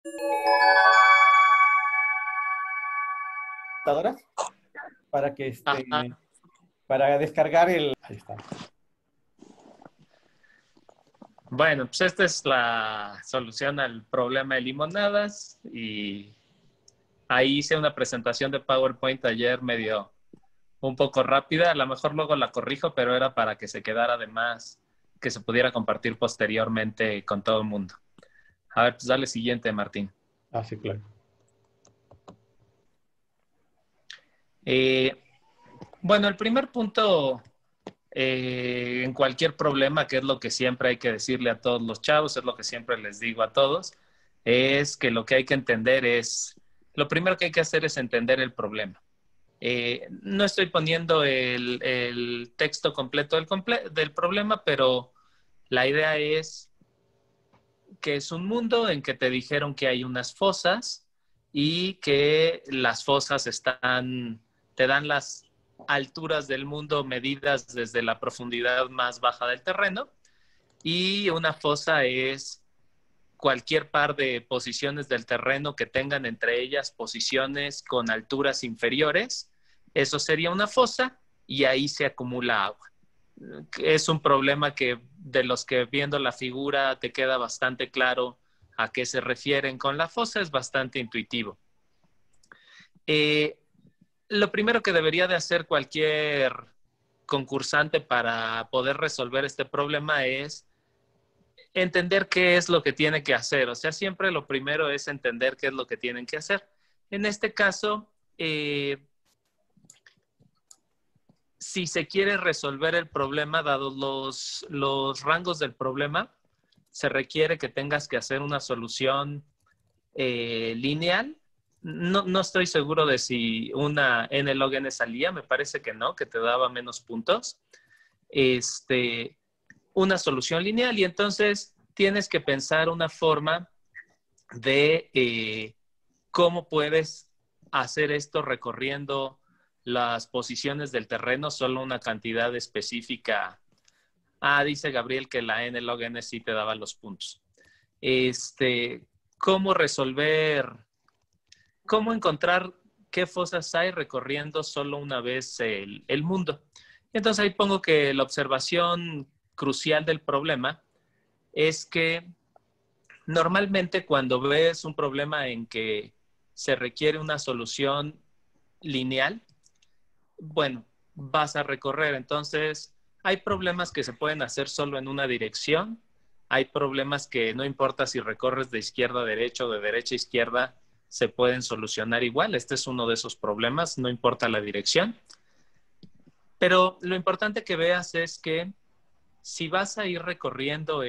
Computadoras para que Ajá. para descargar el. Ahí está. Bueno, pues esta es la solución al problema de limonadas y ahí hice una presentación de PowerPoint ayer medio un poco rápida, a lo mejor luego la corrijo, pero era para que se quedara además, que se pudiera compartir posteriormente con todo el mundo. A ver, pues dale siguiente, Martín. Ah, sí, claro. Eh, bueno, el primer punto en cualquier problema, que es lo que siempre hay que decirle a todos los chavos, es lo que siempre les digo a todos, es que lo que hay que entender es, lo primero que hay que hacer es entender el problema. No estoy poniendo el texto completo del problema, pero la idea es que es un mundo en que te dijeron que hay unas fosas y que las fosas te dan las alturas del mundo medidas desde la profundidad más baja del terreno, y una fosa es cualquier par de posiciones del terreno que tengan entre ellas posiciones con alturas inferiores. Eso sería una fosa y ahí se acumula agua. Es un problema que de los que viendo la figura te queda bastante claro a qué se refieren con la fosa, es bastante intuitivo. Eh, lo primero que debería de hacer cualquier concursante para poder resolver este problema es entender qué es lo que tiene que hacer. O sea, siempre lo primero es entender qué es lo que tienen que hacer. En este caso, si se quiere resolver el problema, dados los rangos del problema, se requiere que tengas que hacer una solución lineal. No estoy seguro de si una n log n salía, me parece que no, que te daba menos puntos. Una solución lineal, y entonces tienes que pensar una forma de cómo puedes hacer esto recorriendo las posiciones del terreno, solo una cantidad específica. Ah, dice Gabriel que la n log n sí te daba los puntos. ¿Cómo resolver, cómo encontrar qué fosas hay recorriendo solo una vez el mundo? Entonces ahí pongo que la observación crucial del problema es que normalmente cuando ves un problema en que se requiere una solución lineal, bueno, vas a recorrer. Entonces, hay problemas que se pueden hacer solo en una dirección. Hay problemas que no importa si recorres de izquierda a derecha o de derecha a izquierda, se pueden solucionar igual. Este es uno de esos problemas, no importa la dirección. Pero lo importante que veas es que si vas a ir recorriendo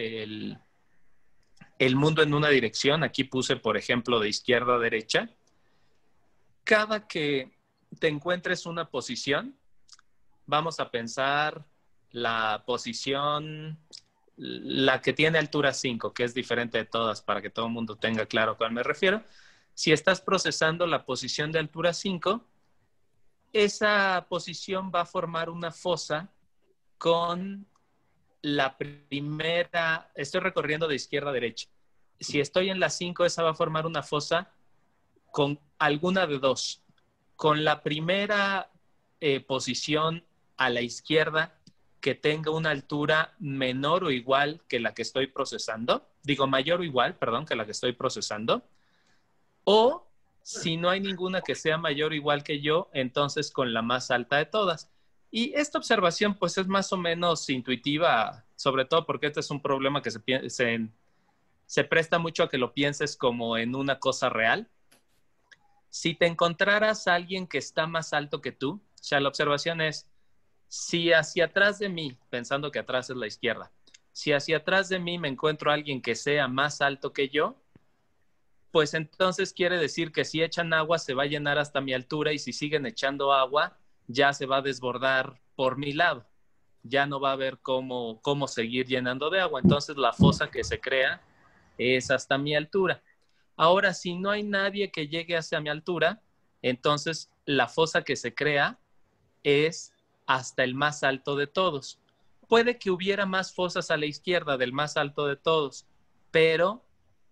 el mundo en una dirección, aquí puse, por ejemplo, de izquierda a derecha, cada que te encuentres una posición, vamos a pensar la posición, la que tiene altura 5, que es diferente de todas, para que todo el mundo tenga claro a cuál me refiero. Si estás procesando la posición de altura 5, esa posición va a formar una fosa con la primera, estoy recorriendo de izquierda a derecha. Si estoy en la 5, esa va a formar una fosa con alguna de dos. Con la primera posición a la izquierda que tenga una altura menor o igual que la que estoy procesando, digo mayor o igual, perdón, que la que estoy procesando, o si no hay ninguna que sea mayor o igual que yo, entonces con la más alta de todas. Y esta observación pues es más o menos intuitiva, sobre todo porque este es un problema que se presta mucho a que lo pienses como en una cosa real. Si te encontraras a alguien que está más alto que tú, o sea, la observación es, si hacia atrás de mí, pensando que atrás es la izquierda, si hacia atrás de mí me encuentro a alguien que sea más alto que yo, pues entonces quiere decir que si echan agua se va a llenar hasta mi altura, y si siguen echando agua ya se va a desbordar por mi lado. Ya no va a haber cómo seguir llenando de agua. Entonces la fosa que se crea es hasta mi altura. Ahora, si no hay nadie que llegue hacia mi altura, entonces la fosa que se crea es hasta el más alto de todos. Puede que hubiera más fosas a la izquierda del más alto de todos, pero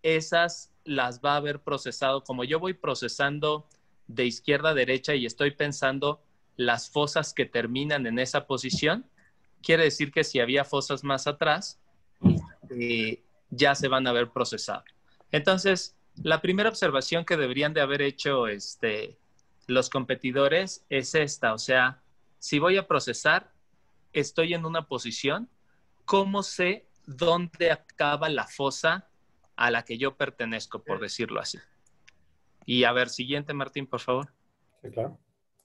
esas las va a haber procesado. Como yo voy procesando de izquierda a derecha y estoy pensando las fosas que terminan en esa posición, quiere decir que si había fosas más atrás, ya se van a haber procesado. Entonces, la primera observación que deberían de haber hecho los competidores es esta, o sea, si voy a procesar, estoy en una posición, ¿cómo sé dónde acaba la fosa a la que yo pertenezco, por decirlo así? Y a ver, siguiente, Martín, por favor. Sí, claro.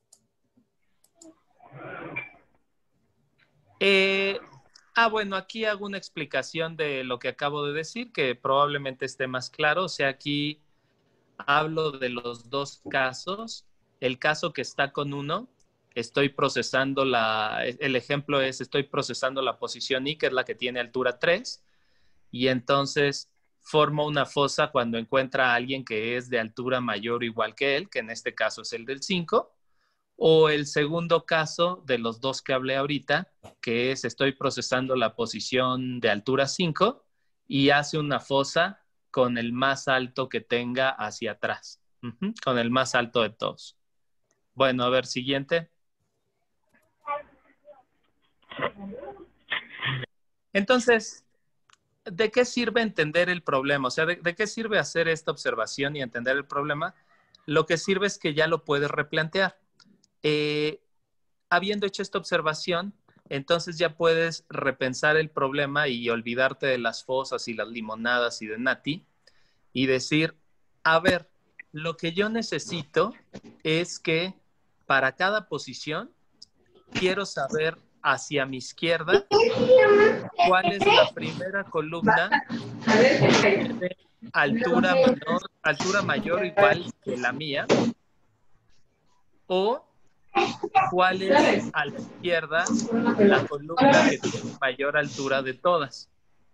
Bueno, aquí hago una explicación de lo que acabo de decir, que probablemente esté más claro. O sea, aquí hablo de los dos casos. El caso que está con uno, estoy procesando el ejemplo es, estoy procesando la posición I, que es la que tiene altura 3, y entonces forma una fosa cuando encuentra a alguien que es de altura mayor o igual que él, que en este caso es el del 5. O el segundo caso de los dos que hablé ahorita, que es estoy procesando la posición de altura 5 y hace una fosa con el más alto que tenga hacia atrás, con el más alto de todos. Bueno, a ver, siguiente. Entonces, ¿de qué sirve entender el problema? O sea, ¿de qué sirve hacer esta observación y entender el problema? Lo que sirve es que ya lo puedes replantear. Habiendo hecho esta observación, entonces ya puedes repensar el problema y olvidarte de las fosas y las limonadas y de Nati y decir, a ver, lo que yo necesito es que para cada posición quiero saber hacia mi izquierda cuál es la primera columna de altura mayor o igual que la mía, o cuál es a la izquierda la columna que tiene mayor altura de todas.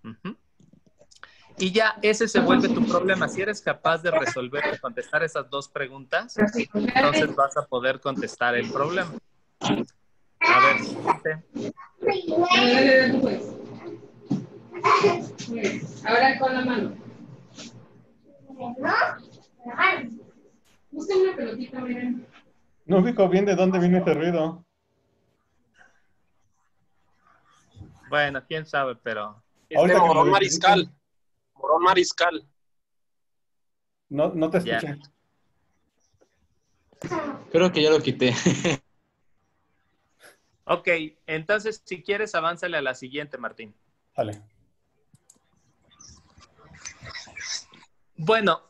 Y ya ese se vuelve tu problema. Si eres capaz de resolver y contestar esas dos preguntas, entonces vas a poder contestar el problema. A ver, siguiente. Ahora con la mano. Busca una pelotita, miren. No ubico bien de dónde viene ese ruido. Bueno, quién sabe, pero... Ahorita que me Morón lo Mariscal. dijiste, Morón Mariscal. no te Ya. escuché. Creo que ya lo quité. Ok, entonces si quieres, avánzale a la siguiente, Martín. Dale. Bueno,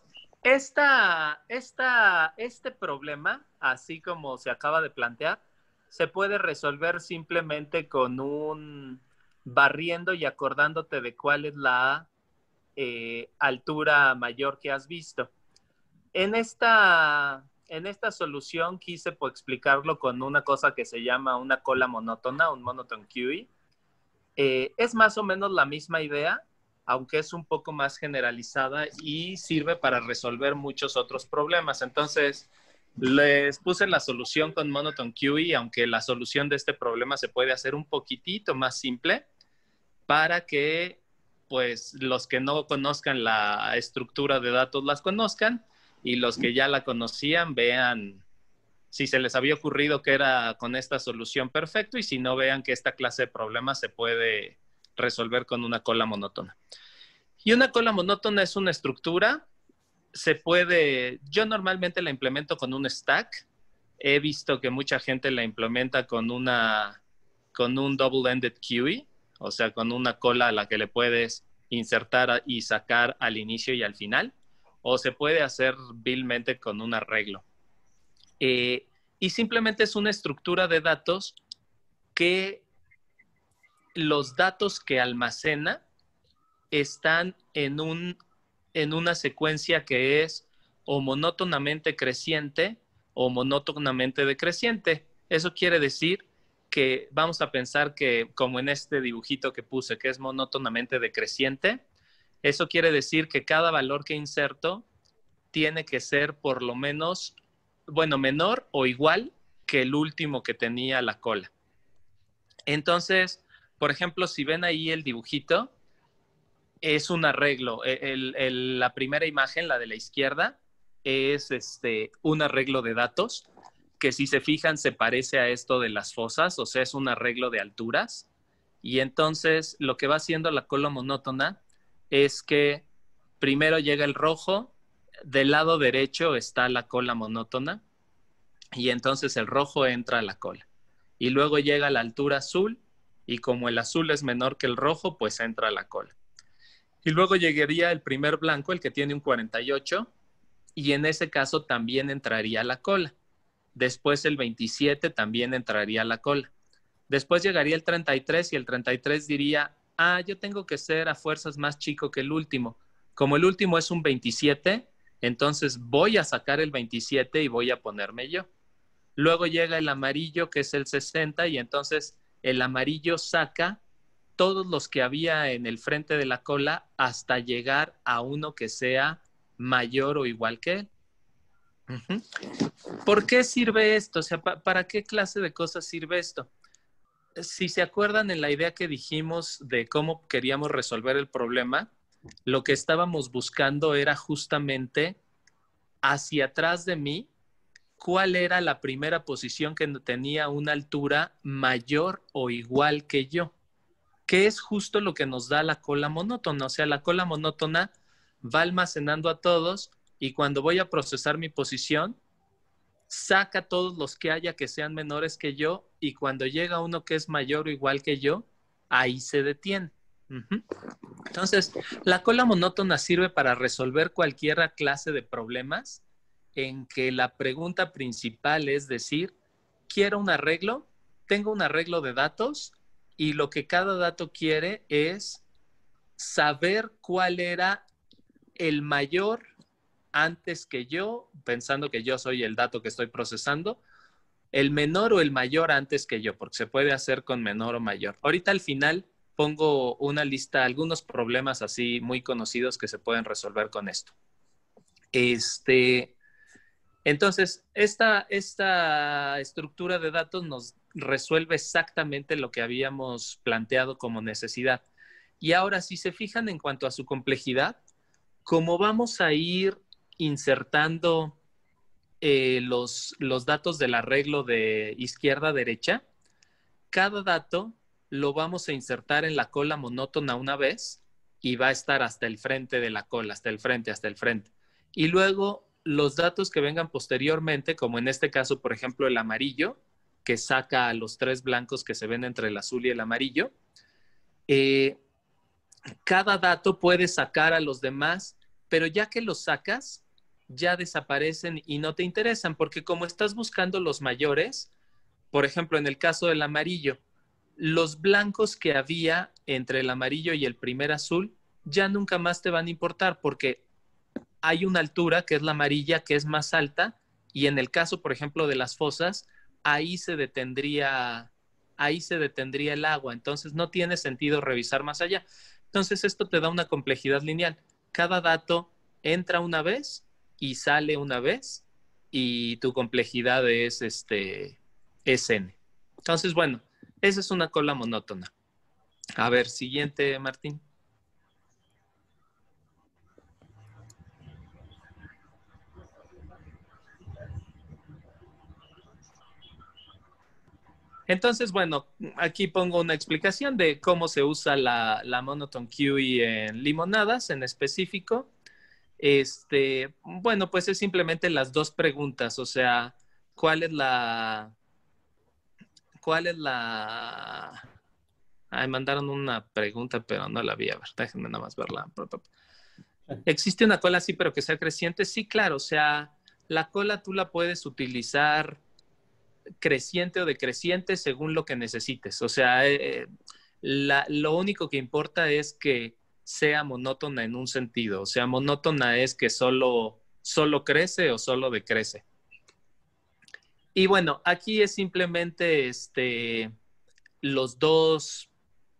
este problema, así como se acaba de plantear, se puede resolver simplemente con un barriendo y acordándote de cuál es la altura mayor que has visto. En esta solución quise explicarlo con una cosa que se llama una cola monótona, un monotone QE. Es más o menos la misma idea, aunque es un poco más generalizada y sirve para resolver muchos otros problemas. Entonces, les puse la solución con monotone QE, aunque la solución de este problema se puede hacer un poquitito más simple para que pues los que no conozcan la estructura de datos las conozcan y los que ya la conocían vean si se les había ocurrido que era con esta solución perfecto y si no vean que esta clase de problemas se puede resolver con una cola monótona. Y una cola monótona es una estructura, yo normalmente la implemento con un stack, he visto que mucha gente la implementa con un double-ended QE, o sea, con una cola a la que le puedes insertar y sacar al inicio y al final, o se puede hacer vilmente con un arreglo. Y simplemente es una estructura de datos que los datos que almacena están en una secuencia que es o monótonamente creciente o monótonamente decreciente. Eso quiere decir que vamos a pensar que, como en este dibujito que puse, que es monótonamente decreciente, eso quiere decir que cada valor que inserto tiene que ser por lo menos, menor o igual que el último que tenía la cola. Entonces, por ejemplo, si ven ahí el dibujito, Es un arreglo. La primera imagen, la de la izquierda, es un arreglo de datos que si se fijan se parece a esto de las fosas, o sea, es un arreglo de alturas. Y entonces lo que va haciendo la cola monótona es que primero llega el rojo, del lado derecho está la cola monótona y entonces el rojo entra a la cola. Y luego llega la altura azul y como el azul es menor que el rojo, pues entra a la cola. Y luego llegaría el primer blanco, el que tiene un 48, y en ese caso también entraría a la cola. Después el 27 también entraría a la cola. Después llegaría el 33 y el 33 diría, yo tengo que ser a fuerzas más chico que el último. Como el último es un 27, entonces voy a sacar el 27 y voy a ponerme yo. Luego llega el amarillo, que es el 60, y entonces el amarillo saca todos los que había en el frente de la cola hasta llegar a uno que sea mayor o igual que él. ¿Por qué sirve esto? O sea, ¿para qué clase de cosas sirve esto? Si se acuerdan en la idea que dijimos de cómo queríamos resolver el problema, lo que estábamos buscando era justamente hacia atrás de mí, cuál era la primera posición que tenía una altura mayor o igual que yo, que es justo lo que nos da la cola monótona. O sea, la cola monótona va almacenando a todos y cuando voy a procesar mi posición, saca todos los que haya que sean menores que yo y cuando llega uno que es mayor o igual que yo, ahí se detiene. Entonces, la cola monótona sirve para resolver cualquier clase de problemas en que la pregunta principal es decir, quiero un arreglo, tengo un arreglo de datos y lo que cada dato quiere es saber cuál era el mayor antes que yo, pensando que yo soy el dato que estoy procesando, el menor o el mayor antes que yo, porque se puede hacer con menor o mayor. Ahorita al final pongo una lista, algunos problemas así muy conocidos que se pueden resolver con esto. Entonces, esta estructura de datos nos resuelve exactamente lo que habíamos planteado como necesidad. Y ahora, si se fijan en cuanto a su complejidad, como vamos a ir insertando los datos del arreglo de izquierda a derecha, cada dato lo vamos a insertar en la cola monótona una vez y va a estar hasta el frente de la cola, hasta el frente, hasta el frente. Y luego los datos que vengan posteriormente, como en este caso, por ejemplo, el amarillo, que saca a los tres blancos que se ven entre el azul y el amarillo, cada dato puede sacar a los demás, pero ya que los sacas, ya desaparecen y no te interesan, porque como estás buscando los mayores, por ejemplo, en el caso del amarillo, los blancos que había entre el amarillo y el primer azul ya nunca más te van a importar porque hay una altura que es la amarilla que es más alta y en el caso, por ejemplo, de las fosas, ahí se detendría el agua, entonces no tiene sentido revisar más allá. Entonces esto te da una complejidad lineal. Cada dato entra una vez y sale una vez y tu complejidad es n. Entonces, bueno, esa es una cola monótona. A ver, siguiente, Martín. Entonces, bueno, aquí pongo una explicación de cómo se usa la monotone QE en limonadas en específico. Bueno, pues es simplemente las dos preguntas, o sea, ¿cuál es la... mandaron una pregunta, pero no la vi. A ver, déjenme nada más verla. ¿Existe una cola así, pero que sea creciente? Sí, claro. O sea, la cola tú la puedes utilizar creciente o decreciente según lo que necesites. O sea, lo único que importa es que sea monótona en un sentido. O sea, monótona es que solo crece o solo decrece. Y bueno, aquí es simplemente las dos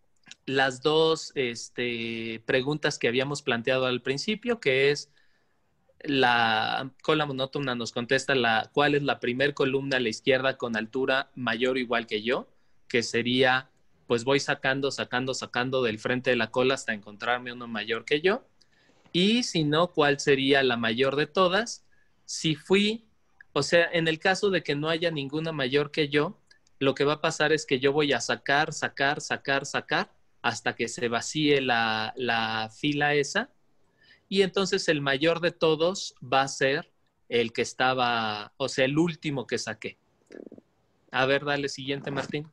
preguntas que habíamos planteado al principio, que es la cola monótona nos contesta cuál es la primer columna a la izquierda con altura mayor o igual que yo, que sería pues voy sacando del frente de la cola hasta encontrarme uno mayor que yo. Y si no, ¿cuál sería la mayor de todas? Si fui, o sea, en el caso de que no haya ninguna mayor que yo, lo que va a pasar es que yo voy a sacar hasta que se vacíe la fila esa. Y entonces el mayor de todos va a ser el que estaba, o sea, el último que saqué. A ver, dale siguiente, Martín.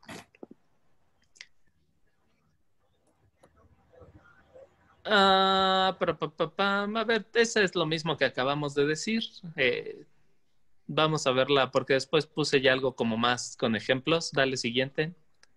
A ver, ese es lo mismo que acabamos de decir. Vamos a verla porque después puse ya algo como más con ejemplos. Dale siguiente.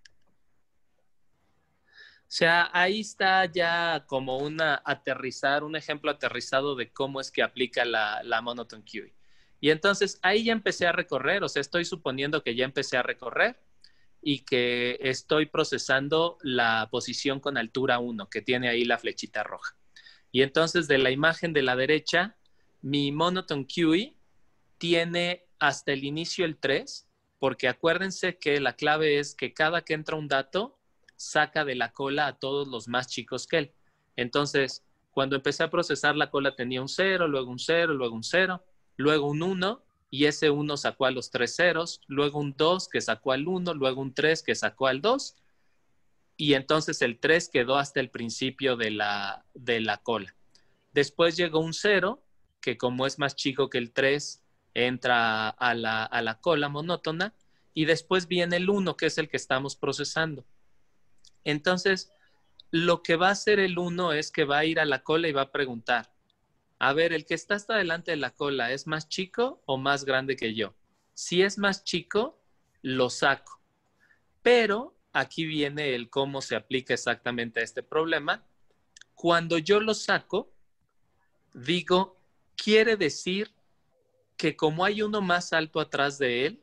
O sea, ahí está ya como un ejemplo aterrizado de cómo es que aplica la monotone QE. Y entonces ahí ya empecé a recorrer, o sea, estoy suponiendo que ya empecé a recorrer y que estoy procesando la posición con altura 1, que tiene ahí la flechita roja. Y entonces de la imagen de la derecha, mi monotone QE tiene hasta el inicio el 3, porque acuérdense que la clave es que cada que entra un dato, saca de la cola a todos los más chicos que él. Entonces, cuando empecé a procesar, la cola tenía un 0, luego un 0, luego un 0, luego un 1, y ese 1 sacó a los 3 ceros, luego un 2 que sacó al 1, luego un 3 que sacó al 2, y entonces el 3 quedó hasta el principio de la cola. Después llegó un 0, que como es más chico que el 3, entra a la cola monótona, y después viene el 1, que es el que estamos procesando. Entonces, lo que va a hacer el 1 es que va a ir a la cola y va a preguntar, a ver, el que está hasta delante de la cola, ¿es más chico o más grande que yo? Si es más chico, lo saco. Pero aquí viene el cómo se aplica exactamente a este problema. Cuando yo lo saco, digo, quiere decir que como hay uno más alto atrás de él,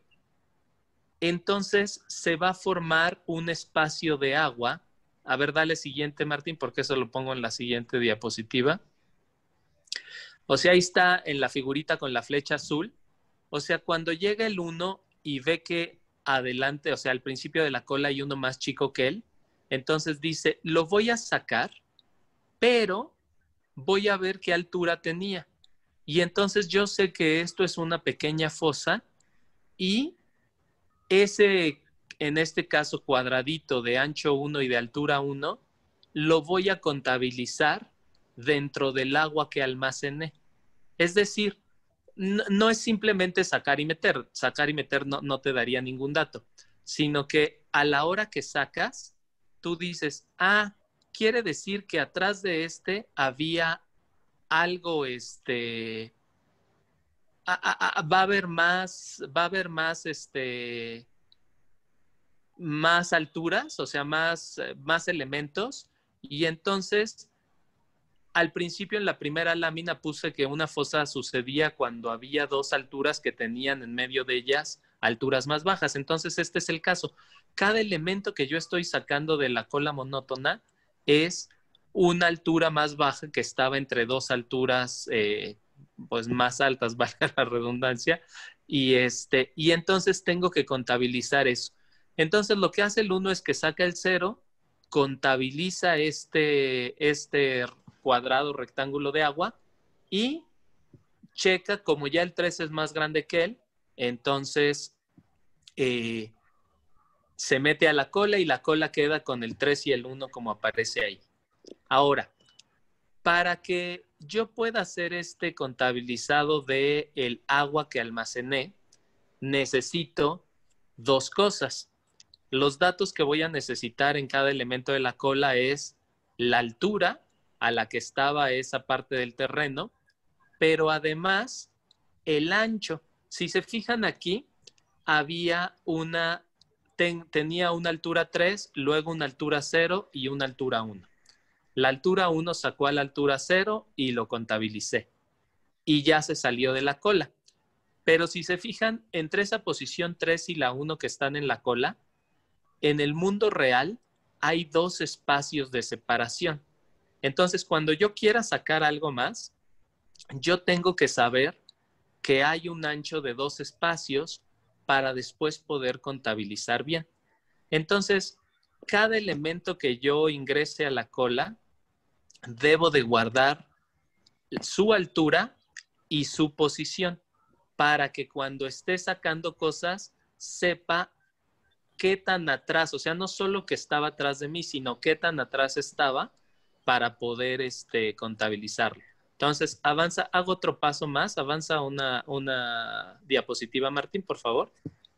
entonces se va a formar un espacio de agua. A ver, dale siguiente, Martín, porque eso lo pongo en la siguiente diapositiva. O sea, ahí está en la figurita con la flecha azul. O sea, cuando llega el 1 y ve que adelante, o sea, al principio de la cola hay uno más chico que él, entonces dice, lo voy a sacar, pero voy a ver qué altura tenía. Y entonces yo sé que esto es una pequeña fosa y ese, en este caso, cuadradito de ancho 1 y de altura 1, lo voy a contabilizar dentro del agua que almacené. Es decir, no es simplemente sacar y meter. Sacar y meter no te daría ningún dato, sino que a la hora que sacas, tú dices, quiere decir que atrás de este había algo, va a haber más, más alturas, o sea, más elementos, y entonces al principio en la primera lámina puse que una fosa sucedía cuando había dos alturas que tenían en medio de ellas alturas más bajas. Entonces este es el caso. Cada elemento que yo estoy sacando de la cola monótona es una altura más baja que estaba entre dos alturas pues más altas, valga la redundancia, y entonces tengo que contabilizar eso. Entonces lo que hace el 1 es que saca el 0, contabiliza este cuadrado rectángulo de agua y checa, como ya el 3 es más grande que él, entonces se mete a la cola y la cola queda con el 3 y el 1 como aparece ahí. Ahora, para que yo pueda hacer este contabilizado de el agua que almacené, necesito dos cosas. Los datos que voy a necesitar en cada elemento de la cola es la altura a la que estaba esa parte del terreno, pero además el ancho. Si se fijan aquí, tenía una altura 3, luego una altura 0 y una altura 1. La altura 1 sacó a la altura 0 y lo contabilicé. Y ya se salió de la cola. Pero si se fijan, entre esa posición 3 y la 1 que están en la cola, en el mundo real hay dos espacios de separación. Entonces, cuando yo quiera sacar algo más, yo tengo que saber que hay un ancho de dos espacios para después poder contabilizar bien. Entonces, cada elemento que yo ingrese a la cola, debo de guardar su altura y su posición para que cuando esté sacando cosas sepa qué tan atrás, o sea, no solo que estaba atrás de mí, sino qué tan atrás estaba para poder contabilizarlo. Entonces, avanza, hago otro paso más, avanza una diapositiva, Martín, por favor.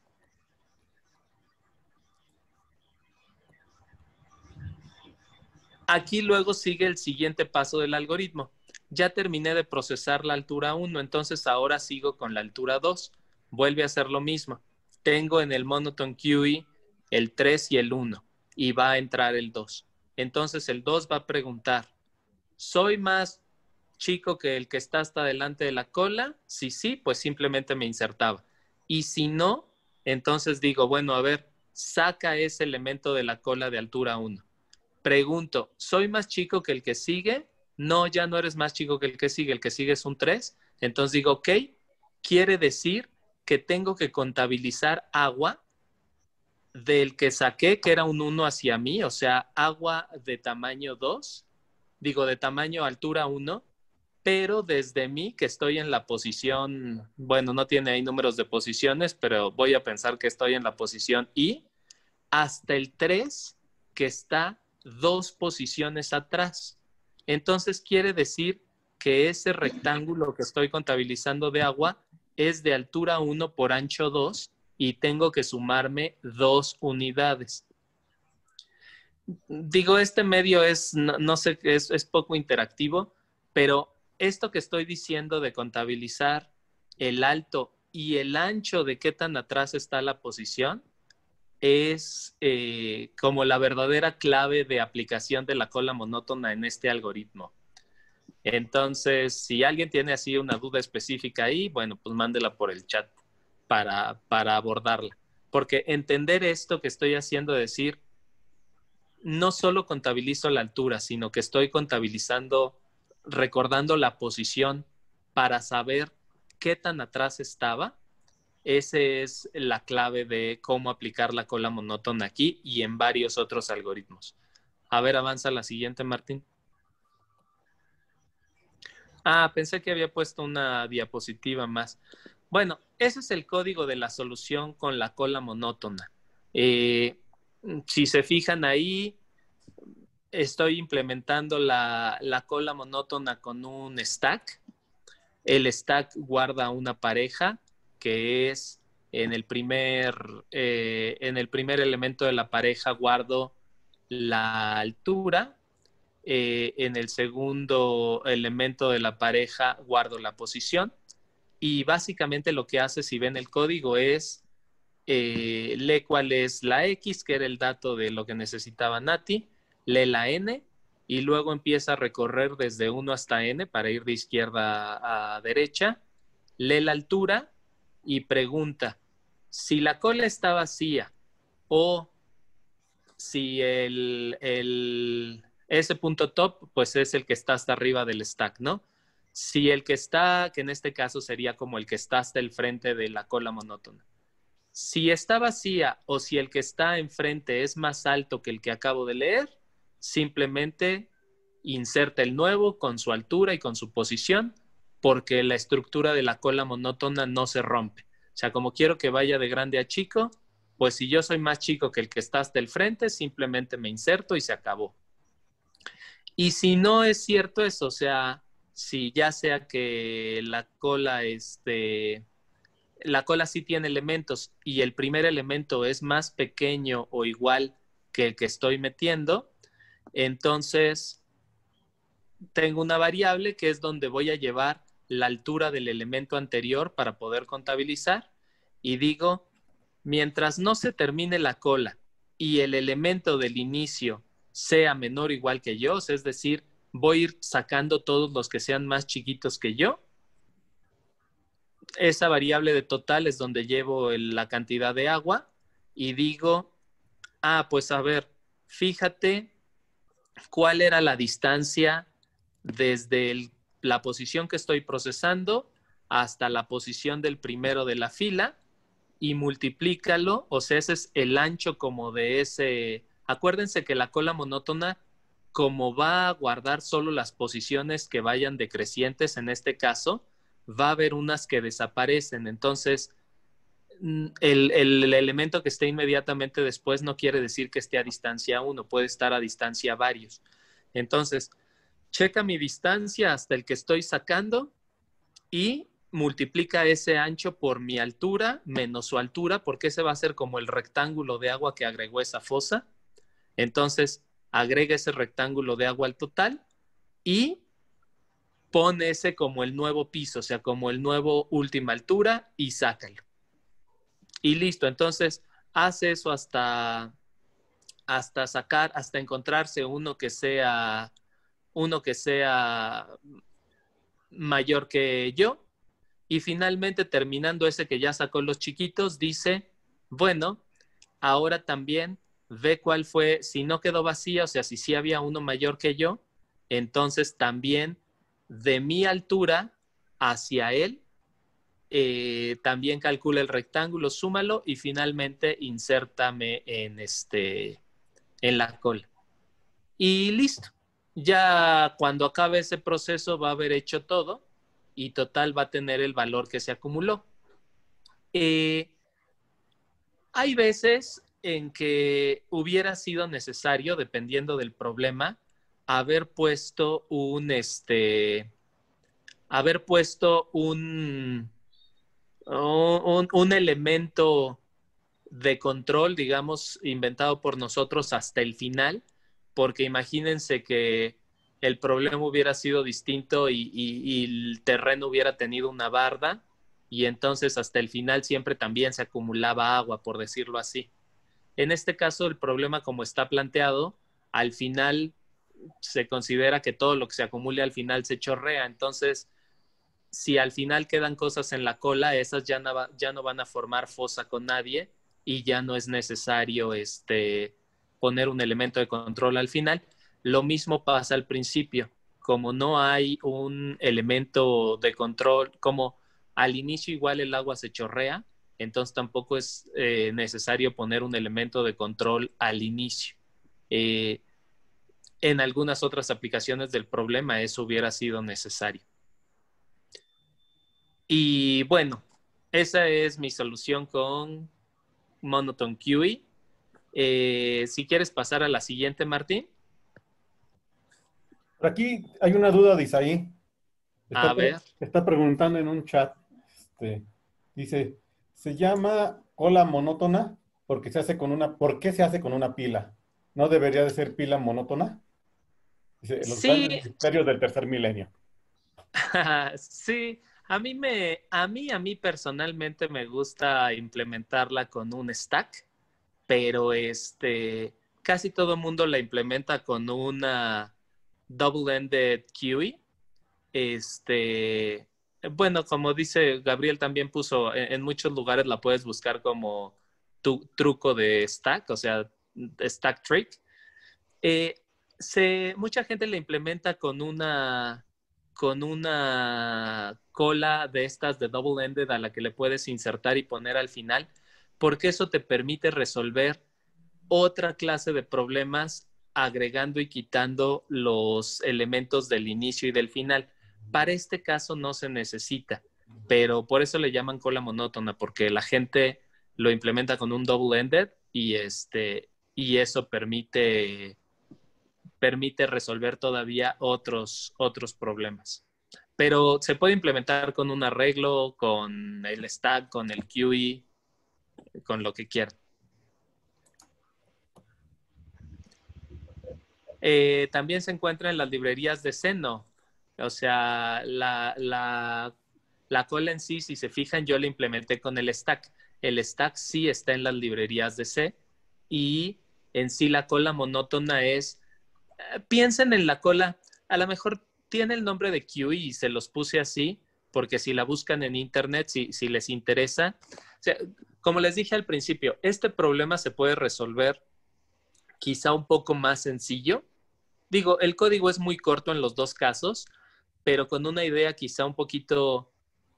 Aquí luego sigue el siguiente paso del algoritmo. Ya terminé de procesar la altura 1, entonces ahora sigo con la altura 2. Vuelve a hacer lo mismo. Tengo en el Monotone QE el 3 y el 1 y va a entrar el 2. Entonces el 2 va a preguntar, ¿soy más chico que el que está hasta delante de la cola? Si sí, pues simplemente me insertaba. Y si no, entonces digo, bueno, a ver, saca ese elemento de la cola de altura 1. Pregunto, ¿soy más chico que el que sigue? No, ya no eres más chico que el que sigue es un 3. Entonces digo, ok, quiere decir que tengo que contabilizar agua del que saqué, que era un 1 hacia mí, o sea, agua de tamaño 2, digo, de tamaño altura 1, pero desde mí, que estoy en la posición, bueno, no tiene ahí números de posiciones, pero voy a pensar que estoy en la posición I, hasta el 3, que está 2 posiciones atrás. Entonces quiere decir que ese rectángulo que estoy contabilizando de agua es de altura 1 por ancho 2 y tengo que sumarme 2 unidades. Digo, este medio es, no sé, es poco interactivo, pero esto que estoy diciendo de contabilizar el alto y el ancho de qué tan atrás está la posición es como la verdadera clave de aplicación de la cola monótona en este algoritmo. Entonces, si alguien tiene así una duda específica ahí, bueno, pues mándela por el chat para abordarla. Porque entender esto que estoy haciendo, decir, no solo contabilizo la altura, sino que estoy contabilizando, recordando la posición para saber qué tan atrás estaba. Esa es la clave de cómo aplicar la cola monótona aquí y en varios otros algoritmos. A ver, avanza la siguiente, Martín. Ah, pensé que había puesto una diapositiva más. Bueno, ese es el código de la solución con la cola monótona. Si se fijan ahí, estoy implementando la cola monótona con un stack. El stack guarda una pareja que es en el primer elemento de la pareja guardo la altura, en el segundo elemento de la pareja guardo la posición y básicamente lo que hace, si ven el código, es lee cuál es la X, que era el dato de lo que necesitaba Nati, lee la N y luego empieza a recorrer desde 1 hasta N para ir de izquierda a derecha, lee la altura y pregunta si la cola está vacía o si ese punto top pues es el que está hasta arriba del stack, ¿no? Si el que está, que en este caso sería como el que está hasta el frente de la cola monótona. Si está vacía o si el que está enfrente es más alto que el que acabo de leer, simplemente inserta el nuevo con su altura y con su posición, porque la estructura de la cola monótona no se rompe. O sea, como quiero que vaya de grande a chico, pues si yo soy más chico que el que está hasta el frente, simplemente me inserto y se acabó. Y si no es cierto eso, o sea, si ya sea que la cola sí tiene elementos y el primer elemento es más pequeño o igual que el que estoy metiendo, entonces tengo una variable que es donde voy a llevar la altura del elemento anterior para poder contabilizar y digo, mientras no se termine la cola y el elemento del inicio sea menor o igual que yo, es decir, voy a ir sacando todos los que sean más chiquitos que yo, esa variable de total es donde llevo la cantidad de agua y digo, pues a ver, fíjate cuál era la distancia desde la posición que estoy procesando hasta la posición del primero de la fila y multiplícalo, o sea, ese es el ancho como de ese Acuérdense que la cola monótona, como va a guardar solo las posiciones que vayan decrecientes en este caso, va a haber unas que desaparecen. Entonces, el elemento que esté inmediatamente después no quiere decir que esté a distancia 1, puede estar a distancia varios. Entonces, checa mi distancia hasta el que estoy sacando y multiplica ese ancho por mi altura menos su altura, porque ese va a ser como el rectángulo de agua que agregó esa fosa. Entonces, agrega ese rectángulo de agua al total y pone ese como el nuevo piso, o sea, como el nuevo última altura y sácalo. Y listo, entonces hace eso hasta sacar, hasta encontrarse uno que sea mayor que yo. Y finalmente, terminando ese que ya sacó los chiquitos, dice, bueno, ahora también ve cuál fue, si no quedó vacía, o sea, si sí había uno mayor que yo, entonces también de mi altura hacia él, también calcula el rectángulo, súmalo y finalmente insértame en la cola. Y listo. Ya cuando acabe ese proceso va a haber hecho todo y total va a tener el valor que se acumuló. Hay veces en que hubiera sido necesario, dependiendo del problema, haber puesto un elemento de control, digamos, inventado por nosotros hasta el final, porque imagínense que el problema hubiera sido distinto y el terreno hubiera tenido una barda y entonces hasta el final siempre también se acumulaba agua, por decirlo así. En este caso, el problema como está planteado, al final se considera que todo lo que se acumule al final se chorrea, entonces si al final quedan cosas en la cola, esas ya no van a formar fosa con nadie y ya no es necesario poner un elemento de control al final. Lo mismo pasa al principio. Como no hay un elemento de control, como al inicio igual el agua se chorrea, entonces tampoco es necesario poner un elemento de control al inicio. Eh, en algunas otras aplicaciones del problema eso hubiera sido necesario. Y bueno, esa es mi solución con Monotone QE. Si quieres pasar a la siguiente, Martín. Por aquí hay una duda de Isaí. A ver. Está preguntando en un chat. Dice, se llama cola monótona porque ¿por qué se hace con una pila? ¿No debería de ser pila monótona? Dice, los Sí, grandes misterios del tercer milenio. sí. A mí personalmente me gusta implementarla con un stack, pero casi todo el mundo la implementa con una double-ended QE. Bueno, como dice Gabriel, también puso, en muchos lugares la puedes buscar como tu truco de stack, o sea, stack trick. Eh, Mucha gente la implementa con una cola de estas de double-ended a la que le puedes insertar y poner al final, porque eso te permite resolver otra clase de problemas agregando y quitando los elementos del inicio y del final. Para este caso no se necesita, pero por eso le llaman cola monótona, porque la gente lo implementa con un double-ended y eso permite resolver todavía otros problemas. Pero se puede implementar con un arreglo, con el stack, con el QE, con lo que quieran. También se encuentra en las librerías de Seno. O sea, la cola en sí, si se fijan, yo la implementé con el stack. El stack sí está en las librerías de C y en sí la cola monótona es, piensen en la cola, a lo mejor tiene el nombre de QE y se los puse así, porque si la buscan en internet, si les interesa, o sea, como les dije al principio, este problema se puede resolver quizá un poco más sencillo. Digo, el código es muy corto en los dos casos, pero con una idea quizá un poquito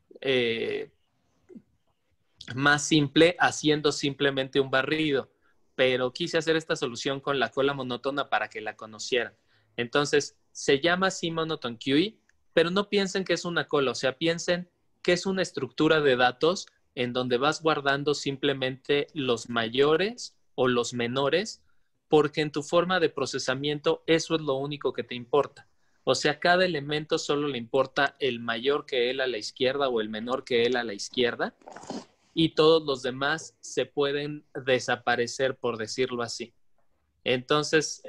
más simple, haciendo simplemente un barrido. pero quise hacer esta solución con la cola monótona para que la conocieran. Entonces, se llama así Monotone QE, pero no piensen que es una cola, o sea, piensen que es una estructura de datos en donde vas guardando simplemente los mayores o los menores, porque en tu forma de procesamiento eso es lo único que te importa. O sea, cada elemento solo le importa el mayor que él a la izquierda o el menor que él a la izquierda, y todos los demás se pueden desaparecer, por decirlo así. Entonces,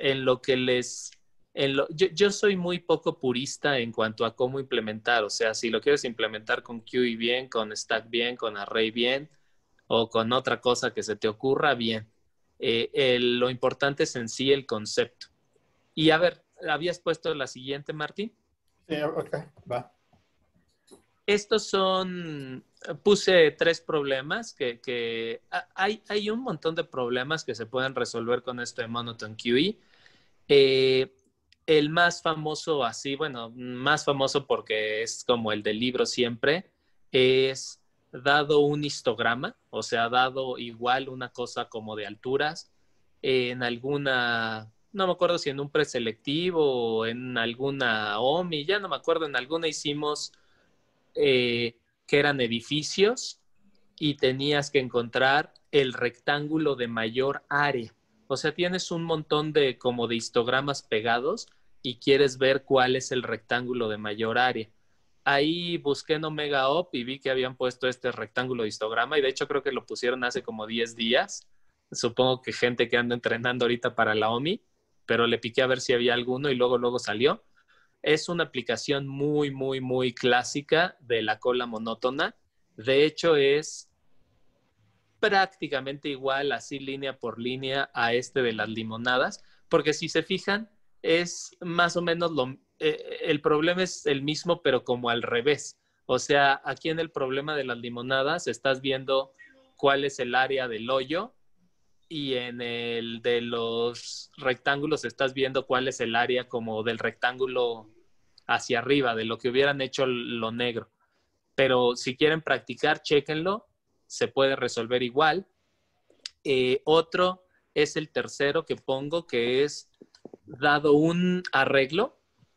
yo soy muy poco purista en cuanto a cómo implementar. O sea, si lo quieres implementar con QE bien, con Stack bien, con Array bien, o con otra cosa que se te ocurra, bien. Lo importante es en sí el concepto. Y a ver, ¿habías puesto la siguiente, Martín? Sí, ok, va. Estos puse 3 problemas hay un montón de problemas que se pueden resolver con esto de Monotone QE. El más famoso así, bueno, más famoso porque es como el del libro siempre, es dado un histograma, o sea, dado igual una cosa como de alturas, en alguna, no me acuerdo si en un preselectivo o en alguna OMI, ya no me acuerdo, en alguna hicimos que eran edificios y tenías que encontrar el rectángulo de mayor área. O sea, tienes un montón de como de histogramas pegados y quieres ver cuál es el rectángulo de mayor área. Ahí busqué en OmegaOp y vi que habían puesto este rectángulo de histograma y de hecho creo que lo pusieron hace como 10 días. Supongo que gente que anda entrenando ahorita para la OMI, pero le piqué a ver si había alguno y luego salió. Es una aplicación muy, muy, muy clásica de la cola monótona. De hecho, es prácticamente igual, así línea por línea, a este de las limonadas, porque si se fijan, es más o menos el problema es el mismo, pero como al revés. O sea, aquí en el problema de las limonadas estás viendo cuál es el área del hoyo y en el de los rectángulos estás viendo cuál es el área como del rectángulo hacia arriba, de lo que hubieran hecho lo negro. Pero si quieren practicar, chéquenlo, se puede resolver igual. Otro es el tercero que pongo, que es dado un arreglo,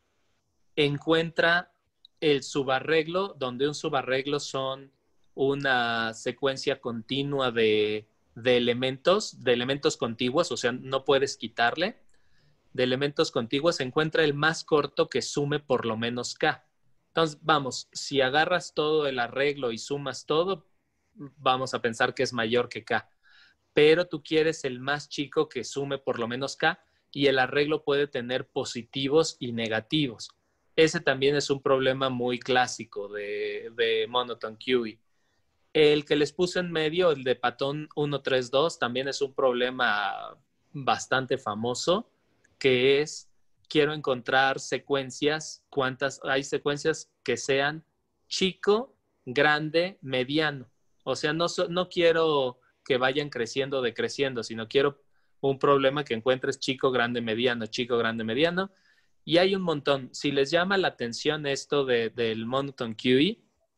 encuentra el subarreglo, donde un subarreglo son una secuencia continua de elementos contiguos, o sea, no puedes quitarle. De elementos contiguos se encuentra el más corto que sume por lo menos K. Entonces, vamos, si agarras todo el arreglo y sumas todo, vamos a pensar que es mayor que K. Pero tú quieres el más chico que sume por lo menos K y el arreglo puede tener positivos y negativos. Ese también es un problema muy clásico de Monotone QE. El que les puse en medio, el de Patton 132, también es un problema bastante famoso, que es, quiero encontrar secuencias, hay secuencias que sean chico, grande, mediano. O sea, no quiero que vayan creciendo o decreciendo, sino quiero un problema que encuentres chico, grande, mediano. Y hay un montón. Si les llama la atención esto del Monotone QE,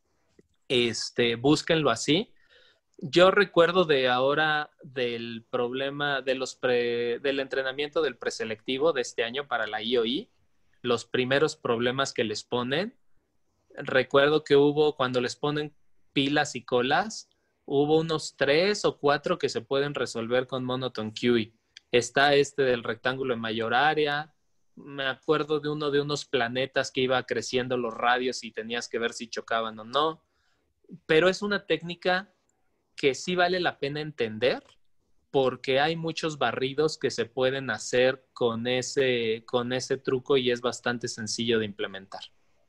búsquenlo así. Yo recuerdo de ahora del problema del entrenamiento del preselectivo de este año para la IOI, los primeros problemas que les ponen. Recuerdo que hubo, cuando les ponen pilas y colas, hubo unos 3 o 4 que se pueden resolver con Monotone QE. Está este del rectángulo en mayor área. Me acuerdo de uno de unos planetas que iba creciendo los radios y tenías que ver si chocaban o no. Pero es una técnica que sí vale la pena entender porque hay muchos barridos que se pueden hacer con ese truco y es bastante sencillo de implementar.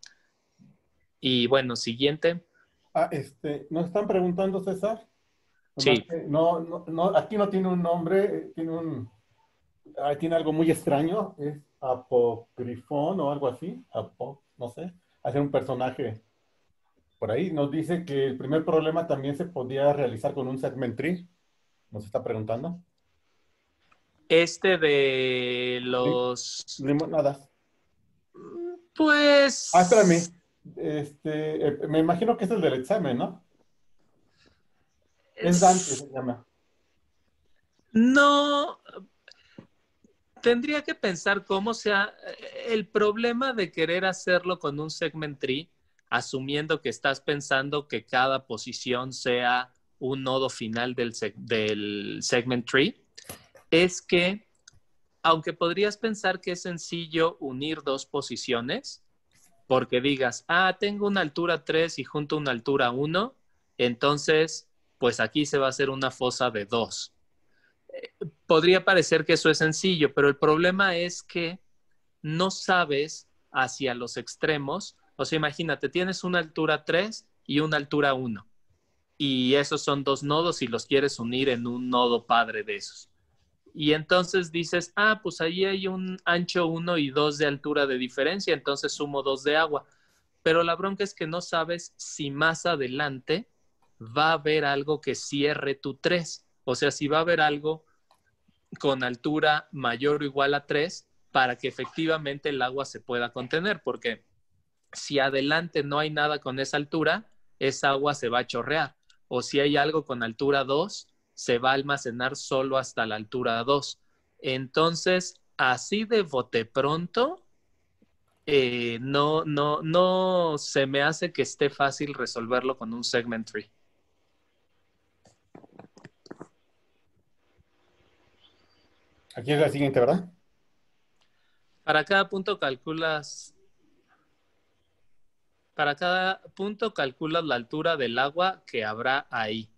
Y bueno, siguiente. Nos están preguntando, César. Nomás Sí. que no, aquí no tiene un nombre, tiene algo muy extraño, es Apocrifón o algo así, no sé, hace un personaje por ahí. Nos dice que el primer problema también se podía realizar con un segment tree, nos está preguntando. Este de los... Limonadas. Espérame. Pues... Me imagino que es el del examen, ¿no? Es Dante, se llama. No, tendría que pensar cómo sea el problema de querer hacerlo con un segment tree, asumiendo que estás pensando que cada posición sea un nodo final del segment tree, es que aunque podrías pensar que es sencillo unir dos posiciones, porque digas, tengo una altura 3 y junto una altura 1, entonces, pues aquí se va a hacer una fosa de 2. Podría parecer que eso es sencillo, pero el problema es que no sabes hacia los extremos. O sea, imagínate, tienes una altura 3 y una altura 1. Y esos son dos nodos y los quieres unir en un nodo padre de esos. Y entonces dices, pues ahí hay un ancho 1 y 2 de altura de diferencia, entonces sumo 2 de agua. Pero la bronca es que no sabes si más adelante va a haber algo que cierre tu 3. O sea, si va a haber algo con altura mayor o igual a 3 para que efectivamente el agua se pueda contener, porque si adelante no hay nada con esa altura, esa agua se va a chorrear. O si hay algo con altura 2, se va a almacenar solo hasta la altura 2. Entonces, así de bote pronto, no se me hace que esté fácil resolverlo con un segment tree. Aquí es la siguiente, ¿verdad? Para cada punto calculas la altura del agua que habrá ahí.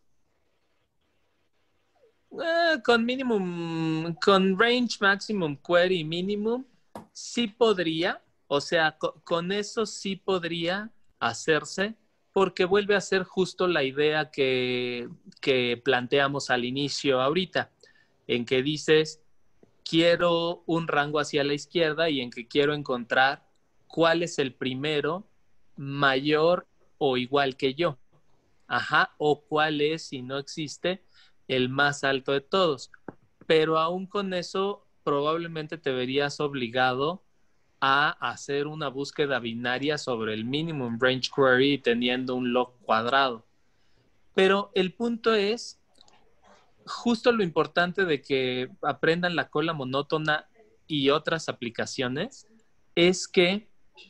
Con range maximum query minimum, sí podría, o sea, con eso sí podría hacerse, porque vuelve a ser justo la idea que planteamos al inicio ahorita, en que dices, quiero un rango hacia la izquierda y en que quiero encontrar cuál es el primero mayor o igual que yo. O cuál es, si no existe, el más alto de todos. Pero aún con eso, probablemente te verías obligado a hacer una búsqueda binaria sobre el minimum range query teniendo un log cuadrado. Pero el punto es justo lo importante de que aprendan la cola monótona y otras aplicaciones es que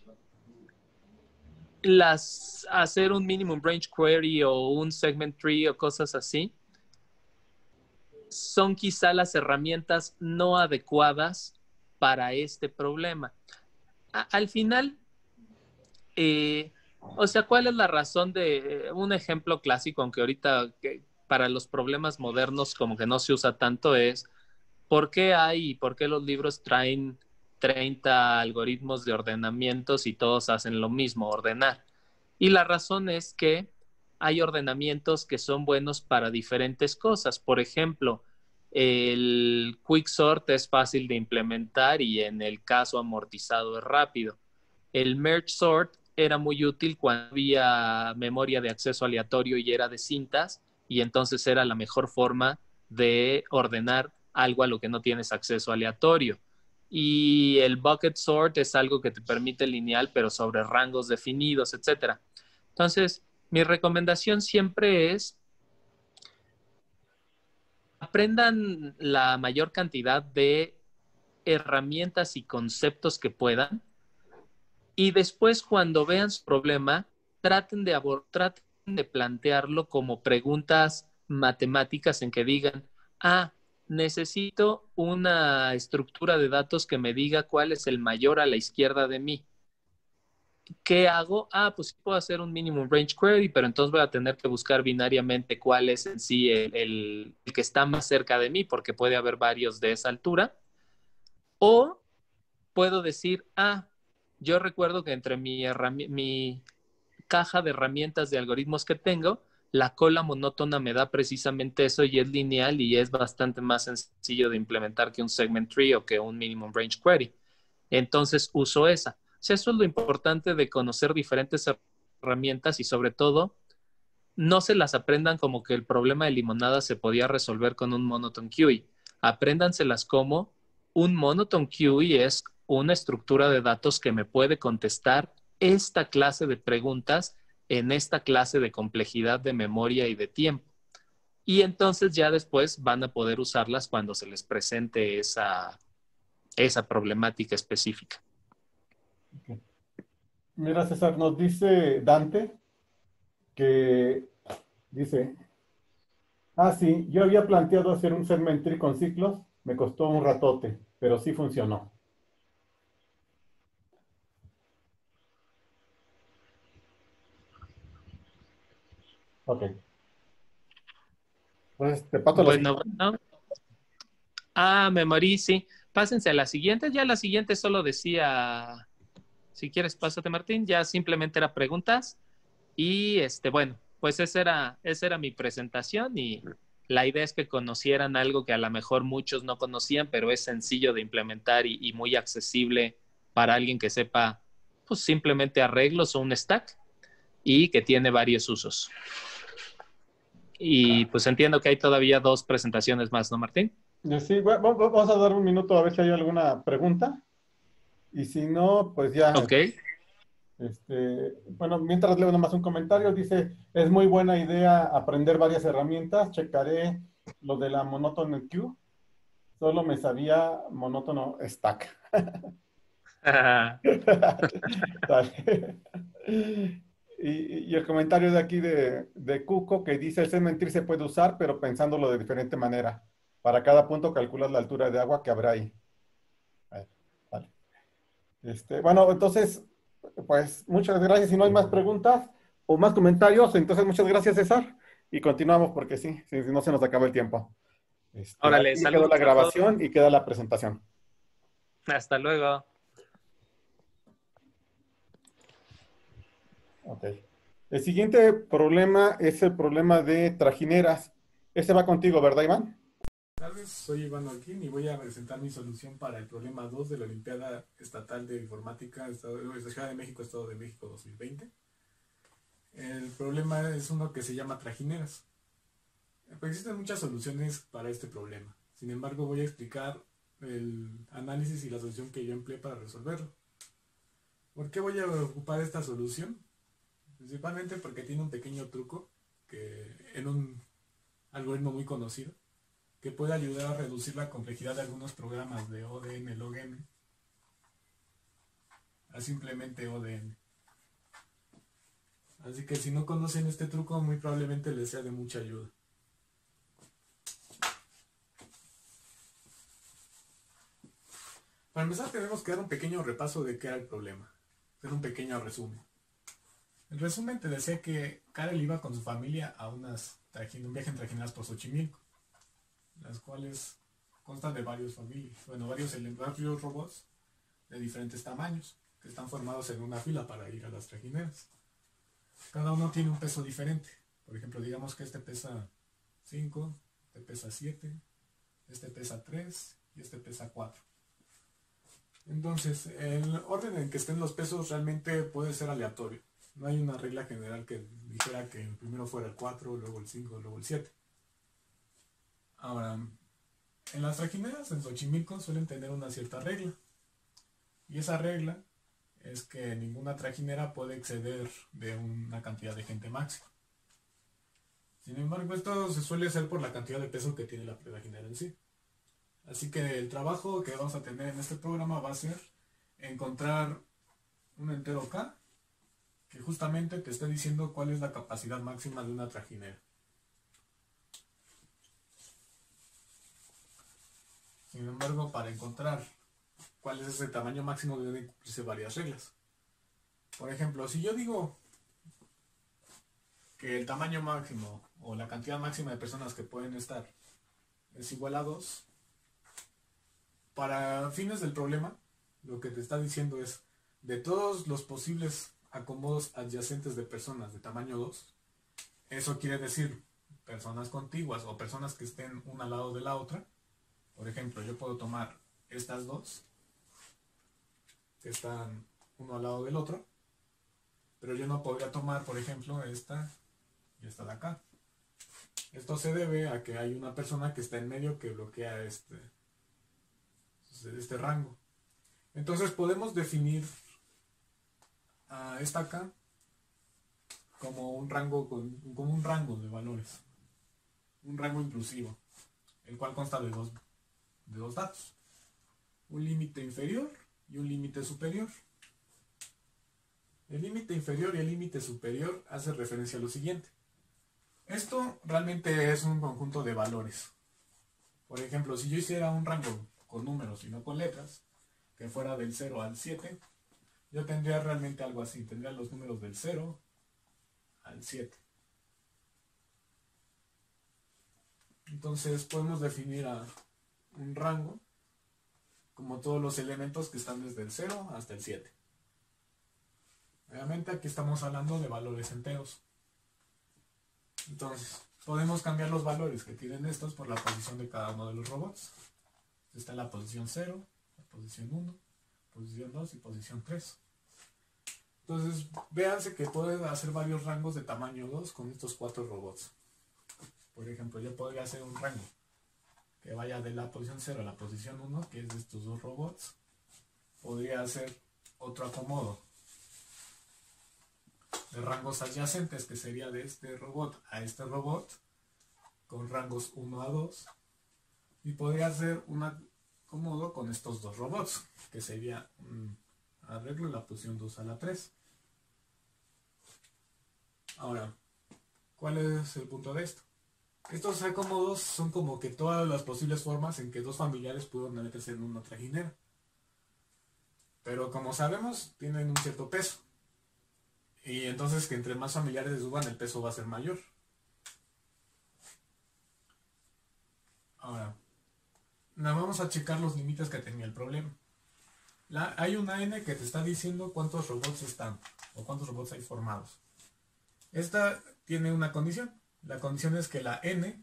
hacer un minimum range query o un segment tree o cosas así son quizá las herramientas no adecuadas para este problema. Al final, o sea, ¿cuál es la razón de un ejemplo clásico, aunque ahorita para los problemas modernos como que no se usa tanto, es por qué los libros traen 30 algoritmos de ordenamientos y todos hacen lo mismo, ordenar? Y la razón es que hay ordenamientos que son buenos para diferentes cosas. Por ejemplo, el quicksort es fácil de implementar y en el caso amortizado es rápido. El merge sort era muy útil cuando había memoria de acceso aleatorio y era de cintas, y entonces era la mejor forma de ordenar algo a lo que no tienes acceso aleatorio. Y el bucket sort es algo que te permite lineal, pero sobre rangos definidos, etc. Entonces, mi recomendación siempre es aprendan la mayor cantidad de herramientas y conceptos que puedan y después cuando vean su problema, traten de plantearlo como preguntas matemáticas en que digan, necesito una estructura de datos que me diga cuál es el mayor a la izquierda de mí. ¿Qué hago? Pues puedo hacer un minimum range query, pero entonces voy a tener que buscar binariamente cuál es en sí el que está más cerca de mí, porque puede haber varios de esa altura. O puedo decir, yo recuerdo que entre mi caja de herramientas de algoritmos que tengo, la cola monótona me da precisamente eso y es lineal y es bastante más sencillo de implementar que un segment tree o que un minimum range query. Entonces uso esa. O sea, eso es lo importante de conocer diferentes herramientas y sobre todo no se las aprendan como que el problema de limonada se podía resolver con un monotone QE. Apréndanselas como un monotone QE es una estructura de datos que me puede contestar esta clase de preguntas en esta clase de complejidad de memoria y de tiempo. y entonces ya después van a poder usarlas cuando se les presente esa problemática específica. Ok. Mira, César, nos dice Dante que dice, sí, yo había planteado hacer un segmental con ciclos, me costó un ratote, pero sí funcionó. Ok, pues te paso la Bueno, siguiente. bueno. Me morí, sí. Pásense a la siguiente. Ya la siguiente solo decía, si quieres, pásate, Martín. Ya simplemente era preguntas. Y bueno, pues esa era mi presentación y la idea es que conocieran algo que a lo mejor muchos no conocían, pero es sencillo de implementar y muy accesible para alguien que sepa, pues simplemente arreglos o un stack y que tiene varios usos. Y pues entiendo que hay todavía 2 presentaciones más, ¿no, Martín? Sí, vamos a dar un minuto a ver si hay alguna pregunta. Y si no, pues ya, Ok. bueno, mientras leo nomás un comentario, dice, es muy buena idea aprender varias herramientas, checaré lo de la monótono queue, solo me sabía monótono stack. Dale. Y el comentario de aquí de Cuco que dice, el mentir se puede usar, pero pensándolo de diferente manera. Para cada punto calculas la altura de agua que habrá ahí. Ahí, vale. Bueno, entonces, pues muchas gracias. Si no hay más preguntas o más comentarios, entonces muchas gracias, César. Y continuamos porque sí, si no se nos acaba el tiempo. Órale, Ahí quedó saludos la a todos. grabación y queda la presentación. Hasta luego. Ok. El siguiente problema es el problema de trajineras. Ese va contigo, ¿verdad, Iván? Buenas tardes, soy Iván Olquín y voy a presentar mi solución para el problema 2 de la Olimpiada Estatal de Informática de Ciudad de México, Estado de México 2020. El problema es uno que se llama trajineras. Pues existen muchas soluciones para este problema. Sin embargo, voy a explicar el análisis y la solución que yo empleé para resolverlo. ¿Por qué voy a ocupar esta solución? Principalmente porque tiene un pequeño truco que en un algoritmo muy conocido que puede ayudar a reducir la complejidad de algunos programas de ODN log-n a simplemente ODN. Así que si no conocen este truco, muy probablemente les sea de mucha ayuda. Para empezar tenemos que dar un pequeño repaso de qué era el problema, hacer un pequeño resumen. El resumen te decía que Karel iba con su familia a un viaje en trajineras por Xochimilco, las cuales constan de varios varios robots de diferentes tamaños, que están formados en una fila para ir a las trajineras. Cada uno tiene un peso diferente. Por ejemplo, digamos que este pesa 5, este pesa 7, este pesa 3 y este pesa 4. Entonces, el orden en que estén los pesos realmente puede ser aleatorio. No hay una regla general que dijera que primero fuera el 4, luego el 5, luego el 7. Ahora, en las trajineras en Xochimilco suelen tener una cierta regla. Y esa regla es que ninguna trajinera puede exceder de una cantidad de gente máxima. Sin embargo, esto se suele hacer por la cantidad de peso que tiene la trajinera en sí. Así que el trabajo que vamos a tener en este programa va a ser encontrar un entero K que justamente te esté diciendo cuál es la capacidad máxima de una trajinera. Sin embargo, para encontrar cuál es ese tamaño máximo deben cumplirse varias reglas. Por ejemplo, si yo digo que el tamaño máximo o la cantidad máxima de personas que pueden estar es igual a 2, para fines del problema, lo que te está diciendo es, de todos los posibles acomodos adyacentes de personas de tamaño 2, eso quiere decir personas contiguas o personas que estén una al lado de la otra. Por ejemplo, yo puedo tomar estas dos, que están uno al lado del otro, pero yo no podría tomar, por ejemplo, esta y esta de acá. Esto se debe a que hay una persona que está en medio que bloquea este rango. Entonces podemos definir a esta acá como un rango de valores. un rango inclusivo, el cual consta de dos datos, un límite inferior y un límite superior. El límite inferior y el límite superior hace referencia a lo siguiente. Esto realmente es un conjunto de valores. Por ejemplo, si yo hiciera un rango con números y no con letras, que fuera del 0 al 7, yo tendría realmente algo así. Tendría los números del 0 al 7. Entonces podemos definir a un rango como todos los elementos que están desde el 0 hasta el 7. Obviamente aquí estamos hablando de valores enteros. Entonces, podemos cambiar los valores que tienen estos por la posición de cada uno de los robots. Está la posición 0, la posición 1, posición 2 y posición 3. Entonces, véanse que pueden hacer varios rangos de tamaño 2 con estos 4 robots. Por ejemplo, yo podría hacer un rango que vaya de la posición 0 a la posición 1, que es de estos dos robots. Podría hacer otro acomodo de rangos adyacentes, que sería de este robot a este robot, con rangos 1 a 2. Y podría hacer un acomodo con estos dos robots, que sería un arreglo de la posición 2 a la 3. Ahora, ¿cuál es el punto de esto? Estos acomodos son como que todas las posibles formas en que dos familiares pueden meterse en una trajinera. Pero como sabemos, tienen un cierto peso. Y entonces que entre más familiares se suban, el peso va a ser mayor. Ahora, vamos a checar los límites que tenía el problema. Hay una n que te está diciendo cuántos robots están, o cuántos robots hay formados. Esta tiene una condición. La condición es que la n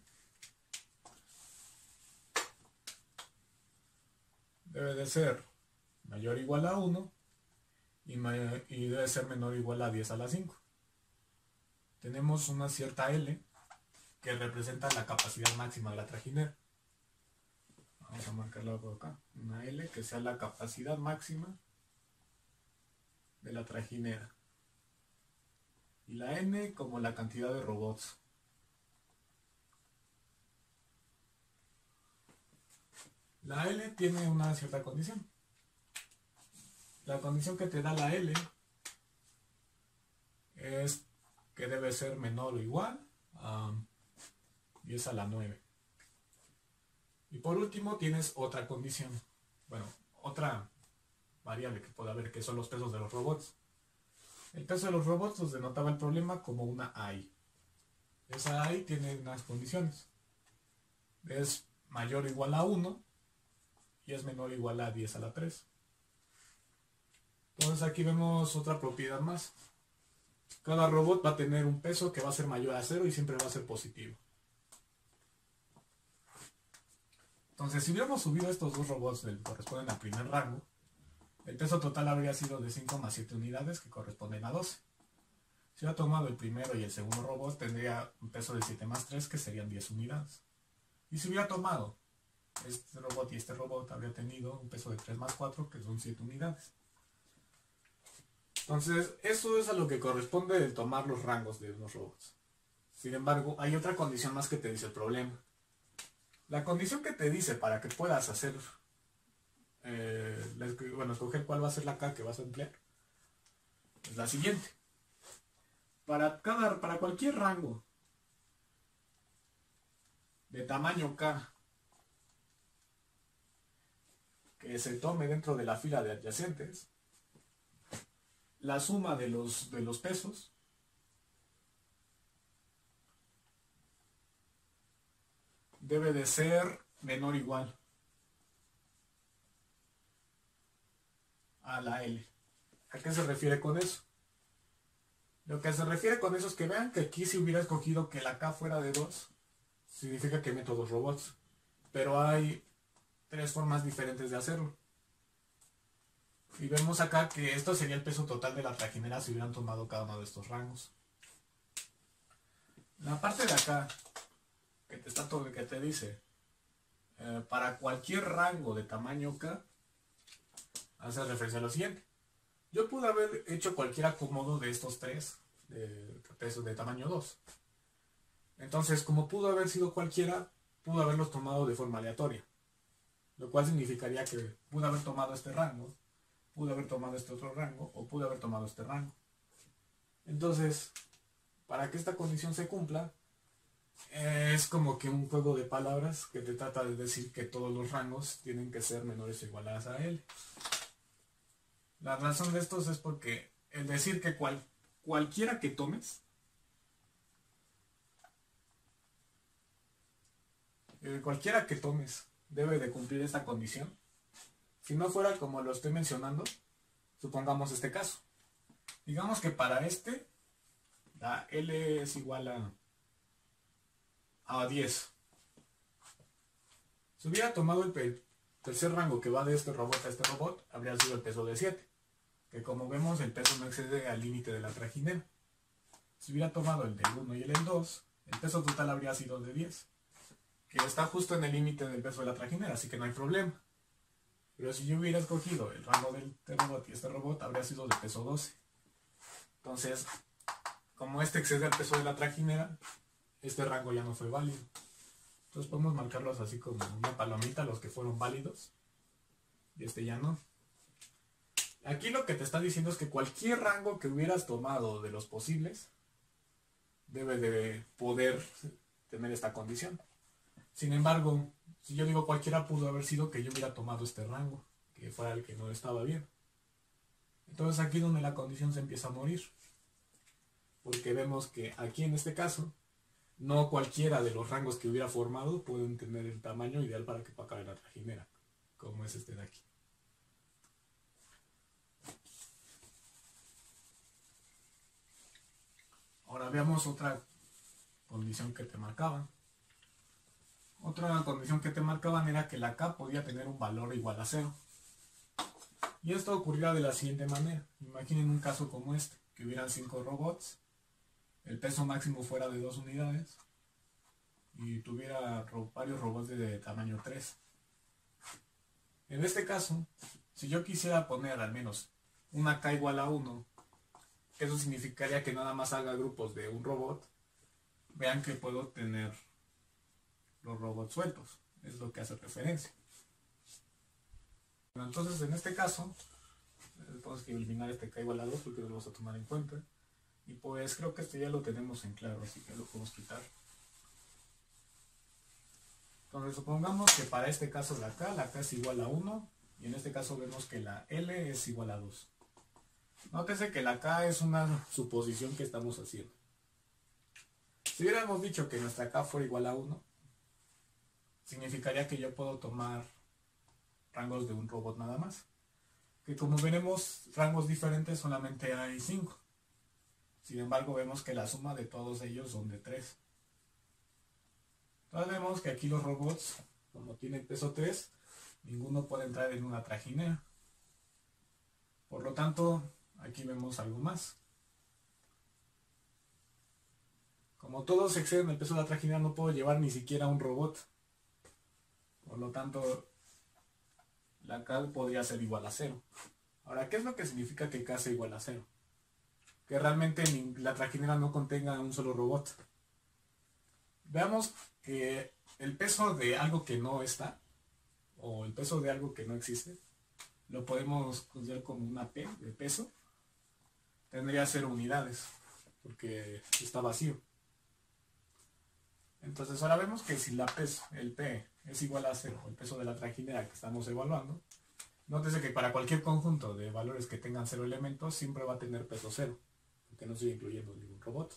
debe de ser mayor o igual a 1 y debe ser menor o igual a 10 a la 5. Tenemos una cierta L que representa la capacidad máxima de la trajinera. Vamos a marcarla por acá. Una L que sea la capacidad máxima de la trajinera. Y la N como la cantidad de robots. La L tiene una cierta condición. La condición que te da la L es que debe ser menor o igual a 10 a la 9. Y por último tienes otra condición. Bueno, otra variable que puede haber, que son los pesos de los robots. El peso de los robots nos denotaba el problema como una AI. Esa AI tiene unas condiciones. Es mayor o igual a 1 y es menor o igual a 10 a la 3. Entonces aquí vemos otra propiedad más. Cada robot va a tener un peso que va a ser mayor a 0 y siempre va a ser positivo. Entonces, si hubiéramos subido estos dos robots que corresponden al primer rango, el peso total habría sido de 5 más 7 unidades, que corresponden a 12. Si hubiera tomado el primero y el segundo robot, tendría un peso de 7 más 3, que serían 10 unidades. Y si hubiera tomado este robot y este robot, habría tenido un peso de 3 más 4, que son 7 unidades. Entonces, eso es a lo que corresponde el tomar los rangos de unos robots. Sin embargo, hay otra condición más que te dice el problema. La condición que te dice para que puedas hacer, escoger cuál va a ser la K que vas a emplear, es la siguiente. Para cualquier rango de tamaño K que se tome dentro de la fila de adyacentes, la suma de los pesos debe de ser menor o igual a la L. ¿A qué se refiere con eso? Lo que se refiere con eso es que vean que aquí si hubiera escogido que la K fuera de 2, significa que meto 2 robots. Pero hay 3 formas diferentes de hacerlo. Y vemos acá que esto sería el peso total de la trajinera si hubieran tomado cada uno de estos rangos. La parte de acá, que te dice, para cualquier rango de tamaño K, hace referencia a lo siguiente. Yo pude haber hecho cualquier acomodo de estos 3 de peso de tamaño 2. Entonces Entonces, como pudo haber sido cualquiera, pudo haberlos tomado de forma aleatoria. Lo cual significaría que pudo haber tomado este rango, pudo haber tomado este otro rango, o pudo haber tomado este rango. Entonces, para que esta condición se cumpla, es como que un juego de palabras que te trata de decir que todos los rangos tienen que ser menores o iguales a L. La razón de estos es porque el decir que cualquiera que tomes, debe de cumplir esta condición. Si no fuera como lo estoy mencionando, supongamos este caso. Digamos que para este, la L es igual a 10. Si hubiera tomado el tercer rango que va de este robot a este robot, habría sido el peso de 7. Que como vemos, el peso no excede al límite de la trajinera. Si hubiera tomado el del 1 y el del 2, el peso total habría sido de 10. Que está justo en el límite del peso de la trajinera, así que no hay problema. Pero si yo hubiera escogido el rango del robot y este robot, habría sido de peso 12. Entonces, como este excede al peso de la trajinera, este rango ya no fue válido. Entonces podemos marcarlos así como una palomita, los que fueron válidos. Y este ya no. Aquí lo que te está diciendo es que cualquier rango que hubieras tomado de los posibles, debe de poder tener esta condición. Sin embargo, si yo digo cualquiera, pudo haber sido que yo hubiera tomado este rango, que fuera el que no estaba bien. Entonces aquí es donde la condición se empieza a morir. Porque vemos que aquí en este caso, no cualquiera de los rangos que hubiera formado pueden tener el tamaño ideal para que pueda caber la trajinera, como es este de aquí. Ahora veamos otra condición que te marcaban. Otra condición que te marcaban era que la K podía tener un valor igual a 0. Y esto ocurría de la siguiente manera. Imaginen un caso como este, que hubieran 5 robots, el peso máximo fuera de 2 unidades y tuviera varios robots de tamaño 3. En este caso, si yo quisiera poner al menos una K igual a 1, eso significaría que nada más haga grupos de un robot. Vean que puedo tener los robots sueltos, es lo que hace referencia. Bueno, entonces en este caso, tenemos que eliminar este K igual a 2 porque lo vamos a tomar en cuenta. Y pues creo que esto ya lo tenemos en claro, así que lo podemos quitar. Entonces supongamos que para este caso la K es igual a 1, y en este caso vemos que la L es igual a 2. Nótese que la K es una suposición que estamos haciendo. Si hubiéramos dicho que nuestra K fuera igual a 1, significaría que yo puedo tomar rangos de un robot nada más. Que como veremos, rangos diferentes solamente hay 5. Sin embargo, vemos que la suma de todos ellos son de 3. Entonces vemos que aquí los robots, como tienen peso 3, ninguno puede entrar en una trajinera. Por lo tanto, aquí vemos algo más. Como todos exceden el peso de la trajinera, no puedo llevar ni siquiera un robot. Por lo tanto, la K podría ser igual a 0. Ahora, ¿qué es lo que significa que K sea igual a 0? Que realmente la trajinera no contenga un solo robot. Veamos que el peso de algo que no está, o el peso de algo que no existe, lo podemos considerar como una P de peso. Tendría 0 unidades, porque está vacío. Entonces ahora vemos que si el P es igual a 0, el peso de la trajinera que estamos evaluando, nótese que para cualquier conjunto de valores que tengan 0 elementos, siempre va a tener peso 0, porque no estoy incluyendo ningún robot.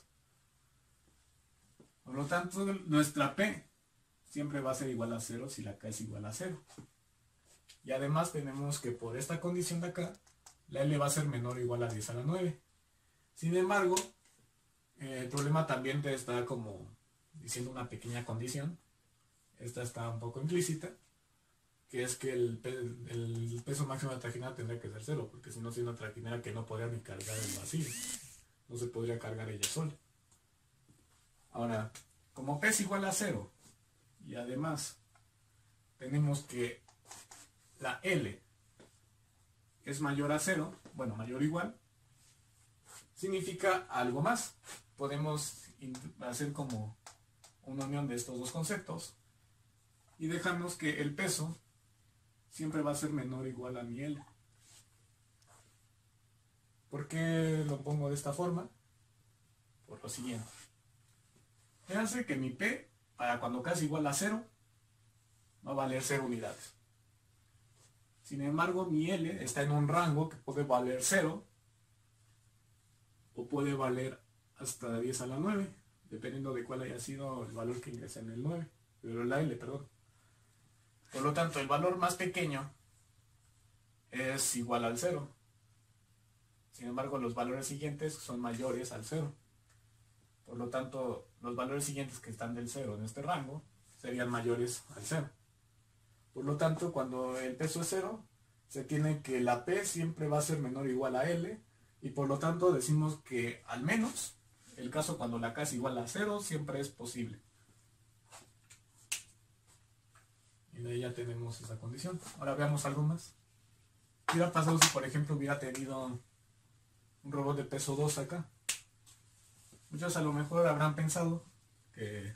Por lo tanto, nuestra P siempre va a ser igual a 0 si la K es igual a 0. Y además tenemos que por esta condición de acá, la L va a ser menor o igual a 10 a la 9. Sin embargo, el problema también te está como diciendo una pequeña condición. Esta está un poco implícita, que es que el peso máximo de la trajinera tendría que ser 0, porque si no sería una trajinera que no podría ni cargar el vacío. No se podría cargar ella sola. Ahora, como P es igual a 0, y además tenemos que la L es mayor a 0, bueno, mayor o igual, significa algo más. Podemos hacer como una unión de estos dos conceptos y dejamos que el peso siempre va a ser menor o igual a mi L. ¿Por qué lo pongo de esta forma? Por lo siguiente. Fíjense que mi P, para cuando K es igual a 0, va a valer 0 unidades. Sin embargo, mi L está en un rango que puede valer 0 o puede valer hasta 10 a la 9, dependiendo de cuál haya sido el valor que ingresa en el 9, pero la L, perdón. Por lo tanto, el valor más pequeño es igual al 0. Sin embargo, los valores siguientes son mayores al 0. Por lo tanto, los valores siguientes que están del 0 en este rango serían mayores al 0. Por lo tanto, cuando el peso es 0, se tiene que la P siempre va a ser menor o igual a L, y por lo tanto decimos que al menos el caso cuando la K es igual a 0 siempre es posible. Y de ahí ya tenemos esa condición. Ahora veamos algo más. ¿Qué hubiera pasado si, por ejemplo, hubiera tenido un robot de peso 2 acá? Muchos a lo mejor habrán pensado que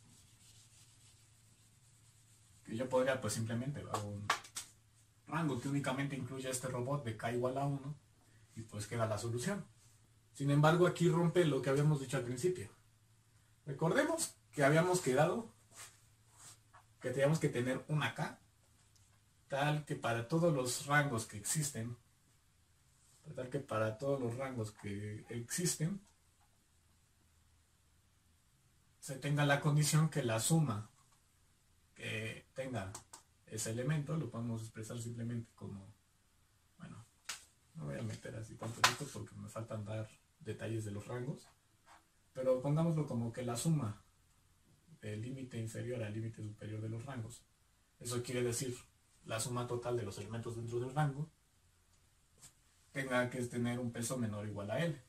yo podría pues simplemente hago un rango que únicamente incluya este robot de K igual a 1 y pues queda la solución. Sin embargo, aquí rompe lo que habíamos dicho al principio. Recordemos que habíamos quedado que teníamos que tener una K tal que para todos los rangos que existen, se tenga la condición que la suma que tenga ese elemento, lo podemos expresar simplemente como, bueno, no voy a meter así tanto esto porque me faltan dar detalles de los rangos, pero pongámoslo como que la suma del límite inferior al límite superior de los rangos. Eso quiere decir la suma total de los elementos dentro del rango tenga que tener un peso menor o igual a L.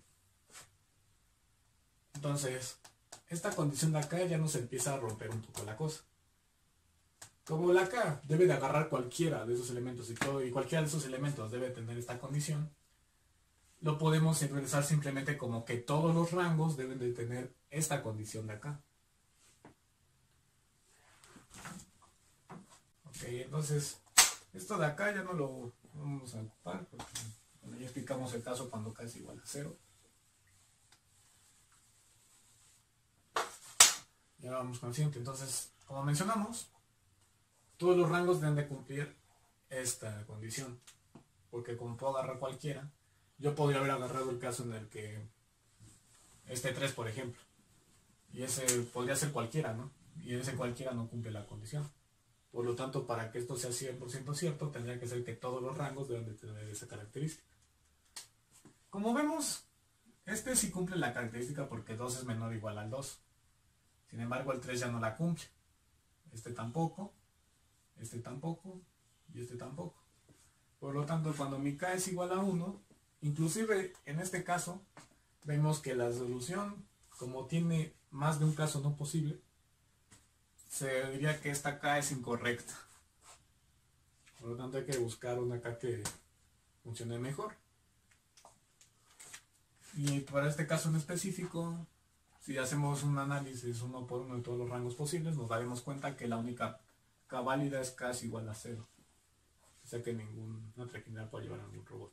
Entonces, esta condición de acá ya nos empieza a romper un poco la cosa. Como la K debe de agarrar cualquiera de esos elementos y cualquiera de esos elementos debe tener esta condición, lo podemos expresar simplemente como que todos los rangos deben de tener esta condición de acá. Ok, entonces esto de acá ya no lo vamos a ocupar porque bueno, ya explicamos el caso cuando K es igual a 0. Y ahora vamos con el siguiente. Entonces, como mencionamos, todos los rangos deben de cumplir esta condición, porque como puedo agarrar cualquiera, yo podría haber agarrado el caso en el que este 3, por ejemplo, y ese podría ser cualquiera, ¿no? Y ese cualquiera no cumple la condición. Por lo tanto, para que esto sea 100% cierto, tendría que ser que todos los rangos deben de tener esa característica. Como vemos, este sí cumple la característica porque 2 es menor o igual al 2. Sin embargo, el 3 ya no la cumple. Este tampoco y este tampoco. Por lo tanto, cuando mi K es igual a 1, inclusive en este caso, vemos que la solución, como tiene más de un caso no posible, se diría que esta K es incorrecta. Por lo tanto, hay que buscar una K que funcione mejor. Y para este caso en específico, si hacemos un análisis uno por uno de todos los rangos posibles, nos daremos cuenta que la única K válida es K es igual a 0. O sea que ninguna traquinar puede llevar a ningún robot.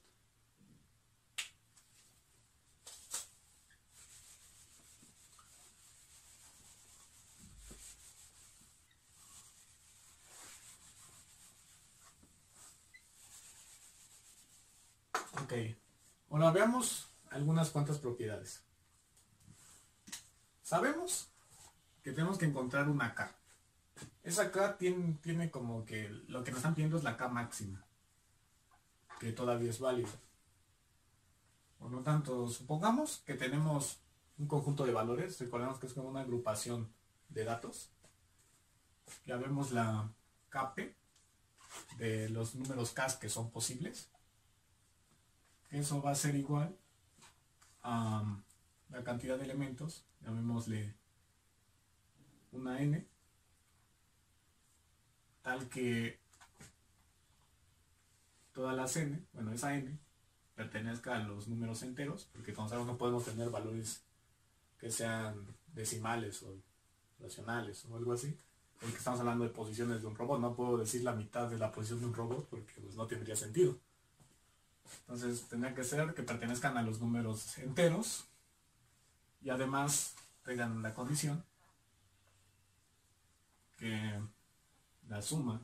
Ok, ahora veamos algunas cuantas propiedades. Sabemos que tenemos que encontrar una K. Esa K tiene como que lo que nos están pidiendo es la K máxima, que todavía es válida. Por lo tanto, supongamos que tenemos un conjunto de valores, recordemos que es como una agrupación de datos. Ya vemos la KP de los números K que son posibles. Eso va a ser igual a la cantidad de elementos, llamémosle una n, tal que todas las n, bueno, esa n pertenezca a los números enteros, porque como sabemos no podemos tener valores que sean decimales o racionales o algo así, porque estamos hablando de posiciones de un robot. No puedo decir la mitad de la posición de un robot porque pues, no tendría sentido. Entonces tendría que ser que pertenezcan a los números enteros y además tengan la condición que la suma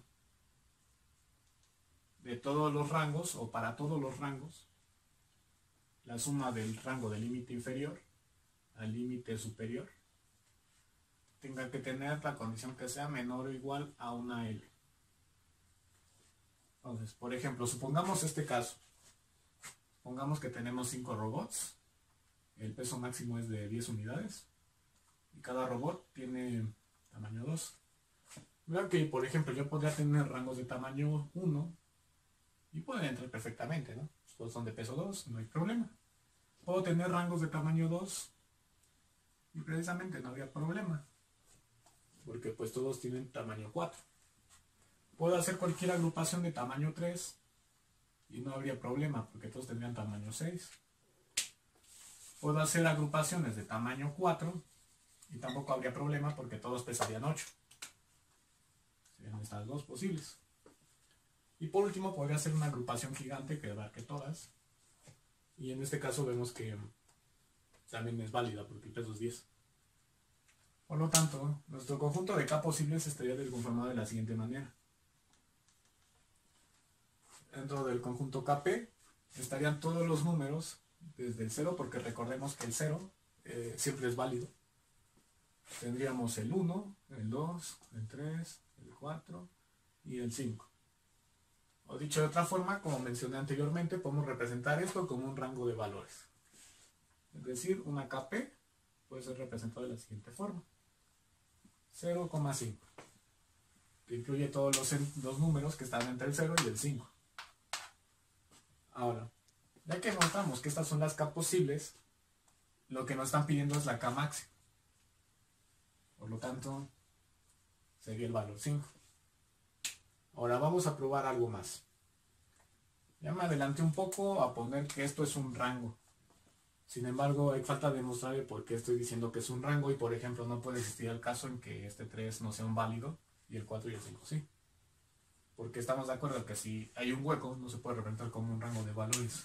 de todos los rangos o para todos los rangos, la suma del rango del límite inferior al límite superior tenga que tener la condición que sea menor o igual a una L. Entonces, por ejemplo, supongamos este caso. Supongamos que tenemos 5 robots. El peso máximo es de 10 unidades. Y cada robot tiene tamaño 2. Vean que, por ejemplo, yo podría tener rangos de tamaño 1 y pueden entrar perfectamente, ¿no? Todos son de peso 2, no hay problema. Puedo tener rangos de tamaño 2 y precisamente no habría problema, porque pues todos tienen tamaño 4. Puedo hacer cualquier agrupación de tamaño 3 y no habría problema, porque todos tendrían tamaño 6. Puedo hacer agrupaciones de tamaño 4 y tampoco habría problema, porque todos pesarían 8. Serían estas dos posibles. Y por último podría hacer una agrupación gigante que abarque todas. Y en este caso vemos que también es válida porque el peso es 10. Por lo tanto, nuestro conjunto de K posibles estaría conformado de la siguiente manera. Dentro del conjunto KP estarían todos los números desde el 0, porque recordemos que el 0 siempre es válido. Tendríamos el 1, el 2, el 3, el 4 y el 5. O dicho de otra forma, como mencioné anteriormente, podemos representar esto como un rango de valores. Es decir, una KP puede ser representada de la siguiente forma. 0,5, que incluye todos los números que están entre el 0 y el 5. Ahora, ya que notamos que estas son las K posibles, lo que nos están pidiendo es la K máxima. Por lo tanto, sería el valor 5. Ahora vamos a probar algo más. Ya me adelanté un poco a poner que esto es un rango. Sin embargo, hay falta demostrar el por qué estoy diciendo que es un rango y, por ejemplo, no puede existir el caso en que este 3 no sea un válido y el 4 y el 5 sí. Porque estamos de acuerdo que si hay un hueco, no se puede representar como un rango de valores.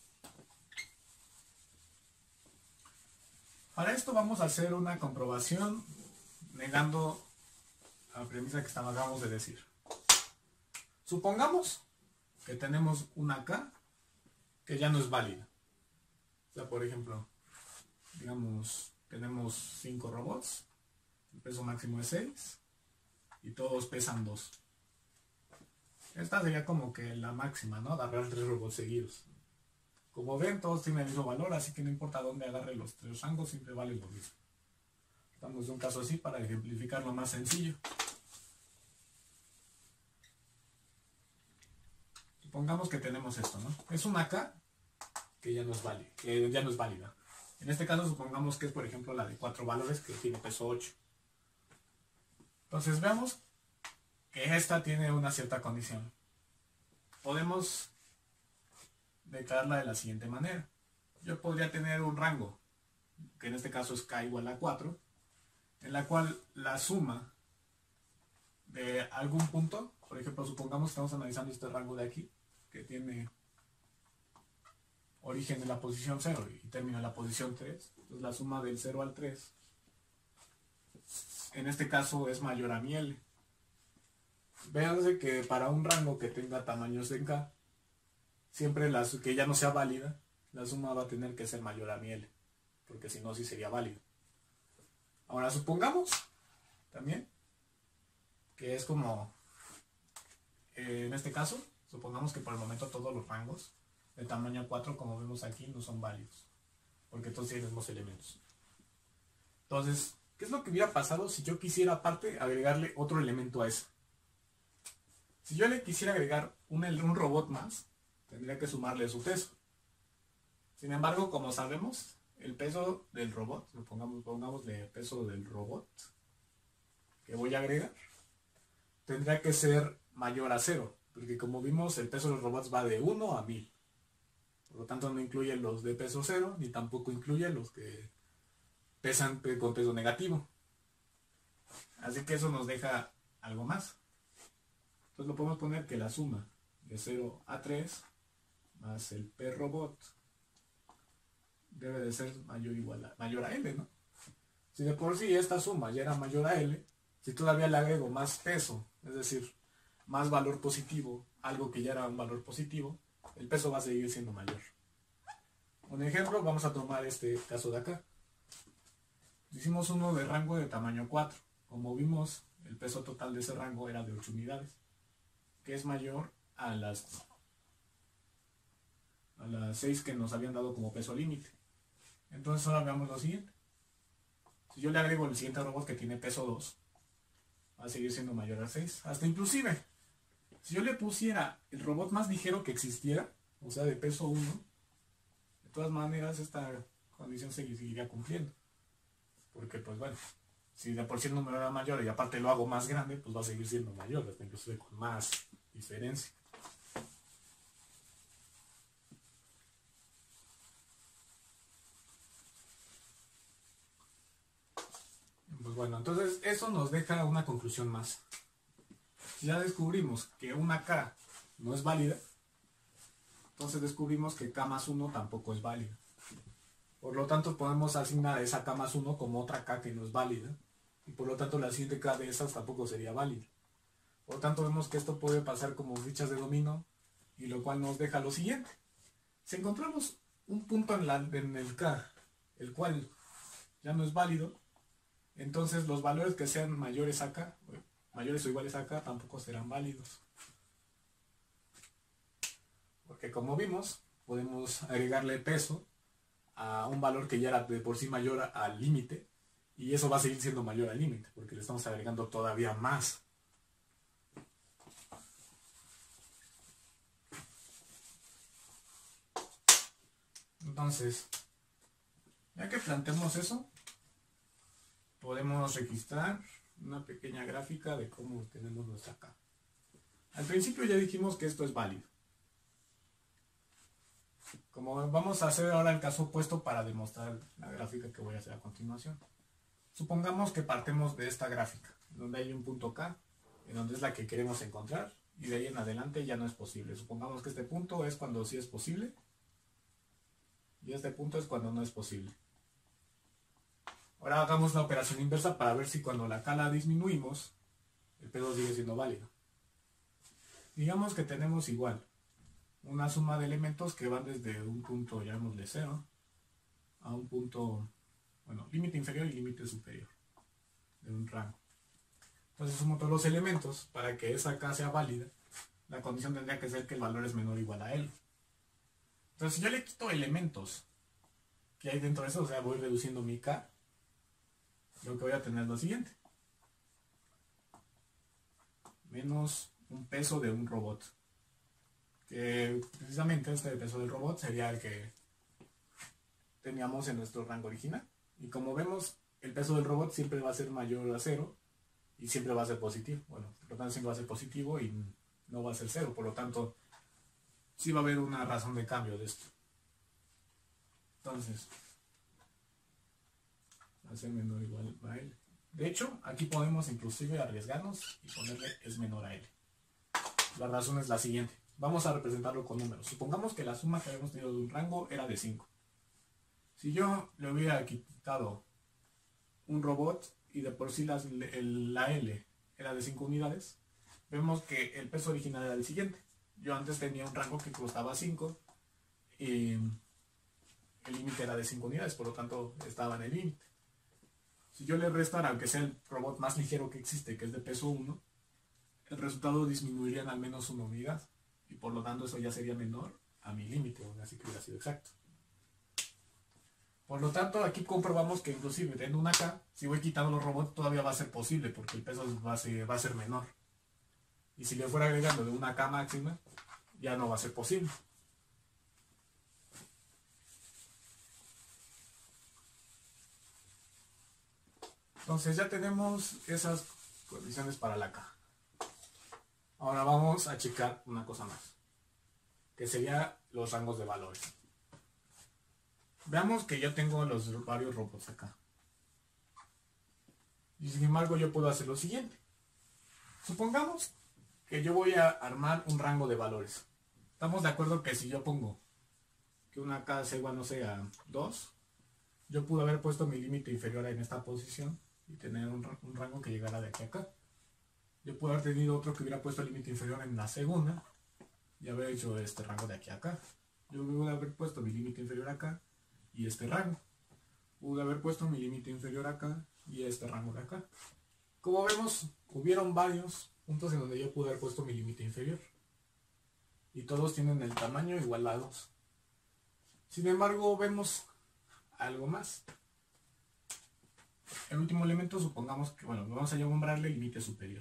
Para esto vamos a hacer una comprobación negando la premisa que acabamos de decir. Supongamos que tenemos una K que ya no es válida. O sea, por ejemplo, digamos, tenemos 5 robots, el peso máximo es 6 y todos pesan 2. Esta sería como que la máxima, ¿no? De agarrar 3 robots seguidos. Como ven, todos tienen el mismo valor, así que no importa dónde agarre los 3 rangos, siempre vale lo mismo. Estamos de un caso así para ejemplificarlo más sencillo. Supongamos que tenemos esto, ¿no? Es una K que ya no es válida. En este caso supongamos que es, por ejemplo, la de 4 valores que tiene peso 8. Entonces veamos que esta tiene una cierta condición. Podemos declararla de la siguiente manera. Yo podría tener un rango, que en este caso es K igual a 4, en la cual la suma de algún punto, por ejemplo, supongamos que estamos analizando este rango de aquí, que tiene origen en la posición 0 y término en la posición 3, entonces la suma del 0 al 3, en este caso es mayor a mi L. Véanse que para un rango que tenga tamaños en K, siempre que ya no sea válida, la suma va a tener que ser mayor a mi L, porque si no, sí sería válido. Ahora supongamos también que es como, en este caso, supongamos que por el momento todos los rangos de tamaño 4, como vemos aquí, no son válidos, porque todos tienen los mismos elementos. Entonces, ¿qué es lo que hubiera pasado si yo quisiera aparte agregarle otro elemento a eso? Si yo le quisiera agregar un robot más, tendría que sumarle su peso. Sin embargo, como sabemos, el peso del robot, pongámosle peso del robot que voy a agregar, tendría que ser mayor a 0, porque como vimos, el peso de los robots va de 1 a 1000. Por lo tanto, no incluye los de peso 0, ni tampoco incluye los que pesan con peso negativo. Así que eso nos deja algo más. Entonces lo podemos poner que la suma de 0 a 3 más el P robot debe de ser mayor a L, ¿no? Si de por sí esta suma ya era mayor a L, si todavía le agrego más peso, es decir, más valor positivo, algo que ya era un valor positivo, el peso va a seguir siendo mayor. Un ejemplo, vamos a tomar este caso de acá. Hicimos uno de rango de tamaño 4. Como vimos, el peso total de ese rango era de 8 unidades, que es mayor a las 6 que nos habían dado como peso límite. Entonces ahora veamos lo siguiente. Si yo le agrego el siguiente robot que tiene peso 2, va a seguir siendo mayor a 6. Hasta inclusive, si yo le pusiera el robot más ligero que existiera, o sea de peso 1, de todas maneras esta condición se seguiría cumpliendo. Porque pues bueno, si de por sí el número era mayor y aparte lo hago más grande, pues va a seguir siendo mayor, hasta inclusive con más diferencia. Pues bueno, entonces eso nos deja una conclusión más. Si ya descubrimos que una K no es válida, entonces descubrimos que K más 1 tampoco es válida. Por lo tanto podemos asignar a esa K más 1 como otra K que no es válida. Y por lo tanto la siguiente K de esas tampoco sería válida. Por lo tanto vemos que esto puede pasar como fichas de dominó, y lo cual nos deja lo siguiente. Si encontramos un punto en el K, el cual ya no es válido, entonces los valores que sean mayores a K, mayores o iguales a K, tampoco serán válidos. Porque como vimos, podemos agregarle peso a un valor que ya era de por sí mayor al límite, y eso va a seguir siendo mayor al límite, porque le estamos agregando todavía más. Entonces, ya que planteamos eso, podemos registrar una pequeña gráfica de cómo tenemos nuestra K. Al principio ya dijimos que esto es válido. Como vamos a hacer ahora el caso opuesto para demostrar la gráfica que voy a hacer a continuación. Supongamos que partemos de esta gráfica, donde hay un punto K, en donde es la que queremos encontrar, y de ahí en adelante ya no es posible. Supongamos que este punto es cuando sí es posible, y este punto es cuando no es posible. Ahora hagamos la operación inversa para ver si cuando la K la disminuimos, el peso sigue siendo válido. Digamos que tenemos igual una suma de elementos que van desde un punto, llamémosle 0, a un punto, bueno, límite inferior y límite superior de un rango. Entonces sumo todos los elementos. Para que esa K sea válida, la condición tendría que ser que el valor es menor o igual a L. Entonces si yo le quito elementos que hay dentro de eso, o sea, voy reduciendo mi K, lo que voy a tener es lo siguiente: menos un peso de un robot, que precisamente este peso del robot sería el que teníamos en nuestro rango original. Y como vemos, el peso del robot siempre va a ser mayor a 0 y siempre va a ser positivo. Bueno, por lo tanto siempre va a ser positivo y no va a ser 0. Por lo tanto, sí va a haber una razón de cambio de esto. Entonces, va a ser menor o igual a L. De hecho, aquí podemos inclusive arriesgarnos y ponerle es menor a L. La razón es la siguiente. Vamos a representarlo con números. Supongamos que la suma que habíamos tenido de un rango era de 5. Si yo le hubiera quitado un robot y de por sí la L era de 5 unidades, vemos que el peso original era el siguiente. Yo antes tenía un rango que costaba 5 y el límite era de 5 unidades, por lo tanto estaba en el límite. Si yo le restara, aunque sea el robot más ligero que existe, que es de peso 1, el resultado disminuiría en al menos 1 unidad. Y por lo tanto eso ya sería menor a mi límite, así que hubiera sido exacto. Por lo tanto, aquí comprobamos que inclusive teniendo una K, si voy quitando los robots todavía va a ser posible, porque el peso va a ser menor. Y si le fuera agregando de una K máxima, ya no va a ser posible. Entonces ya tenemos esas condiciones para la K. Ahora vamos a checar una cosa más, que sería los rangos de valores. Veamos que yo tengo los varios robots acá. Y sin embargo yo puedo hacer lo siguiente. Supongamos que yo voy a armar un rango de valores. Estamos de acuerdo que si yo pongo que una k sea igual, no sé, a 2, yo pude haber puesto mi límite inferior en esta posición y tener un rango que llegara de aquí a acá. Yo pude haber tenido otro que hubiera puesto el límite inferior en la segunda y haber hecho este rango de aquí a acá. Yo pude haber puesto mi límite inferior acá y este rango. Pude haber puesto mi límite inferior acá y este rango de acá. Como vemos, hubieron varios puntos en donde yo pude haber puesto mi límite inferior. Y todos tienen el tamaño igual a 2. Sin embargo, vemos algo más. El último elemento, supongamos que, bueno, vamos a nombrarle límite superior.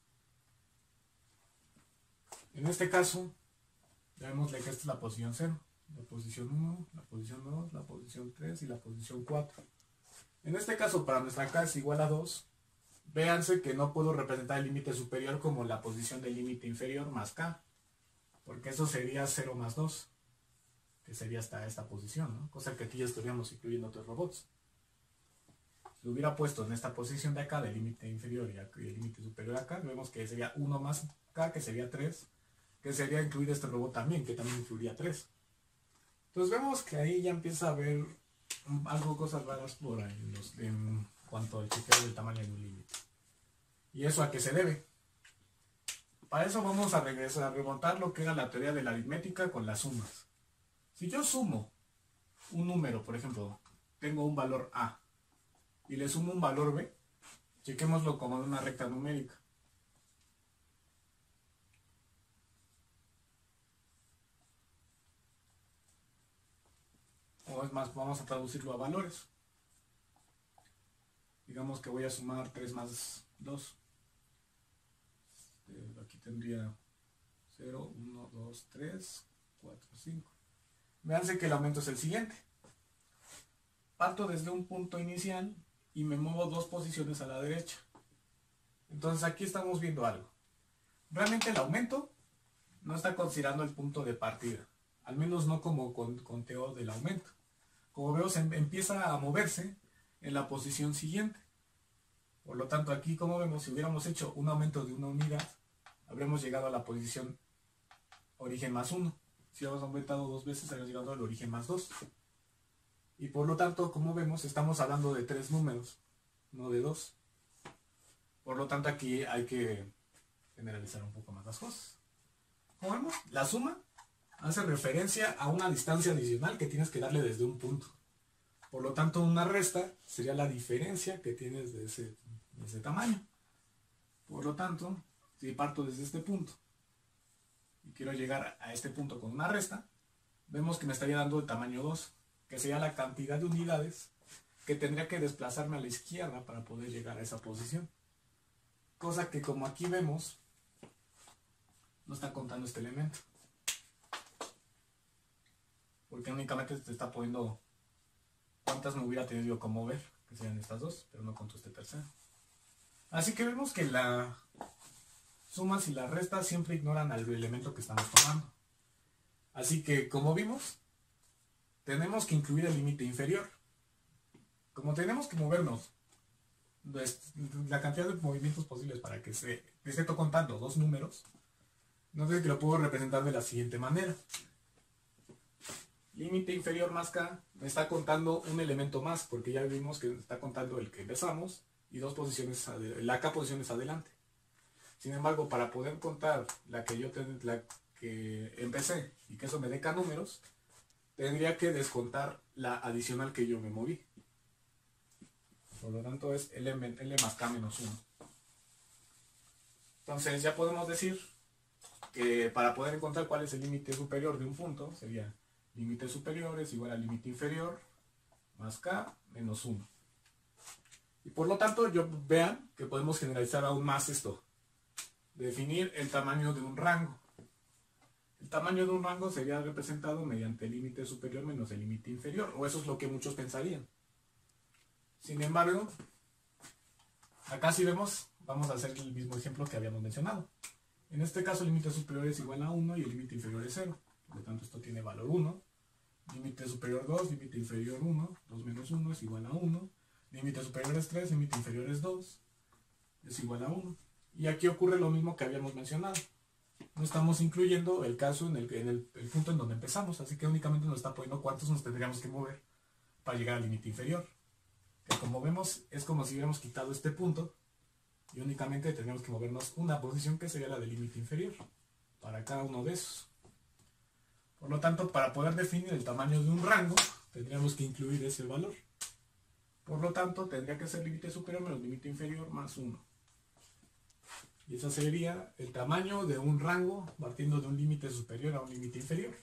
En este caso, llamémosle que esta es la posición 0, la posición 1, la posición 2, la posición 3 y la posición 4. En este caso, para nuestra k es igual a 2, véanse que no puedo representar el límite superior como la posición del límite inferior más k, porque eso sería 0 más 2, que sería hasta esta posición, ¿no? Cosa que aquí ya estaríamos incluyendo otros robots. Si lo hubiera puesto en esta posición de acá, del límite inferior y el límite superior acá, vemos que sería 1 más k, que sería 3, que sería incluir este robot también, que también incluiría 3. Entonces vemos que ahí ya empieza a haber algo, cosas raras por ahí en cuanto al chequeo del tamaño de un límite. ¿Y eso a qué se debe? Para eso vamos a regresar a remontar lo que era la teoría de la aritmética con las sumas. Si yo sumo un número, por ejemplo, tengo un valor A y le sumo un valor B, chequémoslo como en una recta numérica. O es más, vamos a traducirlo a valores. Digamos que voy a sumar 3 más 2. Aquí tendría 0, 1, 2, 3, 4, 5. Véanse que el aumento es el siguiente. Parto desde un punto inicial y me muevo 2 posiciones a la derecha. Entonces aquí estamos viendo algo. Realmente el aumento no está considerando el punto de partida. Al menos no como conteo del aumento. Como veo, empieza a moverse en la posición siguiente. Por lo tanto, aquí, como vemos, si hubiéramos hecho un aumento de una unidad, habríamos llegado a la posición origen más 1. Si hubiéramos aumentado 2 veces, habríamos llegado al origen más 2. Y por lo tanto, como vemos, estamos hablando de 3 números, no de 2. Por lo tanto, aquí hay que generalizar un poco más las cosas. Como vemos, la suma hace referencia a una distancia adicional que tienes que darle desde un punto. Por lo tanto, una resta sería la diferencia que tienes de ese tamaño. Por lo tanto, si parto desde este punto y quiero llegar a este punto con una resta, vemos que me estaría dando el tamaño 2, que sería la cantidad de unidades que tendría que desplazarme a la izquierda para poder llegar a esa posición. Cosa que, como aquí vemos, no está contando este elemento. Porque únicamente te está poniendo cuántas me hubiera tenido que mover, que serían estas dos, pero no contó este tercero. Así que vemos que las sumas y las restas siempre ignoran al elemento que estamos tomando. Así que, como vimos, tenemos que incluir el límite inferior. Como tenemos que movernos la cantidad de movimientos posibles para que se esté contando 2 números, entonces que lo puedo representar de la siguiente manera. Límite inferior más k me está contando un elemento más, porque ya vimos que está contando el que empezamos y 2 posiciones, la k posiciones adelante. Sin embargo, para poder contar la que empecé y que eso me dé k números, tendría que descontar la adicional que yo me moví. Por lo tanto es L más K menos 1. Entonces ya podemos decir que para poder encontrar cuál es el límite superior de un punto, sería límite superior es igual al límite inferior más K menos 1. Y por lo tanto vean que podemos generalizar aún más esto. Definir el tamaño de un rango. El tamaño de un rango sería representado mediante el límite superior menos el límite inferior, o eso es lo que muchos pensarían. Sin embargo, acá si vemos, vamos a hacer el mismo ejemplo que habíamos mencionado. En este caso el límite superior es igual a 1 y el límite inferior es 0. Por lo tanto esto tiene valor 1. Límite superior 2, límite inferior 1, 2 menos 1 es igual a 1. Límite superior es 3, límite inferior es 2, es igual a 1. Y aquí ocurre lo mismo que habíamos mencionado. No estamos incluyendo el caso en el punto en donde empezamos, así que únicamente nos está poniendo cuántos nos tendríamos que mover para llegar al límite inferior. Que como vemos, es como si hubiéramos quitado este punto y únicamente tendríamos que movernos una posición que sería la del límite inferior para cada uno de esos. Por lo tanto, para poder definir el tamaño de un rango, tendríamos que incluir ese valor. Por lo tanto, tendría que ser límite superior menos límite inferior más 1. Y eso sería el tamaño de un rango partiendo de un límite superior a un límite inferior.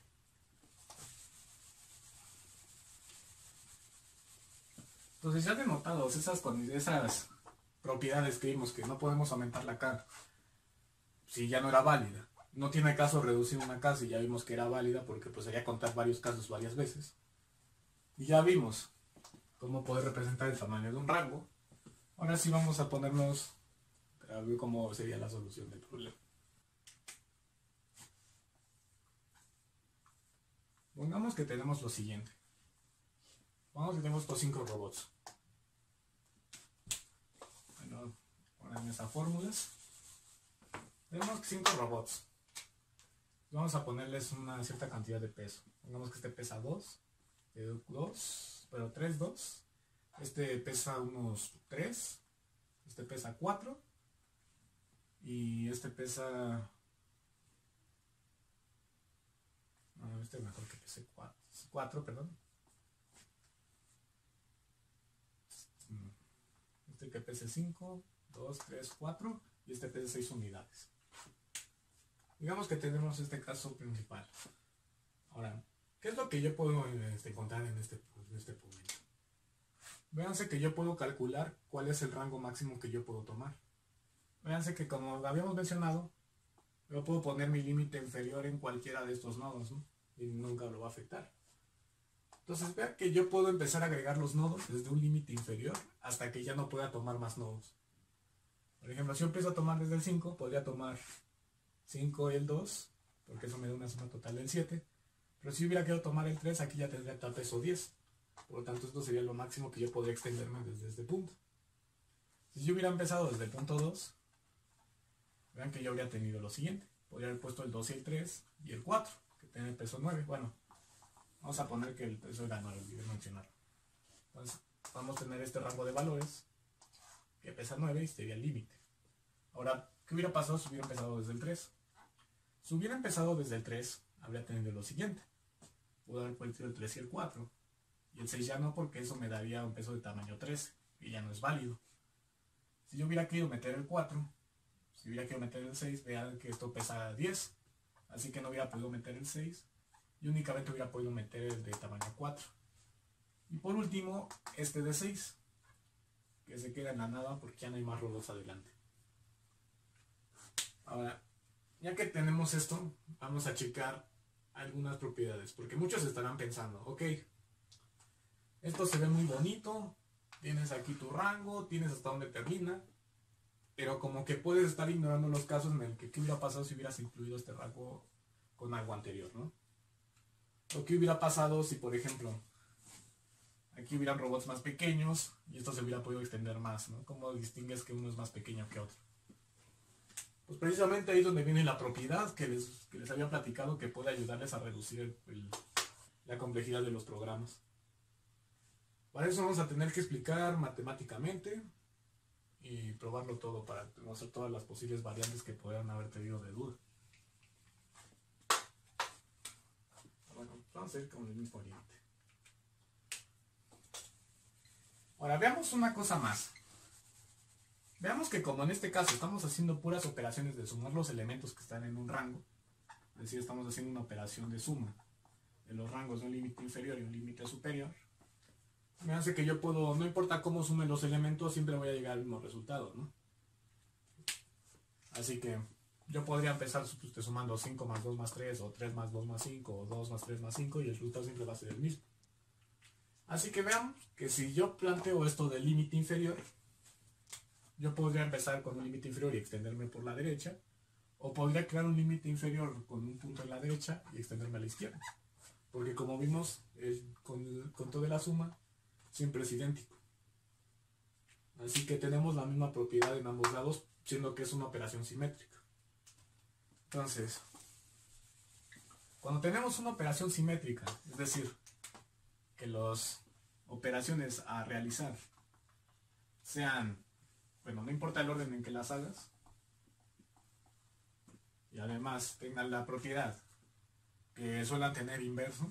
Entonces ya denotados esas propiedades que vimos que no podemos aumentarla acá, si ya no era válida. No tiene caso reducir una casa y ya vimos que era válida porque pues sería contar varios casos varias veces. Y ya vimos cómo poder representar el tamaño de un rango. Ahora sí vamos a ponernos a ver cómo sería la solución del problema. Pongamos que tenemos lo siguiente. Pongamos que tenemos estos 5 robots. Bueno, ahora en esas fórmulas. Tenemos 5 robots. Vamos a ponerles una cierta cantidad de peso. Pongamos que este pesa 2, pero 3, 2. Este pesa unos 3. Este pesa 4. Y este pesa... No, este mejor que pese 4, perdón. Este que pese 5, 2, 3, 4. Y este pese 6 unidades. Digamos que tenemos este caso principal. Ahora, ¿qué es lo que yo puedo encontrar en este momento? Véanse que yo puedo calcular cuál es el rango máximo que yo puedo tomar. Véanse que como habíamos mencionado, yo puedo poner mi límite inferior en cualquiera de estos nodos, ¿no? Y nunca lo va a afectar. Entonces vean que yo puedo empezar a agregar los nodos desde un límite inferior hasta que ya no pueda tomar más nodos. Por ejemplo, si yo empiezo a tomar desde el 5, podría tomar 5 y el 2, porque eso me da una suma total del 7. Pero si hubiera querido tomar el 3, aquí ya tendría tal peso 10. Por lo tanto, esto sería lo máximo que yo podría extenderme desde este punto. Si yo hubiera empezado desde el punto 2, vean que yo habría tenido lo siguiente. Podría haber puesto el 2 y el 3 y el 4, que tiene el peso 9. Bueno, vamos a poner que el peso era 9, olvidé mencionarlo. Entonces, vamos a tener este rango de valores que pesa 9 y sería el límite. Ahora, ¿qué hubiera pasado si hubiera empezado desde el 3? Si hubiera empezado desde el 3, habría tenido lo siguiente. Puedo haber puesto el 3 y el 4. Y el 6 ya no, porque eso me daría un peso de tamaño 13, y ya no es válido. Si yo hubiera querido meter el 4, si hubiera querido meter el 6, vean que esto pesa 10. Así que no hubiera podido meter el 6, y únicamente hubiera podido meter el de tamaño 4. Y por último, este de 6, que se queda en la nada porque ya no hay más robots adelante. Ahora, ya que tenemos esto, vamos a checar algunas propiedades, porque muchos estarán pensando, ok, esto se ve muy bonito, tienes aquí tu rango, tienes hasta donde termina, pero como que puedes estar ignorando los casos en el que qué hubiera pasado si hubieras incluido este rango con algo anterior, ¿no? O qué hubiera pasado si, por ejemplo, aquí hubieran robots más pequeños y esto se hubiera podido extender más, ¿no? ¿Cómo distingues que uno es más pequeño que otro? Pues precisamente ahí es donde viene la propiedad que les había platicado, que puede ayudarles a reducir la complejidad de los programas. Para eso vamos a tener que explicar matemáticamente y probarlo todo para conocer todas las posibles variantes que podrían haber tenido de duda. Bueno, vamos a ir con el mismo límite. Ahora veamos una cosa más. Veamos que como en este caso estamos haciendo puras operaciones de sumar los elementos que están en un rango, es decir, estamos haciendo una operación de suma de los rangos de un límite inferior y un límite superior, me hace que yo puedo, no importa cómo sume los elementos, siempre voy a llegar al mismo resultado, ¿no? Así que yo podría empezar sumando 5 más 2 más 3, o 3 más 2 más 5, o 2 más 3 más 5, y el resultado siempre va a ser el mismo. Así que veamos que si yo planteo esto del límite inferior, yo podría empezar con un límite inferior y extenderme por la derecha, o podría crear un límite inferior con un punto en la derecha y extenderme a la izquierda. Porque como vimos, con toda la suma, siempre es idéntico. Así que tenemos la misma propiedad en ambos lados, siendo que es una operación simétrica. Entonces, cuando tenemos una operación simétrica, es decir, que las operaciones a realizar sean, bueno, no importa el orden en que las hagas, y además tengan la propiedad que suelen tener inverso,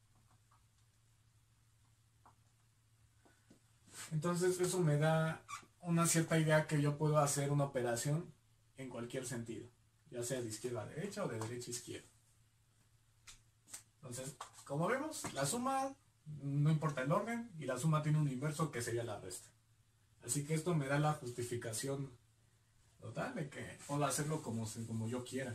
entonces eso me da una cierta idea que yo puedo hacer una operación en cualquier sentido, ya sea de izquierda a derecha o de derecha a izquierda. Entonces, como vemos, la suma no importa el orden y la suma tiene un inverso que sería la resta. Así que esto me da la justificación total de que puedo hacerlo como yo quiera.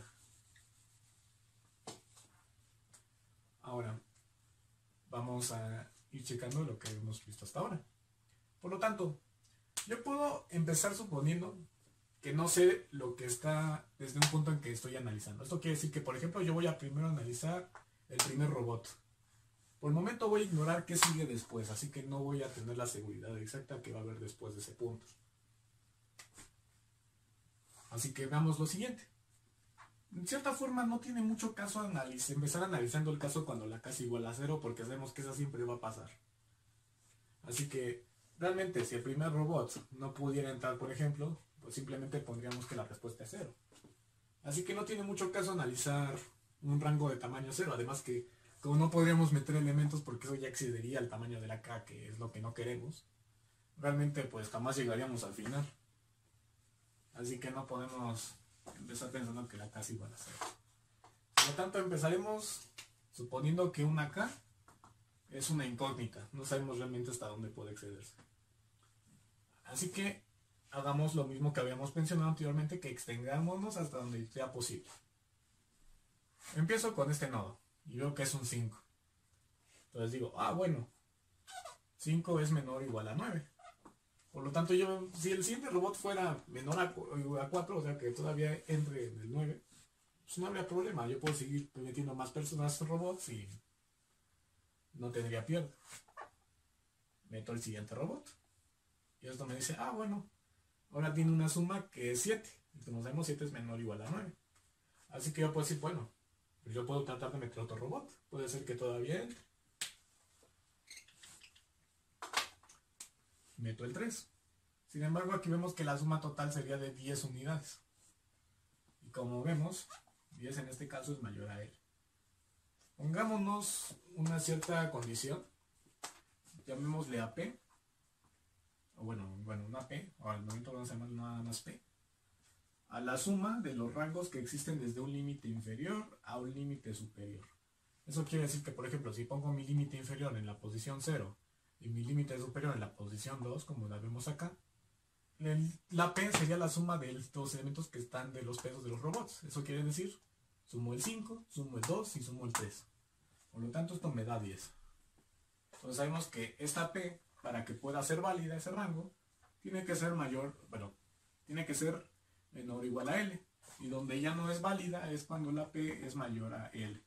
Ahora, vamos a ir checando lo que hemos visto hasta ahora. Por lo tanto, yo puedo empezar suponiendo que no sé lo que está desde un punto en que estoy analizando. Esto quiere decir que, por ejemplo, yo voy a primero analizar el primer robot. Por el momento voy a ignorar qué sigue después, así que no voy a tener la seguridad exacta que va a haber después de ese punto. Así que veamos lo siguiente. En cierta forma no tiene mucho caso empezar analizando el caso cuando la k es igual a 0, porque sabemos que eso siempre va a pasar. Así que realmente si el primer robot no pudiera entrar, por ejemplo, pues simplemente pondríamos que la respuesta es 0. Así que no tiene mucho caso analizar un rango de tamaño 0, además que como no podríamos meter elementos porque eso ya excedería el tamaño de la k, que es lo que no queremos, realmente pues jamás llegaríamos al final. Así que no podemos empezar pensando que la k es igual a 0. Por lo tanto, empezaremos suponiendo que una k es una incógnita. No sabemos realmente hasta dónde puede excederse. Así que hagamos lo mismo que habíamos mencionado anteriormente, que extendámonos hasta donde sea posible. Empiezo con este nodo y veo que es un 5. Entonces digo, bueno, 5 es menor o igual a 9. Por lo tanto, si el siguiente robot fuera menor a 4, o sea que todavía entre en el 9, pues no habría problema. Yo puedo seguir metiendo más personas robots y no tendría pierde. Meto el siguiente robot. Y esto me dice, bueno, ahora tiene una suma que es 7. Y como sabemos, 7 es menor o igual a 9. Así que yo puedo decir, bueno, pues yo puedo tratar de meter otro robot. Puede ser que todavía entre. Meto el 3. Sin embargo, aquí vemos que la suma total sería de 10 unidades. Y como vemos, 10 en este caso es mayor a L. Pongámonos una cierta condición. Llamémosle a P. O bueno, una P. O al momento vamos a llamar nada más P. A la suma de los rangos que existen desde un límite inferior a un límite superior. Eso quiere decir que, por ejemplo, si pongo mi límite inferior en la posición 0 y mi límite superior en la posición 2, como la vemos acá, la P sería la suma de los elementos que están de los pesos de los robots. Eso quiere decir, sumo el 5, sumo el 2 y sumo el 3. Por lo tanto, esto me da 10. Entonces sabemos que esta P, para que pueda ser válida ese rango, tiene que ser tiene que ser menor o igual a L. Y donde ya no es válida es cuando la P es mayor a L.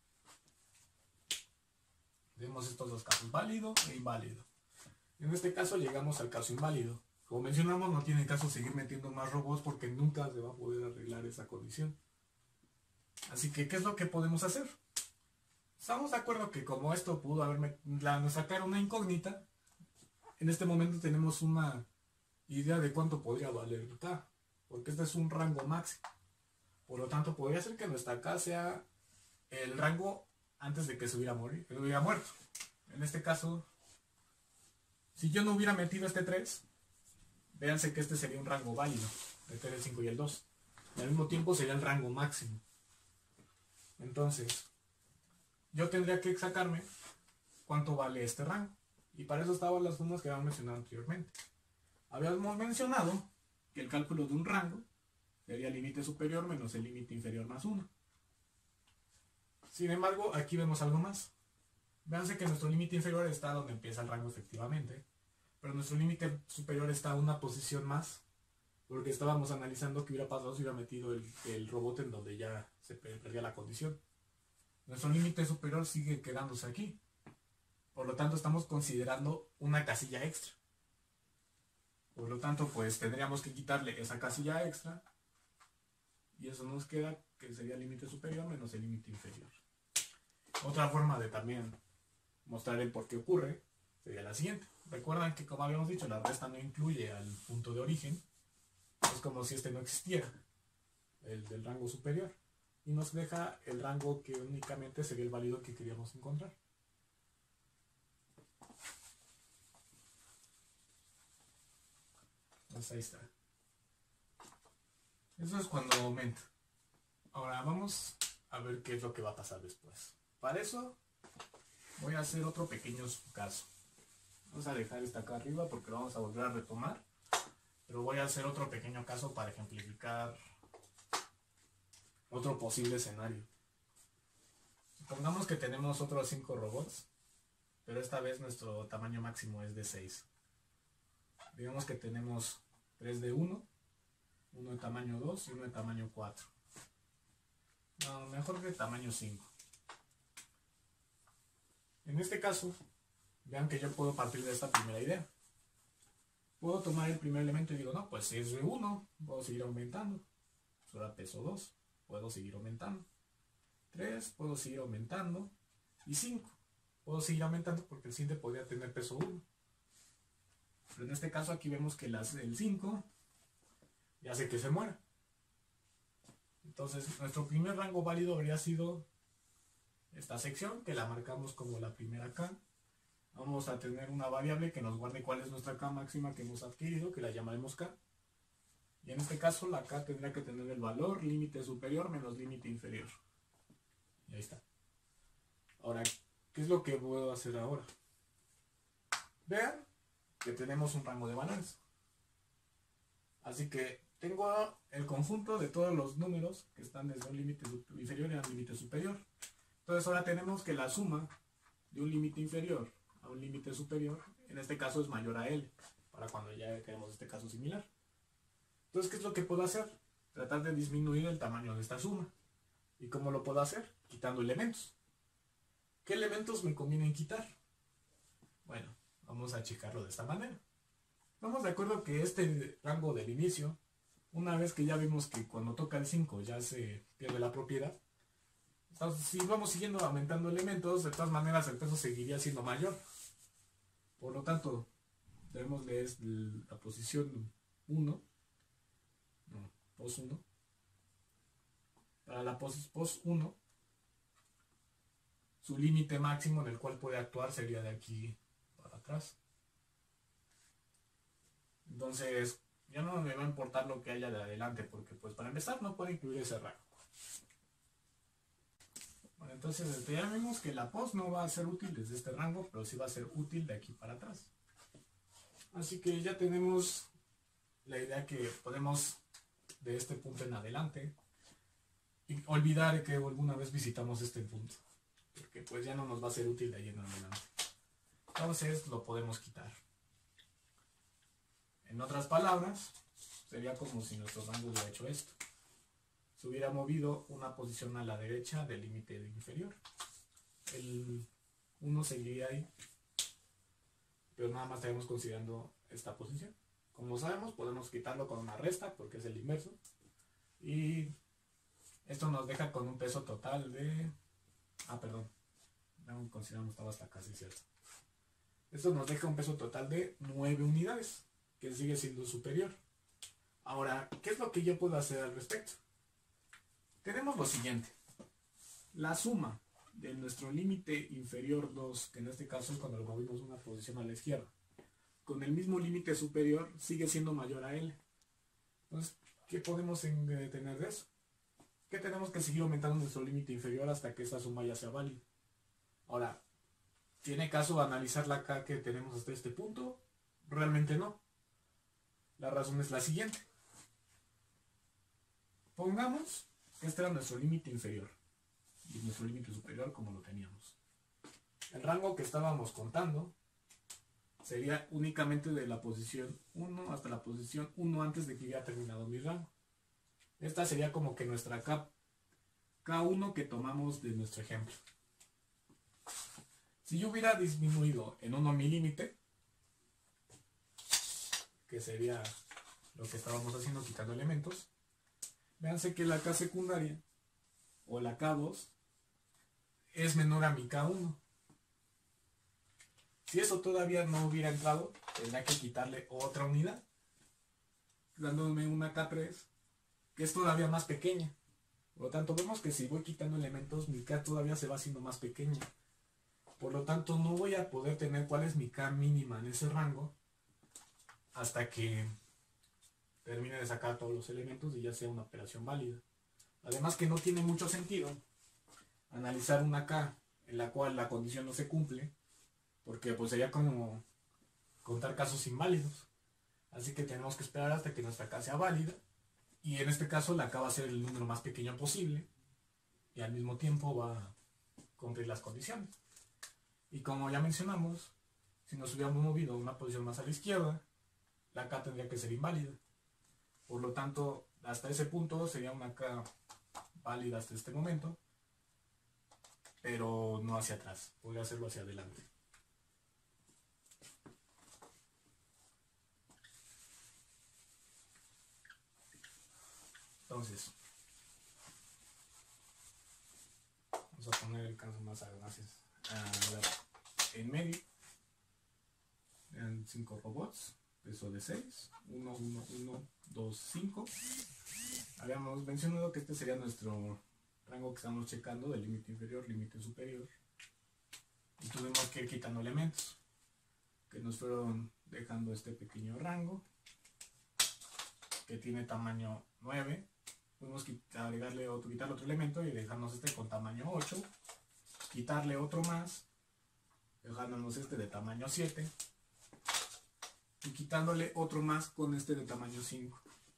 Vemos estos dos casos, válido e inválido. En este caso llegamos al caso inválido. Como mencionamos, no tiene caso seguir metiendo más robots porque nunca se va a poder arreglar esa condición. Así que, ¿qué es lo que podemos hacer? Estamos de acuerdo que como esto pudo haberme sacar una incógnita, en este momento tenemos una idea de cuánto podría valer K, porque este es un rango máximo. Por lo tanto, podría ser que nuestra K sea el rango antes de que se hubiera muerto. En este caso, si yo no hubiera metido este 3, véanse que este sería un rango válido, meter el 5 y el 2. Y al mismo tiempo sería el rango máximo. Entonces, yo tendría que sacarme cuánto vale este rango. Y para eso estaban las formas que habíamos mencionado anteriormente. Habíamos mencionado que el cálculo de un rango sería el límite superior menos el límite inferior más 1. Sin embargo, aquí vemos algo más. Véanse que nuestro límite inferior está donde empieza el rango efectivamente, pero nuestro límite superior está a una posición más, porque estábamos analizando qué hubiera pasado si hubiera metido el robot en donde ya se perdía la condición. Nuestro límite superior sigue quedándose aquí. Por lo tanto, estamos considerando una casilla extra. Por lo tanto, pues tendríamos que quitarle esa casilla extra. Y eso nos queda que sería el límite superior menos el límite inferior. Otra forma de también mostrar el por qué ocurre sería la siguiente. Recuerdan que, como habíamos dicho, la resta no incluye al punto de origen. Es como si este no existiera, el del rango superior. Y nos deja el rango que únicamente sería el válido que queríamos encontrar. Pues ahí está. Eso es cuando aumenta. Ahora vamos a ver qué es lo que va a pasar después. Para eso voy a hacer otro pequeño caso. Vamos a dejar esta acá arriba porque lo vamos a volver a retomar. Pero voy a hacer otro pequeño caso para ejemplificar otro posible escenario. Supongamos que tenemos otros 5 robots, pero esta vez nuestro tamaño máximo es de 6. Digamos que tenemos 3 de 1, uno de tamaño 2 y uno de tamaño 4. No, mejor de tamaño 5. En este caso, vean que yo puedo partir de esta primera idea. Puedo tomar el primer elemento y digo, no, pues si es de 1, puedo seguir aumentando. Ahora peso 2, puedo seguir aumentando. 3, puedo seguir aumentando. Y 5, puedo seguir aumentando porque el siguiente podría tener peso 1. Pero en este caso aquí vemos que el 5 ya hace que se muera. Entonces nuestro primer rango válido habría sido esta sección, que la marcamos como la primera K. Vamos a tener una variable que nos guarde cuál es nuestra K máxima que hemos adquirido, que la llamaremos K. Y en este caso la K tendrá que tener el valor límite superior menos límite inferior. Y ahí está. Ahora, ¿qué es lo que puedo hacer ahora? Vean que tenemos un rango de valores. Así que tengo el conjunto de todos los números que están desde un límite inferior y a un límite superior. Entonces ahora tenemos que la suma de un límite inferior a un límite superior, en este caso es mayor a L, para cuando ya tenemos este caso similar. Entonces, ¿qué es lo que puedo hacer? Tratar de disminuir el tamaño de esta suma. ¿Y cómo lo puedo hacer? Quitando elementos. ¿Qué elementos me conviene quitar? Bueno, vamos a checarlo de esta manera. Estamos de acuerdo que este rango del inicio, una vez que ya vimos que cuando toca el 5 ya se pierde la propiedad, entonces, si vamos siguiendo aumentando elementos, de todas maneras el peso seguiría siendo mayor. Por lo tanto, debemos leer la posición 1, no, pos 1. Para la pos 1, su límite máximo en el cual puede actuar sería de aquí para atrás. Entonces, ya no me va a importar lo que haya de adelante, porque pues para empezar no puede incluir ese rango. Bueno, entonces ya vimos que la pos no va a ser útil desde este rango, pero sí va a ser útil de aquí para atrás. Así que ya tenemos la idea que podemos de este punto en adelante y olvidar que alguna vez visitamos este punto, porque pues ya no nos va a ser útil de ahí en adelante. Entonces lo podemos quitar. En otras palabras, sería como si nuestro rango hubiera hecho esto. Se hubiera movido una posición a la derecha del límite inferior. El 1 seguiría ahí, pero nada más estaremos considerando esta posición. Como sabemos, podemos quitarlo con una resta porque es el inverso. Y esto nos deja con un peso total de... no consideramos, estaba hasta casi cierto. Esto nos deja un peso total de 9 unidades, que sigue siendo superior. Ahora, ¿qué es lo que yo puedo hacer al respecto? Tenemos lo siguiente. La suma de nuestro límite inferior 2, que en este caso es cuando lo movimos una posición a la izquierda, con el mismo límite superior sigue siendo mayor a L. Entonces, ¿qué podemos tener de eso? Que tenemos que seguir aumentando nuestro límite inferior hasta que esta suma ya sea válida. Ahora, ¿tiene caso analizar la K que tenemos hasta este punto? Realmente no. La razón es la siguiente. Pongamos que este era nuestro límite inferior y nuestro límite superior como lo teníamos. El rango que estábamos contando sería únicamente de la posición 1 hasta la posición 1 antes de que hubiera terminado mi rango. Esta sería como que nuestra K1 que tomamos de nuestro ejemplo. Si yo hubiera disminuido en 1 mi límite, que sería lo que estábamos haciendo quitando elementos, véanse que la K secundaria o la K2 es menor a mi K1. Si eso todavía no hubiera entrado, tendría que quitarle otra unidad, dándome una K3 que es todavía más pequeña. Por lo tanto, vemos que si voy quitando elementos, mi K todavía se va haciendo más pequeña. Por lo tanto, no voy a poder tener cuál es mi K mínima en ese rango hasta que termine de sacar todos los elementos y ya sea una operación válida. Además que no tiene mucho sentido analizar una K en la cual la condición no se cumple, porque pues sería como contar casos inválidos. Así que tenemos que esperar hasta que nuestra K sea válida, y en este caso la K va a ser el número más pequeño posible y al mismo tiempo va a cumplir las condiciones. Y como ya mencionamos, si nos hubiéramos movido una posición más a la izquierda, la K tendría que ser inválida. Por lo tanto, hasta ese punto sería una K válida hasta este momento, pero no hacia atrás, podría hacerlo hacia adelante. Entonces, vamos a poner el caso más en medio. En 5 robots, peso de 6, 1, 1, 1, 2, 5. Habíamos mencionado que este sería nuestro rango que estamos checando del límite inferior, límite superior. Y tuvimos que ir quitando elementos que nos fueron dejando este pequeño rango que tiene tamaño 9. Podemos agregarle quitarle otro elemento y dejarnos este con tamaño 8, quitarle otro más, dejándonos este de tamaño 7 y quitándole otro más con este de tamaño 5.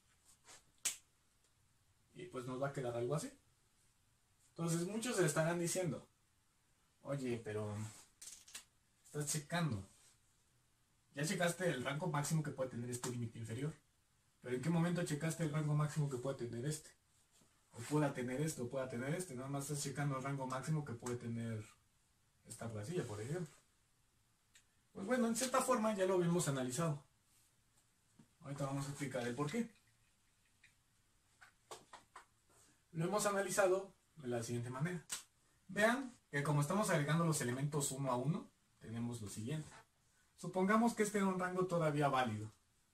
Y pues nos va a quedar algo así. Entonces muchos se estarán diciendo, oye, pero estás checando, ya checaste el rango máximo que puede tener este límite inferior, pero ¿en qué momento checaste el rango máximo que puede tener este? O pueda tener este, o pueda tener este. Nada más estás checando el rango máximo que puede tener esta brasilla, por ejemplo. Pues bueno, en cierta forma ya lo habíamos analizado. Ahorita vamos a explicar el por qué. Lo hemos analizado de la siguiente manera. Vean que como estamos agregando los elementos uno a uno, tenemos lo siguiente. Supongamos que este era un rango todavía válido.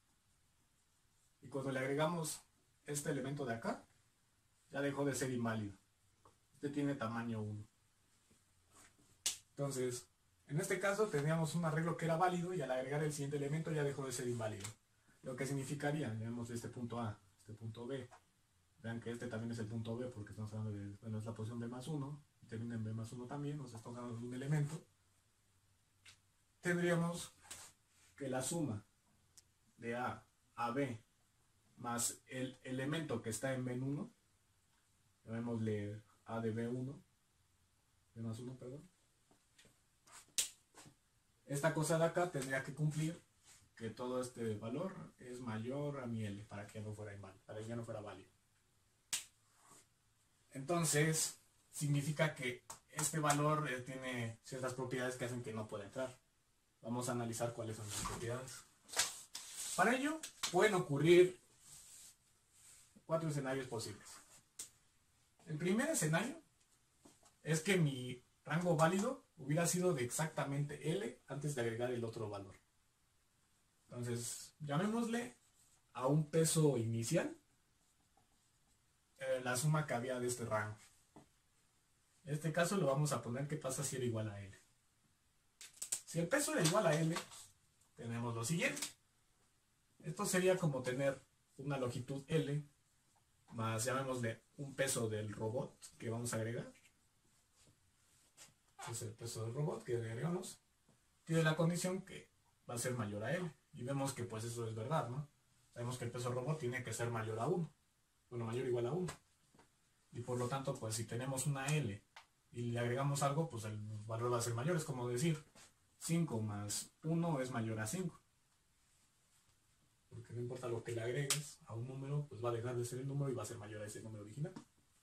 Y cuando le agregamos este elemento de acá, ya dejó de ser inválido. Este tiene tamaño 1. Entonces, en este caso teníamos un arreglo que era válido y al agregar el siguiente elemento ya dejó de ser inválido. Lo que significaría, tenemos este punto A, este punto B. Vean que este también es el punto B porque estamos hablando de, bueno, es la posición B más 1. Y termina en B más 1 también, nos estamos hablando de un elemento. Tendríamos que la suma de A a B más el elemento que está en B1, llamémosle A de B1, B más 1, perdón. Esta cosa de acá tendría que cumplir que todo este valor es mayor a mi L para que ya no fuera inválido, para que ya no fuera válido. Entonces, significa que este valor tiene ciertas propiedades que hacen que no pueda entrar. Vamos a analizar cuáles son las propiedades. Para ello, pueden ocurrir 4 escenarios posibles. El primer escenario es que mi rango válido hubiera sido de exactamente L antes de agregar el otro valor. Entonces, llamémosle a un peso inicial la suma que había de este rango. En este caso lo vamos a poner que pasa si era igual a L. Si el peso era igual a L, tenemos lo siguiente. Esto sería como tener una longitud L más, llamémosle, un peso del robot que vamos a agregar. Entonces el peso del robot que agregamos tiene la condición que va a ser mayor a L. Y vemos que pues eso es verdad, ¿no? Sabemos que el peso del robot tiene que ser mayor a 1. Bueno, mayor o igual a 1. Y por lo tanto, pues si tenemos una L y le agregamos algo, pues el valor va a ser mayor. Es como decir 5 más 1 es mayor a 5. Porque no importa lo que le agregues a un número, pues va a dejar de ser el número y va a ser mayor a ese número original.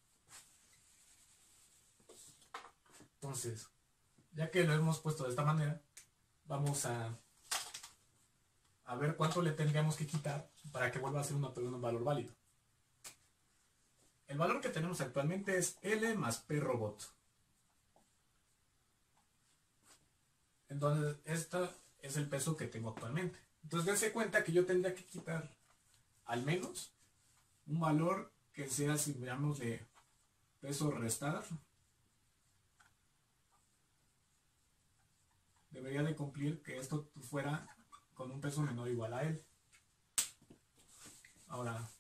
Entonces, ya que lo hemos puesto de esta manera, vamos a a ver cuánto le tendríamos que quitar para que vuelva a ser un valor válido. El valor que tenemos actualmente es L más P robot. Entonces, este es el peso que tengo actualmente. Entonces, dense cuenta que yo tendría que quitar al menos un valor que sea, si veamos de peso restar, debería de cumplir que esto fuera con un peso menor o igual a L. Ahora,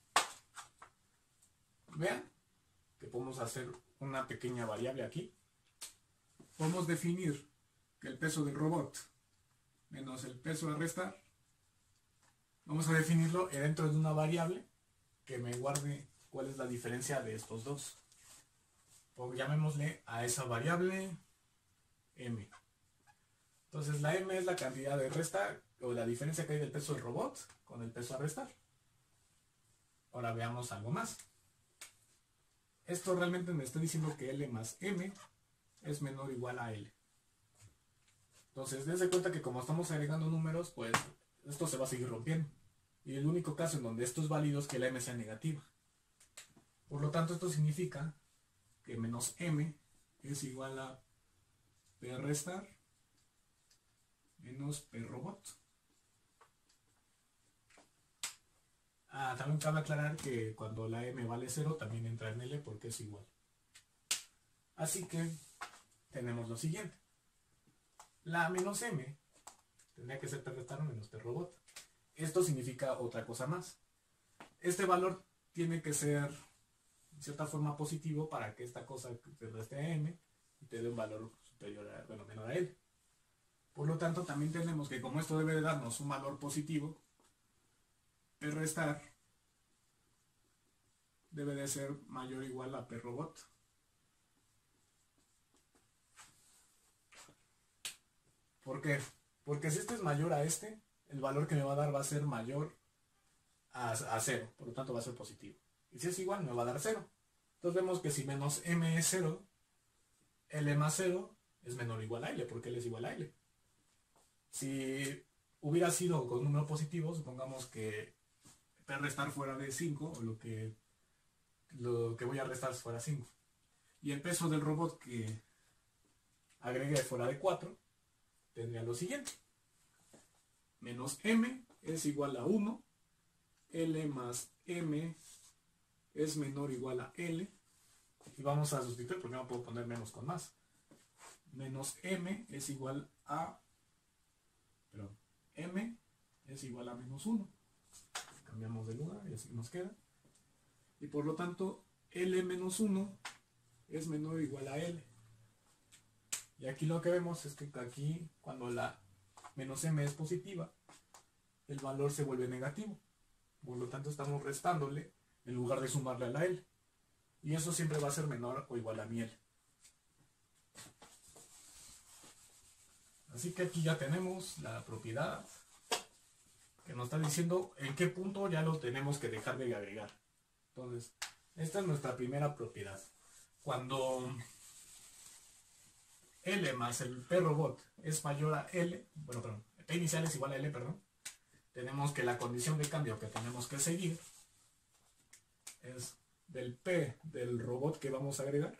vean que podemos hacer una pequeña variable aquí. Podemos definir que el peso del robot menos el peso a restar, vamos a definirlo dentro de una variable que me guarde cuál es la diferencia de estos dos. O llamémosle a esa variable m. Entonces la m es la cantidad de resta o la diferencia que hay del peso del robot con el peso a restar. Ahora veamos algo más. Esto realmente me está diciendo que L más M es menor o igual a L. Entonces, dense cuenta que como estamos agregando números, pues esto se va a seguir rompiendo. Y el único caso en donde esto es válido es que la M sea negativa. Por lo tanto, esto significa que menos M es igual a P restar menos P robot. También cabe aclarar que cuando la M vale 0 también entra en L porque es igual. Así que tenemos lo siguiente. La menos M tendría que ser P restar menos P robot. Esto significa otra cosa más. Este valor tiene que ser en cierta forma positivo para que esta cosa te reste a M y te dé un valor superior a, bueno, menor a L. Por lo tanto, también tenemos que como esto debe de darnos un valor positivo, P restar debe de ser mayor o igual a P robot. ¿Por qué? Porque si este es mayor a este, el valor que me va a dar va a ser mayor a 0, por lo tanto va a ser positivo. Y si es igual, me va a dar 0. Entonces vemos que si menos m es 0, L más 0 es menor o igual a L, porque L es igual a L. Si hubiera sido con un número positivo, supongamos que P restar fuera de 5, o lo que voy a restar fuera 5. Y el peso del robot que agregué fuera de 4, tendría lo siguiente. Menos m es igual a 1, L más m es menor o igual a L, y vamos a sustituir porque no puedo poner menos con más. Menos m es igual a, perdón, m es igual a menos 1. Cambiamos de lugar y así nos queda. Y por lo tanto, L menos 1 es menor o igual a L. Y aquí lo que vemos es que aquí, cuando la menos m es positiva, el valor se vuelve negativo. Por lo tanto, estamos restándole en lugar de sumarle a la L. Y eso siempre va a ser menor o igual a mi L. Así que aquí ya tenemos la propiedad que nos está diciendo en qué punto ya lo tenemos que dejar de agregar. Entonces, esta es nuestra primera propiedad. Cuando L más el P robot es mayor a L, bueno, perdón, P inicial es igual a L, perdón, tenemos que la condición de cambio que tenemos que seguir es del P del robot que vamos a agregar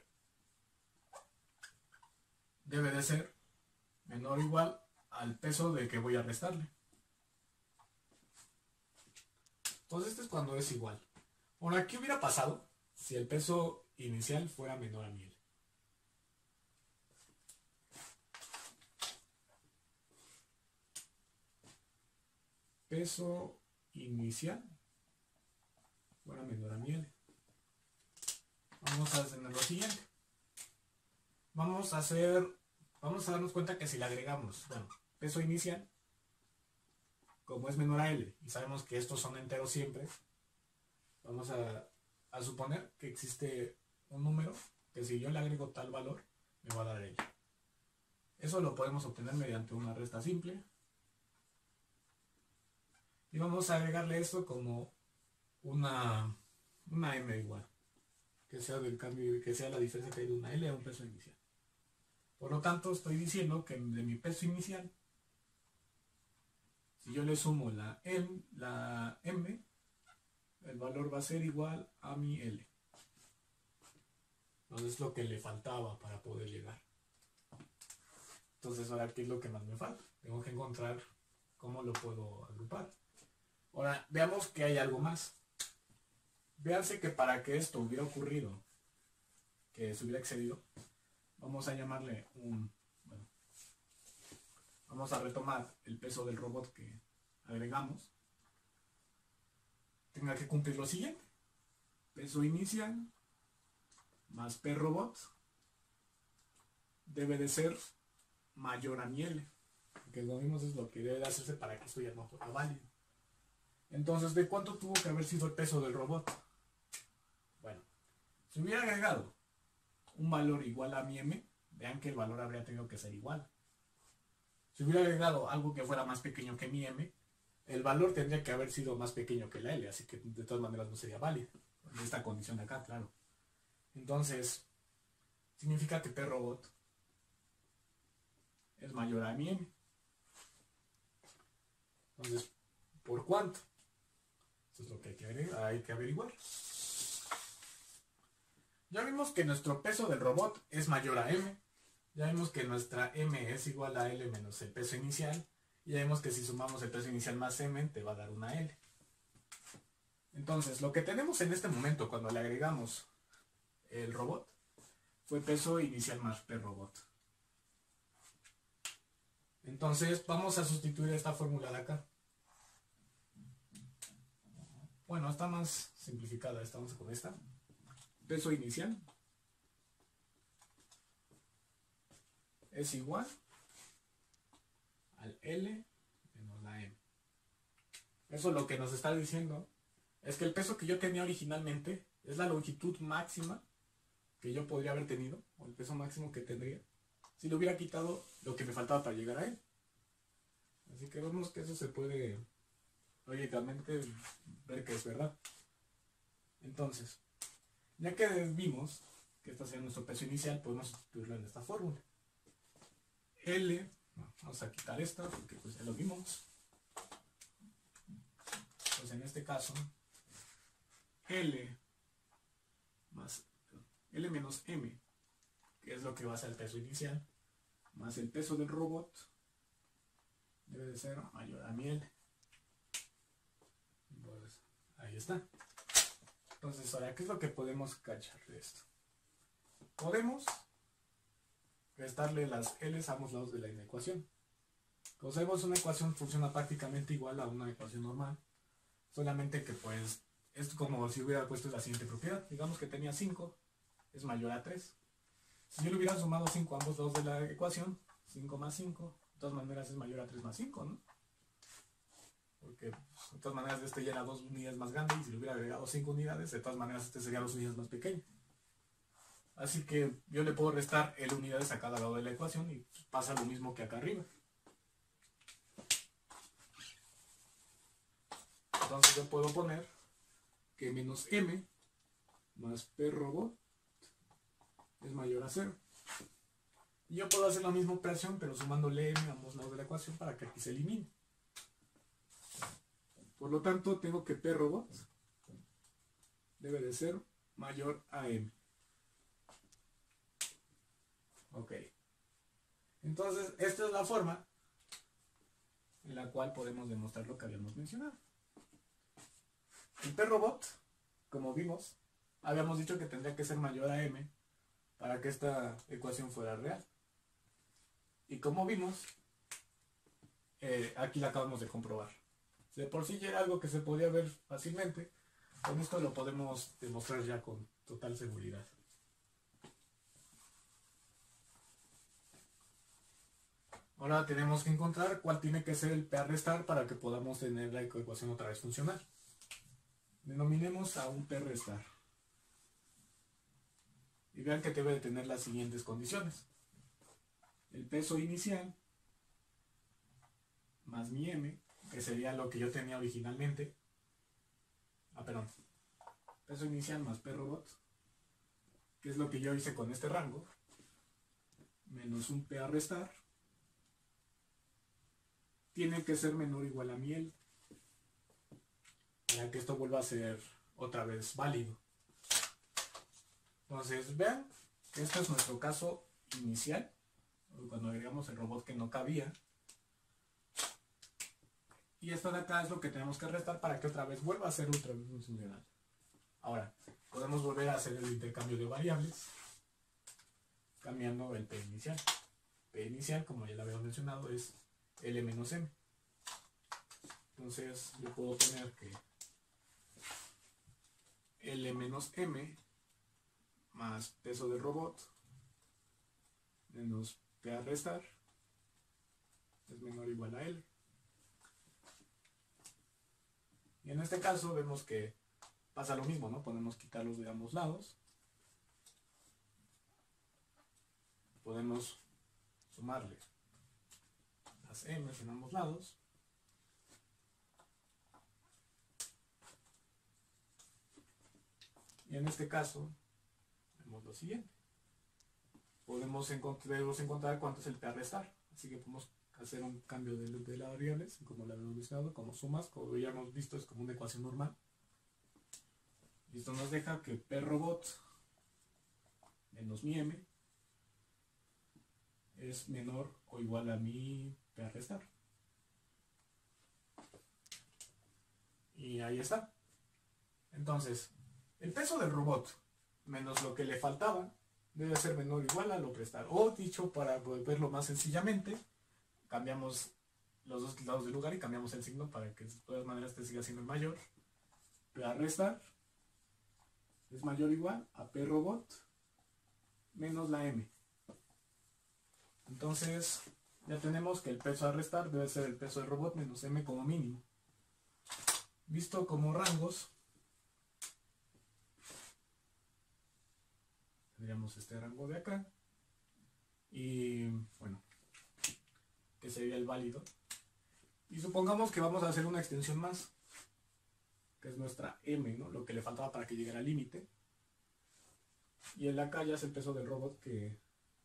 debe de ser menor o igual al peso del que voy a restarle. Entonces este es cuando es igual. Ahora, ¿qué hubiera pasado si el peso inicial fuera menor a 1000? Peso inicial fuera menor a 1000. Vamos a hacer lo siguiente. Vamos a darnos cuenta que si le agregamos, bueno, peso inicial, como es menor a L, y sabemos que estos son enteros siempre, vamos a suponer que existe un número que si yo le agrego tal valor, me va a dar L. Eso lo podemos obtener mediante una resta simple. Y vamos a agregarle esto como una m igual, que sea del cambio, que sea la diferencia que hay de una L a un peso inicial. Por lo tanto, estoy diciendo que de mi peso inicial Si yo le sumo la M, el valor va a ser igual a mi L. Entonces es lo que le faltaba para poder llegar. Entonces ahora, ¿qué es lo que más me falta? Tengo que encontrar cómo lo puedo agrupar. Ahora, veamos que hay algo más. Véanse que para que esto hubiera ocurrido, que se hubiera excedido, vamos a llamarle bueno, vamos a retomar el peso del robot que agregamos. Tenga que cumplir lo siguiente. Peso inicial más P robot debe de ser mayor a mi L. Que lo vimos es lo que debe de hacerse para que esto ya no fuera válido. Entonces, ¿de cuánto tuvo que haber sido el peso del robot? Bueno, si hubiera agregado un valor igual a mi M, vean que el valor habría tenido que ser igual. Si hubiera agregado algo que fuera más pequeño que mi M, el valor tendría que haber sido más pequeño que la L, así que de todas maneras no sería válido. En esta condición de acá, claro. Entonces, significa que P robot es mayor a mi M. Entonces, ¿por cuánto? Eso es lo que hay que averiguar. Ya vimos que nuestro peso del robot es mayor a M. Ya vimos que nuestra M es igual a L menos el peso inicial. Y ya vimos que si sumamos el peso inicial más M, te va a dar una L. Entonces, lo que tenemos en este momento cuando le agregamos el robot fue peso inicial más P robot. Entonces, vamos a sustituir esta fórmula de acá. Bueno, está más simplificada, estamos con esta. Peso inicial es igual al L menos la M. Eso lo que nos está diciendo es que el peso que yo tenía originalmente es la longitud máxima que yo podría haber tenido, o el peso máximo que tendría, si le hubiera quitado lo que me faltaba para llegar a él. Así que vemos que eso se puede lógicamente ver que es verdad. Entonces, ya que vimos que este sería nuestro peso inicial, podemos sustituirlo en esta fórmula. L, vamos a quitar esta porque pues ya lo vimos. Pues en este caso, L menos M, que es lo que va a ser el peso inicial, más el peso del robot, debe de ser mayor a mi L. Pues, ahí está. Entonces, ahora, ¿qué es lo que podemos cachar de esto? Podemos restarle las L's a ambos lados de la ecuación. Como sabemos, una ecuación funciona prácticamente igual a una ecuación normal, solamente que pues es como si hubiera puesto la siguiente propiedad. Digamos que tenía 5, es mayor a 3. Si yo le hubiera sumado 5 a ambos lados de la ecuación, 5 más 5, de todas maneras es mayor a 3 más 5, ¿no? Porque pues, de todas maneras este ya era 2 unidades más grande, y si le hubiera agregado 5 unidades, de todas maneras este sería 2 unidades más pequeño. Así que yo le puedo restar L unidades a cada lado de la ecuación y pasa lo mismo que acá arriba. Entonces yo puedo poner que menos M más P robot es mayor a 0. Y yo puedo hacer la misma operación, pero sumándole M a ambos lados de la ecuación para que aquí se elimine. Por lo tanto, tengo que P robot debe de ser mayor a M. Ok. Entonces, esta es la forma en la cual podemos demostrar lo que habíamos mencionado. El P robot, como vimos, habíamos dicho que tendría que ser mayor a M para que esta ecuación fuera real. Y como vimos, aquí la acabamos de comprobar. De por sí ya era algo que se podía ver fácilmente, con esto lo podemos demostrar ya con total seguridad. Ahora tenemos que encontrar cuál tiene que ser el P a restar para que podamos tener la ecuación otra vez funcional. Denominemos a un P restar. Y vean que debe de tener las siguientes condiciones. El peso inicial más mi M, que sería lo que yo tenía originalmente. Perdón. Peso inicial más P robot, que es lo que yo hice con este rango, menos un P a restar, tiene que ser menor o igual a mi L, para que esto vuelva a ser otra vez válido. Entonces vean que este es nuestro caso inicial, cuando agregamos el robot que no cabía. Y esto de acá es lo que tenemos que restar para que otra vez vuelva a ser otra vez funcional. Ahora, podemos volver a hacer el intercambio de variables, cambiando el P inicial. P inicial, como ya lo habíamos mencionado, es L menos M. Entonces yo puedo poner que L menos M más peso del robot menos P a restar es menor o igual a L. Y en este caso vemos que pasa lo mismo, ¿no? Podemos quitarlos de ambos lados. Podemos sumarle las M en ambos lados. Y en este caso, vemos lo siguiente. Podemos encontrar cuánto es el P a restar. Así que podemos hacer un cambio de las variables, como lo habíamos mencionado, como sumas, como ya hemos visto, es como una ecuación normal. Y esto nos deja que P robot menos mi M es menor o igual a mi P a restar. Y ahí está. Entonces, el peso del robot menos lo que le faltaba debe ser menor o igual a lo prestar. O dicho, para verlo más sencillamente, cambiamos los dos lados del lugar y cambiamos el signo para que de todas maneras este siga siendo el mayor. P a restar es mayor o igual a P robot menos la M. Entonces ya tenemos que el peso a restar debe ser el peso del robot menos M como mínimo. Visto como rangos, tendríamos este rango de acá. Y bueno, que sería el válido. Y supongamos que vamos a hacer una extensión más, que es nuestra M, ¿no? Lo que le faltaba para que llegara al límite. Y el acá ya es el peso del robot que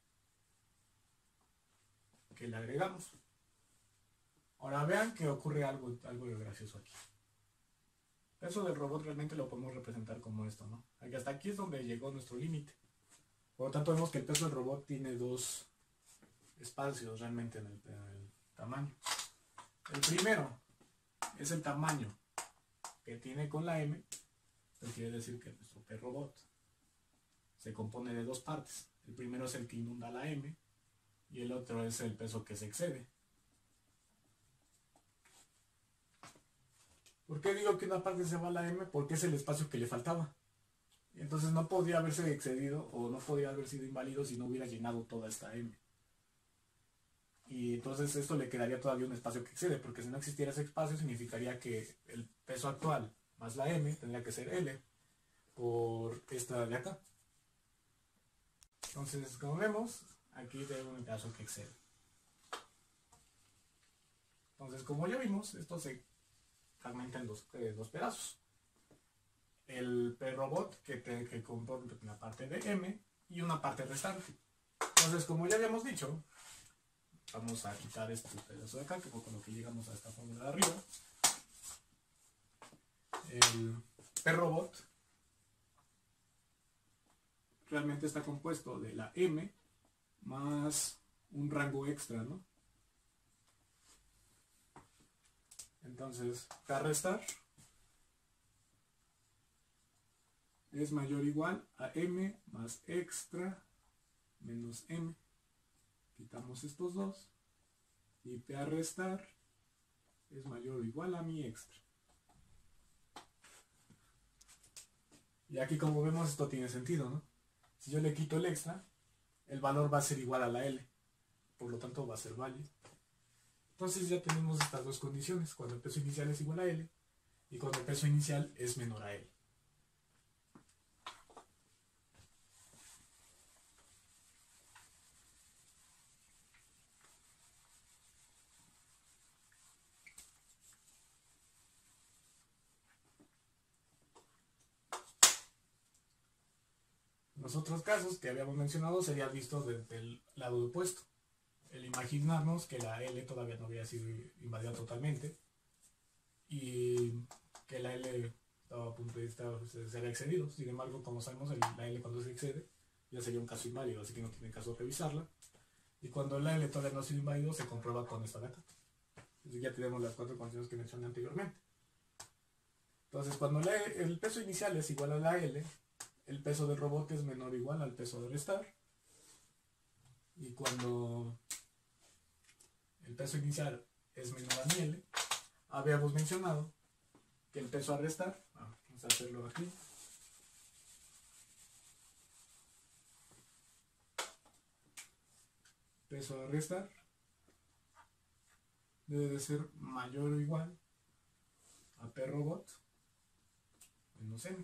le agregamos. Ahora vean que ocurre algo gracioso aquí. El peso del robot realmente lo podemos representar como esto, ¿no? Hasta aquí es donde llegó nuestro límite. Por lo tanto vemos que el peso del robot tiene dos espacios realmente en el tamaño. El primero es el tamaño que tiene con la M. Esto quiere decir que nuestro P robot se compone de dos partes. El primero es el que inunda la M y el otro es el peso que se excede. ¿Por qué digo que una parte se va a la M? Porque es el espacio que le faltaba. Entonces no podría haberse excedido o no podría haber sido inválido si no hubiera llenado toda esta M. Y entonces esto le quedaría todavía un espacio que excede, porque si no existiera ese espacio significaría que el peso actual más la M tendría que ser L por esta de acá. Entonces, como vemos, aquí tengo un pedazo que excede. Entonces, como ya vimos, esto se fragmenta en dos pedazos. El P robot que compone una parte de M y una parte restante. Entonces, como ya habíamos dicho, vamos a quitar este pedazo de acá, que fue con lo que llegamos a esta fórmula de arriba. El P robot realmente está compuesto de la M más un rango extra, ¿no? Entonces, P a restar es mayor o igual a M más extra menos M. Quitamos estos dos y P a restar es mayor o igual a mi extra. Y aquí, como vemos, esto tiene sentido, ¿no? Si yo le quito el extra, el valor va a ser igual a la L, por lo tanto va a ser válido. Entonces ya tenemos estas dos condiciones, cuando el peso inicial es igual a L y cuando el peso inicial es menor a L. Los otros casos que habíamos mencionado serían vistos desde el lado opuesto. el imaginarnos que la L todavía no había sido invadida totalmente y que la L estaba a punto de se había excedido. Sin embargo, como sabemos, la L cuando se excede ya sería un caso inválido, así que no tiene caso revisarla. Y cuando la L todavía no ha sido inválido, se comprueba con esta de acá. Entonces ya tenemos las 4 condiciones que mencioné anteriormente. Entonces, cuando el peso inicial es igual a la L, el peso del robot es menor o igual al peso de restar. Y cuando el peso inicial es menor a mi L, habíamos mencionado que el peso a restar, vamos a hacerlo aquí, peso a restar debe de ser mayor o igual a P robot menos M.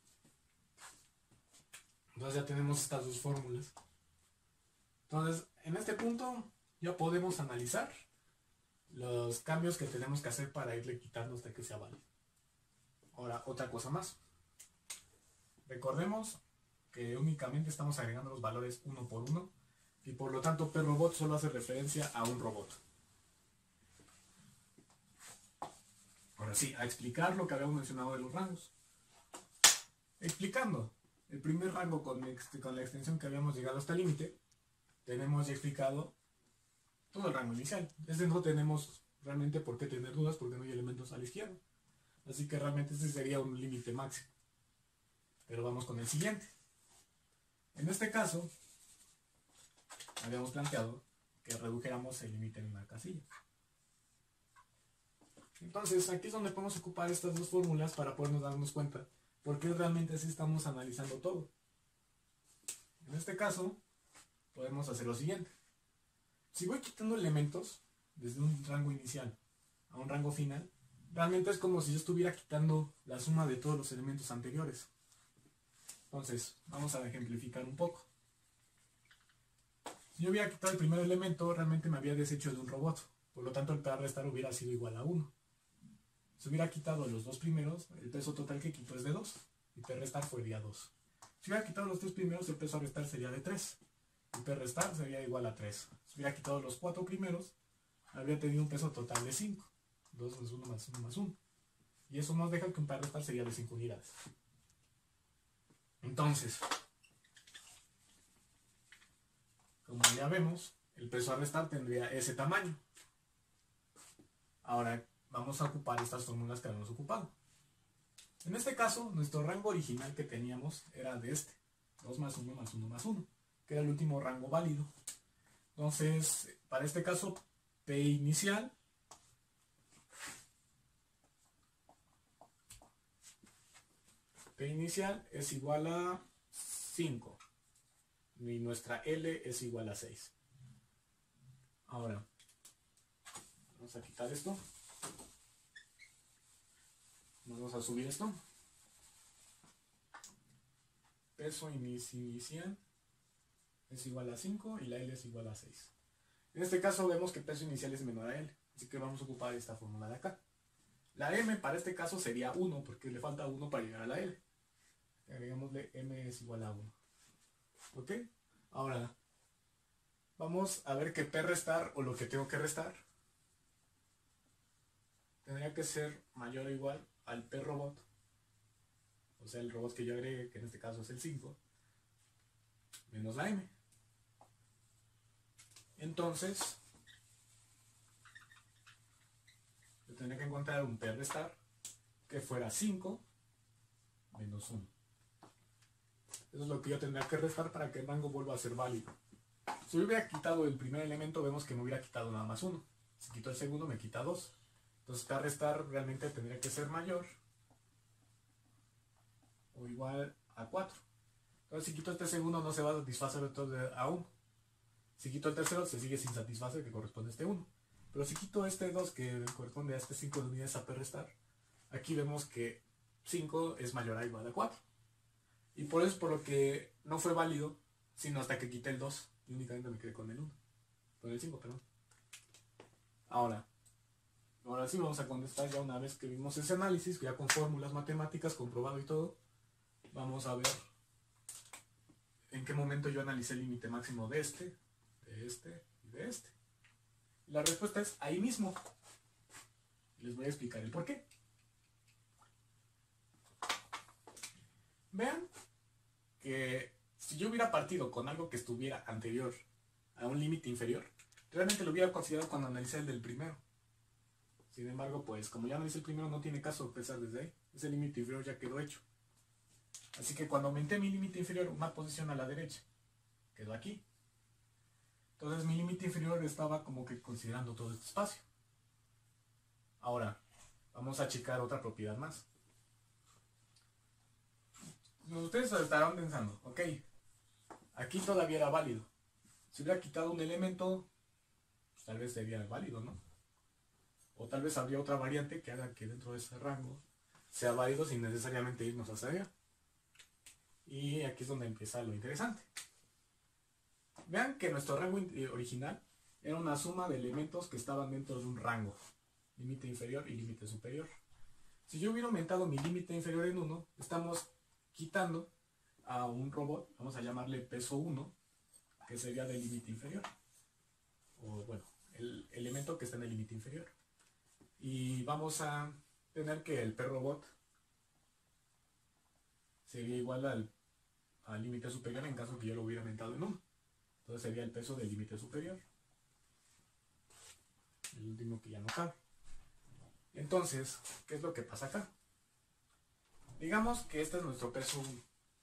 Entonces ya tenemos estas dos fórmulas. Entonces, en este punto ya podemos analizar los cambios que tenemos que hacer para irle quitando hasta que sea válido. Ahora, otra cosa más. Recordemos que únicamente estamos agregando los valores uno por uno y por lo tanto P robot solo hace referencia a un robot. Ahora sí, a explicar lo que habíamos mencionado de los rangos. Explicando el primer rango con la extensión que habíamos llegado hasta el límite, tenemos ya explicado todo el rango inicial. No tenemos realmente por qué tener dudas porque no hay elementos a la izquierda. Así que realmente este sería un límite máximo. Pero vamos con el siguiente. En este caso, habíamos planteado que redujéramos el límite en una casilla. Entonces, aquí es donde podemos ocupar estas dos fórmulas para podernos darnos cuenta por qué realmente así estamos analizando todo. En este caso, podemos hacer lo siguiente. Si voy quitando elementos desde un rango inicial a un rango final, realmente es como si yo estuviera quitando la suma de todos los elementos anteriores. Entonces, vamos a ejemplificar un poco. Si yo hubiera quitado el primer elemento, realmente me había deshecho de un robot. Por lo tanto, el P restar hubiera sido igual a 1. Si hubiera quitado los dos primeros, el peso total que quito es de 2. Y P restar sería 2. Si hubiera quitado los tres primeros, el peso a restar sería de 3. Y P restar sería igual a 3. Si hubiera quitado los 4 primeros, habría tenido un peso total de 5. 2 más 1 más 1 más 1. Y eso nos deja que un P restar sería de 5 unidades. Entonces, como ya vemos, el peso a restar tendría ese tamaño. Ahora vamos a ocupar estas fórmulas que habíamos ocupado. En este caso, nuestro rango original que teníamos era de este. 2 más 1 más 1 más 1, que era el último rango válido. Entonces, para este caso, P inicial es igual a 5 y nuestra L es igual a 6. Ahora, vamos a quitar esto. Vamos a subir esto. Peso inicial es igual a 5 y la L es igual a 6. En este caso vemos que el peso inicial es menor a L, así que vamos a ocupar esta fórmula de acá. La M para este caso sería 1 porque le falta 1 para llegar a la L. Agregámosle M es igual a 1. ¿Ok? Ahora, vamos a ver que P restar o lo que tengo que restar tendría que ser mayor o igual al P robot, o sea el robot que yo agregué, que en este caso es el 5, menos la M. Entonces, yo tendría que encontrar un P restar que fuera 5 menos 1. Eso es lo que yo tendría que restar para que el rango vuelva a ser válido. Si yo hubiera quitado el primer elemento, vemos que me hubiera quitado nada más 1. Si quito el segundo, me quita 2. Entonces, P restar realmente tendría que ser mayor o igual a 4. Entonces, si quito este segundo, no se va a satisfacer entonces a 1. Si quito el tercero, se sigue sin satisfacer, que corresponde a este 1. Pero si quito este 2, que corresponde a este 5 de unidades a P restar, aquí vemos que 5 es mayor a o igual a 4. Y por eso es por lo que no fue válido, sino hasta que quité el 2. Y únicamente me quedé con el 1. Con el 5, perdón. Ahora sí vamos a contestar ya una vez que vimos ese análisis, ya con fórmulas matemáticas, comprobado y todo. Vamos a ver en qué momento yo analicé el límite máximo de este y de este. La respuesta es ahí mismo. Les voy a explicar el por qué. Vean que si yo hubiera partido con algo que estuviera anterior a un límite inferior, realmente lo hubiera considerado cuando analicé el del primero. Sin embargo, pues como ya analicé el primero, no tiene caso empezar desde ahí. Ese límite inferior ya quedó hecho. Así que cuando aumenté mi límite inferior una posición a la derecha, quedó aquí. Entonces mi límite inferior estaba como que considerando todo este espacio. Ahora, vamos a checar otra propiedad más. Ustedes estarán pensando, ok, aquí todavía era válido. Si hubiera quitado un elemento, pues tal vez sería válido, ¿no? O tal vez habría otra variante que haga que dentro de ese rango sea válido sin necesariamente irnos hacia allá. Y aquí es donde empieza lo interesante. Vean que nuestro rango original era una suma de elementos que estaban dentro de un rango. Límite inferior y límite superior. Si yo hubiera aumentado mi límite inferior en 1, estamos quitando a un robot, vamos a llamarle peso 1, que sería del límite inferior. O bueno, el elemento que está en el límite inferior. Y vamos a tener que el P-robot sería igual al límite superior en caso que yo lo hubiera aumentado en 1. Entonces sería el peso del límite superior. El último que ya no cabe. Entonces, ¿qué es lo que pasa acá? Digamos que este es nuestro peso 1.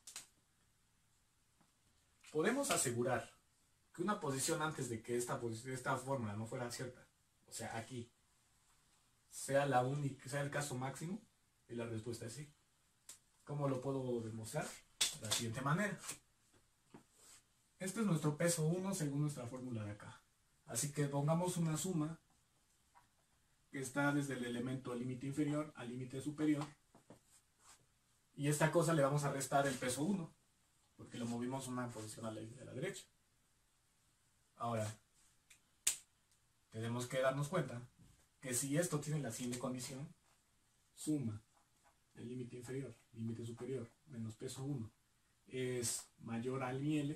Podemos asegurar que una posición antes de que esta fórmula no fuera cierta, o sea, aquí, sea la única, sea el caso máximo, y la respuesta es sí. ¿Cómo lo puedo demostrar? De la siguiente manera. Este es nuestro peso 1 según nuestra fórmula de acá. Así que pongamos una suma que está desde el elemento límite inferior al límite superior. Y esta cosa le vamos a restar el peso 1, porque lo movimos una posición a la derecha. Ahora, tenemos que darnos cuenta que si esto tiene la siguiente condición, suma del límite inferior, límite superior, menos peso 1, es mayor al IL,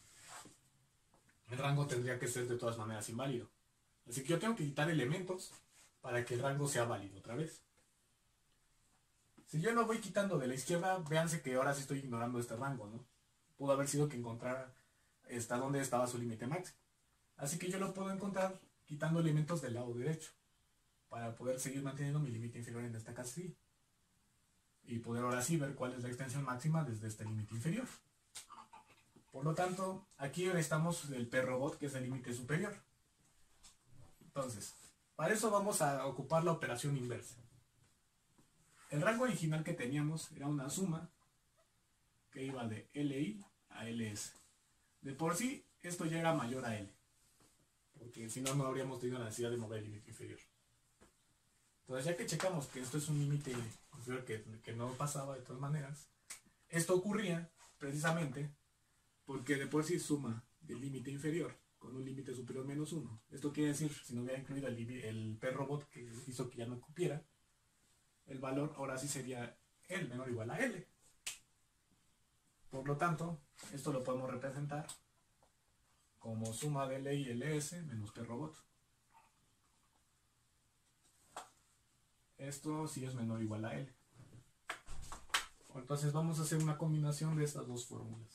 el rango tendría que ser de todas maneras inválido. Así que yo tengo que quitar elementos para que el rango sea válido otra vez. Si yo lo voy quitando de la izquierda, véanse que ahora sí estoy ignorando este rango, ¿no? Pudo haber sido que encontrara hasta dónde estaba su límite máximo. Así que yo lo puedo encontrar quitando elementos del lado derecho, para poder seguir manteniendo mi límite inferior en esta casilla. Y poder ahora sí ver cuál es la extensión máxima desde este límite inferior. Por lo tanto, aquí necesitamos el P-robot, que es el límite superior. Entonces, para eso vamos a ocupar la operación inversa. El rango original que teníamos era una suma que iba de LI a LS. De por sí, esto ya era mayor a L, porque si no, no habríamos tenido la necesidad de mover el límite inferior. Entonces, ya que checamos que esto es un límite inferior que no pasaba de todas maneras, esto ocurría precisamente porque de por sí suma del límite inferior con un límite superior menos 1. Esto quiere decir, si no hubiera incluido el P-robot que hizo que ya no cupiera, el valor ahora sí sería L menor o igual a L. Por lo tanto, esto lo podemos representar como suma de L y LS menos P-robot. Esto sí es menor o igual a L. Entonces vamos a hacer una combinación de estas dos fórmulas.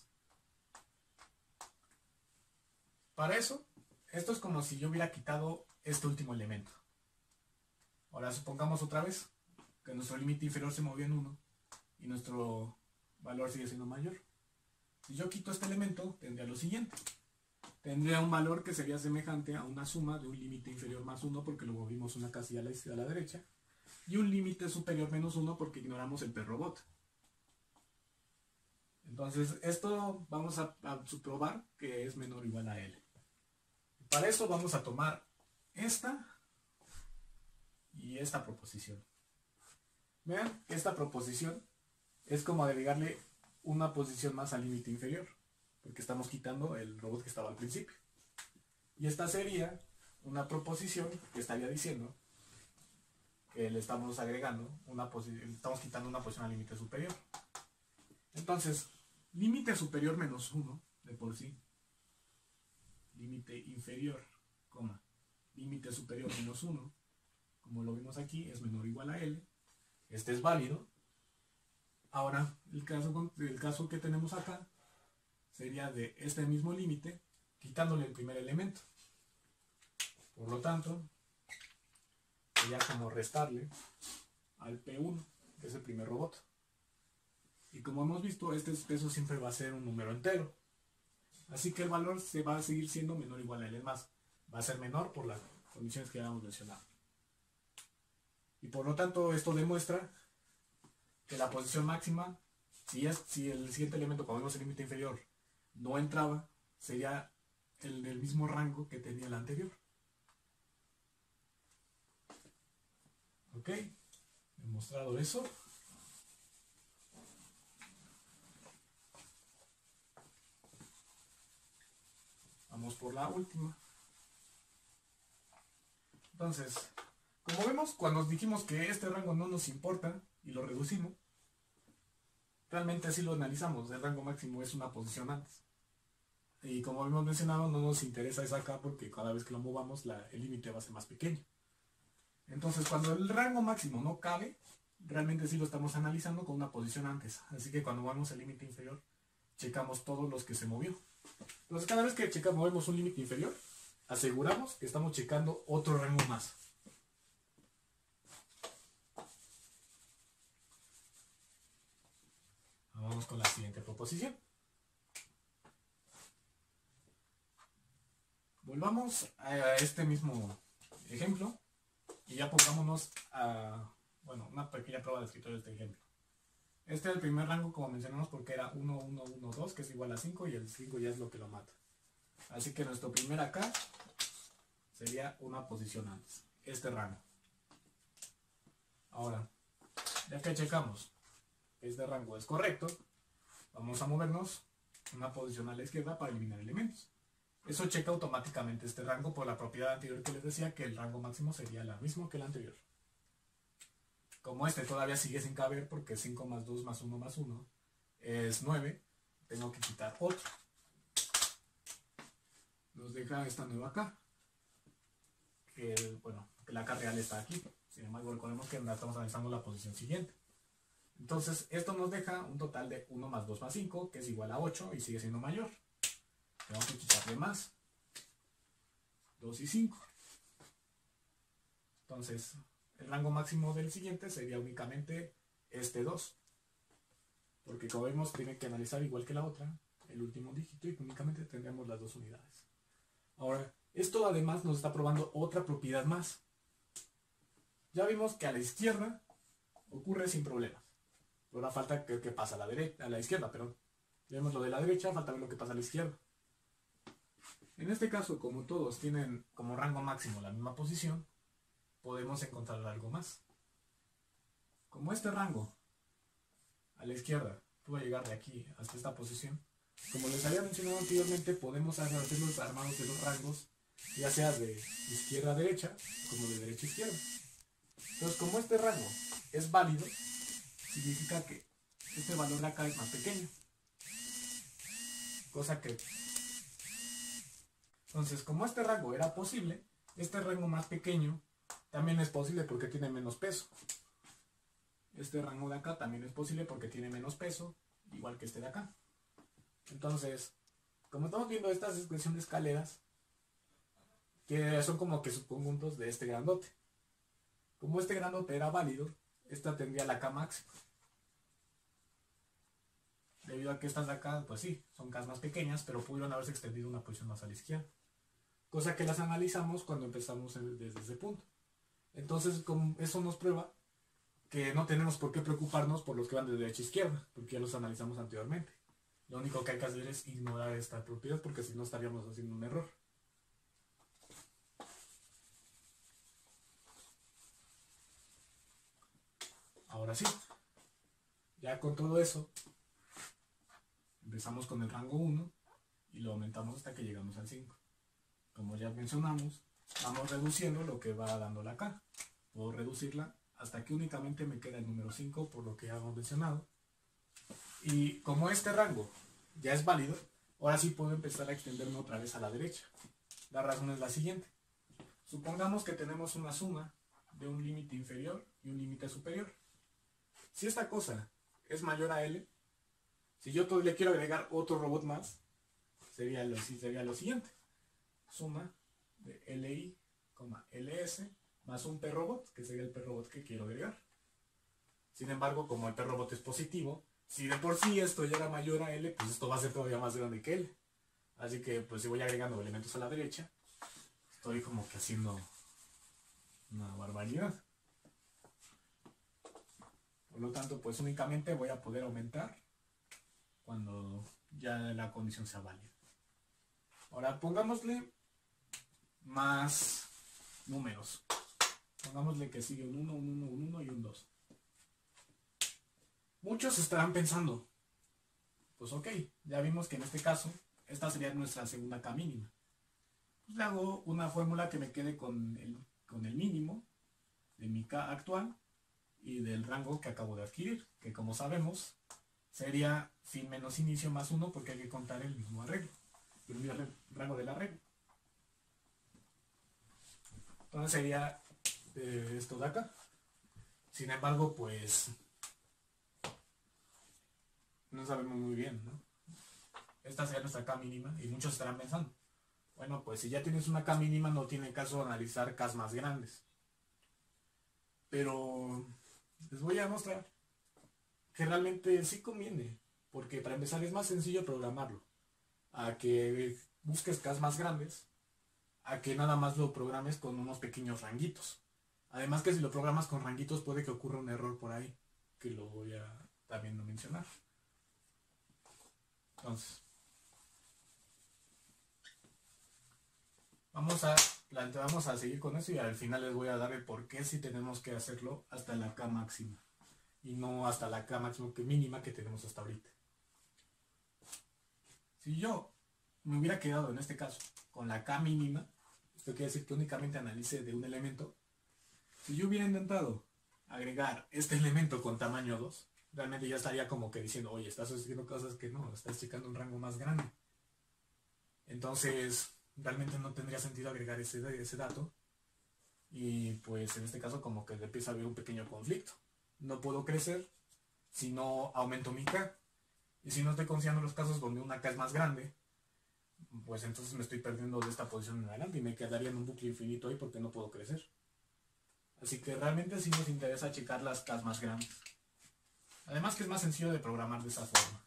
Para eso, esto es como si yo hubiera quitado este último elemento. Ahora supongamos otra vez que nuestro límite inferior se movió en 1 y nuestro valor sigue siendo mayor. Si yo quito este elemento, tendría lo siguiente. Tendría un valor que sería semejante a una suma de un límite inferior más 1 porque lo movimos una casilla a la derecha, y un límite superior menos 1 porque ignoramos el P-robot. Entonces, esto vamos a probar que es menor o igual a L. Para eso vamos a tomar esta y esta proposición. Vean, esta proposición es como agregarle una posición más al límite inferior, porque estamos quitando el robot que estaba al principio. Y esta sería una proposición que estaría diciendo que le estamos agregando estamos quitando una posición al límite superior. Entonces, límite superior menos 1 de por sí, límite inferior coma, límite superior menos 1, como lo vimos aquí, es menor o igual a L. Este es válido. Ahora, el caso que tenemos acá sería de este mismo límite, quitándole el primer elemento. Por lo tanto, sería como restarle al P1, que es el primer robot. Y como hemos visto, este peso siempre va a ser un número entero. Así que el valor se va a seguir siendo menor o igual a L. Es más, va a ser menor por las condiciones que habíamos mencionado. Y por lo tanto, esto demuestra que la posición máxima, si el siguiente elemento, cuando vemos el límite inferior, no entraba, sería el del mismo rango que tenía el anterior. Ok, demostrado eso. Vamos por la última. Entonces, como vemos, cuando dijimos que este rango no nos importa y lo reducimos, realmente así lo analizamos. El rango máximo es una posición antes. Y como hemos mencionado, no nos interesa esa acá porque cada vez que lo movamos el límite va a ser más pequeño. Entonces, cuando el rango máximo no cabe, realmente sí lo estamos analizando con una posición antes. Así que cuando movemos el límite inferior, checamos todos los que se movió. Entonces, cada vez que movemos un límite inferior, aseguramos que estamos checando otro rango más. Vamos con la siguiente proposición. Volvamos a este mismo ejemplo y ya pongámonos a, una pequeña prueba de escritorio de este ejemplo. Este es el primer rango, como mencionamos, porque era 1, 1, 1, 2, que es igual a 5, y el 5 ya es lo que lo mata. Así que nuestro primer acá sería una posición antes, este rango. Ahora, ya que checamos este rango es correcto, vamos a movernos una posición a la izquierda para eliminar elementos. Eso checa automáticamente este rango por la propiedad anterior que les decía, que el rango máximo sería la mismo que el anterior. Como este todavía sigue sin caber porque 5 más 2 más 1 más 1 es 9, tengo que quitar otro. Nos deja esta nueva acá. Que la K real está aquí. Sin embargo, recordemos que estamos analizando la posición siguiente. Entonces, esto nos deja un total de 1 más 2 más 5, que es igual a 8 y sigue siendo mayor. Tengo que quitarle más. 2 y 5. Entonces, el rango máximo del siguiente sería únicamente este 2. Porque como vemos, tiene que analizar igual que la otra, el último dígito, y únicamente tendremos las 2 unidades. Ahora, esto además nos está probando otra propiedad más. Ya vimos que a la izquierda ocurre sin problemas. Ahora falta que pasa a la izquierda, perdón. Ya vemos lo de la derecha, falta ver lo que pasa a la izquierda. En este caso, como todos tienen como rango máximo la misma posición, podemos encontrar algo más. Como este rango a la izquierda puede llegar de aquí hasta esta posición, como les había mencionado anteriormente, podemos hacer los armados de los rangos, ya sea de izquierda a derecha, como de derecha a izquierda. Entonces, como este rango es válido, significa que este valor de acá es más pequeño. Entonces, como este rango era posible, este rango más pequeño también es posible porque tiene menos peso. Este rango de acá también es posible porque tiene menos peso, igual que este de acá. Entonces, como estamos viendo estas expresiones de escaleras, que son como que subconjuntos de este grandote. Como este grandote era válido, esta tendría la K máxima. Debido a que estas de acá, pues sí, son K más pequeñas, pero pudieron haberse extendido una posición más a la izquierda. Cosa que las analizamos cuando empezamos desde ese punto. Entonces, eso nos prueba que no tenemos por qué preocuparnos por los que van de derecha a izquierda, porque ya los analizamos anteriormente. Lo único que hay que hacer es ignorar esta propiedad, porque si no estaríamos haciendo un error. Ahora sí, ya con todo eso, empezamos con el rango 1 y lo aumentamos hasta que llegamos al 5. Como ya mencionamos, vamos reduciendo lo que va dando la K. Puedo reducirla hasta que únicamente me queda el número 5, por lo que ya hemos mencionado. Y como este rango ya es válido, ahora sí puedo empezar a extenderme otra vez a la derecha. La razón es la siguiente. Supongamos que tenemos una suma de un límite inferior y un límite superior. Si esta cosa es mayor a L, si yo le quiero agregar otro robot más, sería lo siguiente. Suma de LI, LS, más un P-robot, que sería el P-robot que quiero agregar. Sin embargo, como el P-robot es positivo, si de por sí esto ya era mayor a L, pues esto va a ser todavía más grande que L. Así que, pues si voy agregando elementos a la derecha, estoy como que haciendo una barbaridad. Por lo tanto, pues únicamente voy a poder aumentar cuando ya la condición sea válida. Ahora pongámosle más números. Pongámosle que sigue un 1, un 1, un 1 y un 2. Muchos estarán pensando, pues ok, ya vimos que en este caso, esta sería nuestra segunda K mínima. Pues le hago una fórmula que me quede con el mínimo de mi K actual y del rango que acabo de adquirir, que como sabemos sería fin menos inicio más 1 porque hay que contar el mismo arreglo, el mismo rango del arreglo. Entonces sería esto de acá. Sin embargo, pues no sabemos muy bien, ¿no? Esta sería nuestra K mínima y muchos estarán pensando, bueno, pues si ya tienes una K mínima no tiene caso analizar Ks más grandes. Pero les voy a mostrar que realmente sí conviene, porque para empezar es más sencillo programarlo a que busques Ks más grandes, a que nada más lo programes con unos pequeños ranguitos. Además que si lo programas con ranguitos puede que ocurra un error por ahí, que lo voy a también mencionar. Entonces, vamos a seguir con eso y al final les voy a dar el por qué si tenemos que hacerlo hasta la K máxima y no hasta la K máxima mínima que tenemos hasta ahorita. Si yo me hubiera quedado en este caso con la K mínima, esto quiere decir que únicamente analice de un elemento. Si yo hubiera intentado agregar este elemento con tamaño 2, realmente ya estaría como que diciendo, oye, estás haciendo cosas que no, estás checando un rango más grande. Entonces, realmente no tendría sentido agregar ese dato. Y pues en este caso como que empieza a haber un pequeño conflicto. No puedo crecer si no aumento mi K. Y si no estoy considerando los casos donde una K es más grande, pues entonces me estoy perdiendo de esta posición en adelante y me quedaría en un bucle infinito ahí porque no puedo crecer. Así que realmente sí nos interesa checar las Ks más grandes. Además que es más sencillo de programar de esa forma.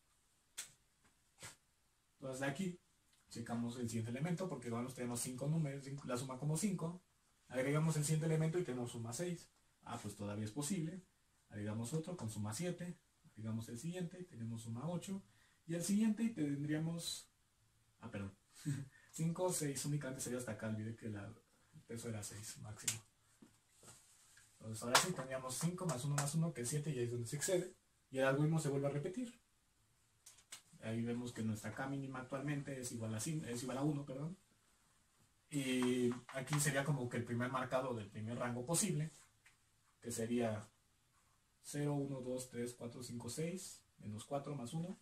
Entonces de aquí checamos el siguiente elemento porque vamos, tenemos 5 números, la suma como 5. Agregamos el siguiente elemento y tenemos suma 6. Ah, pues todavía es posible. Agregamos otro con suma 7. Agregamos el siguiente y tenemos suma 8. Y el siguiente y tendríamos... Ah, perdón. 5, 6 únicamente sería hasta acá. Olvidé que el peso era 6 máximo. Entonces ahora sí tendríamos 5 más 1 que es 7 y ahí es donde se excede. Y el algoritmo se vuelve a repetir. Ahí vemos que nuestra K mínima actualmente es igual a 1, perdón. Y aquí sería como que el primer marcado del primer rango posible, que sería 0, 1, 2, 3, 4, 5, 6, menos 4 más 1.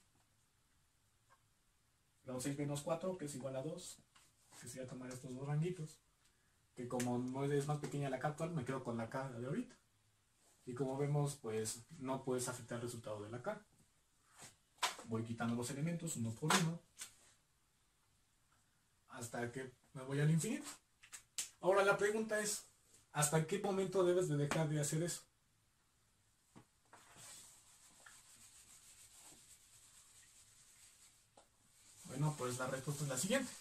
Luego 6 menos 4, que es igual a 2, que sería tomar estos dos ranguitos. Que como no es más pequeña la K actual, me quedo con la K de ahorita. Y como vemos, pues no puedes afectar el resultado de la K. Voy quitando los elementos uno por uno hasta que me voy al infinito. Ahora la pregunta es, ¿hasta qué momento debes de dejar de hacer eso? Bueno, pues la respuesta es la siguiente.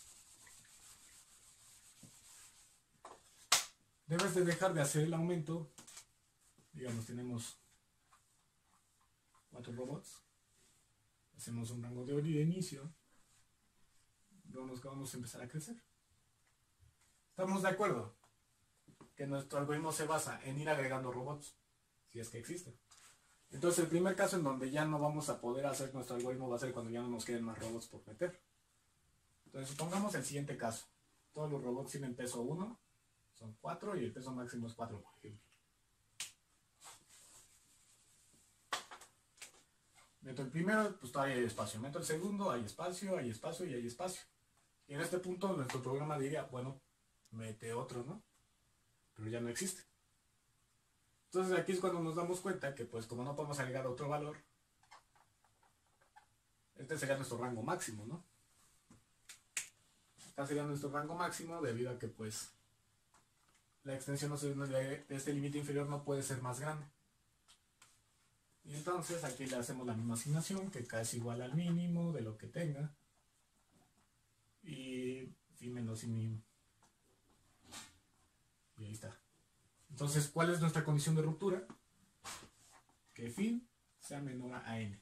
Debes de dejar de hacer el aumento. Digamos, tenemos 4 robots. Hacemos un rango de inicio. Vemos que vamos a empezar a crecer. ¿Estamos de acuerdo? Que nuestro algoritmo se basa en ir agregando robots, si es que existen. Entonces el primer caso en donde ya no vamos a poder hacer nuestro algoritmo va a ser cuando ya no nos queden más robots por meter. Entonces supongamos el siguiente caso. Todos los robots tienen peso 1, son 4 y el peso máximo es 4, por ejemplo. Meto el primero, pues todavía hay espacio. Meto el segundo, hay espacio y hay espacio. Y en este punto nuestro programa diría, bueno, mete otro, ¿no? Pero ya no existe. Entonces aquí es cuando nos damos cuenta que pues como no podemos agregar otro valor, este sería nuestro rango máximo, ¿no? Este sería nuestro rango máximo debido a que pues la extensión de este límite inferior no puede ser más grande. Y entonces aquí le hacemos la misma asignación, que k es igual al mínimo de lo que tenga. Y fin menos y mínimo. Y ahí está. Entonces, ¿cuál es nuestra condición de ruptura? Que fin sea menor a n.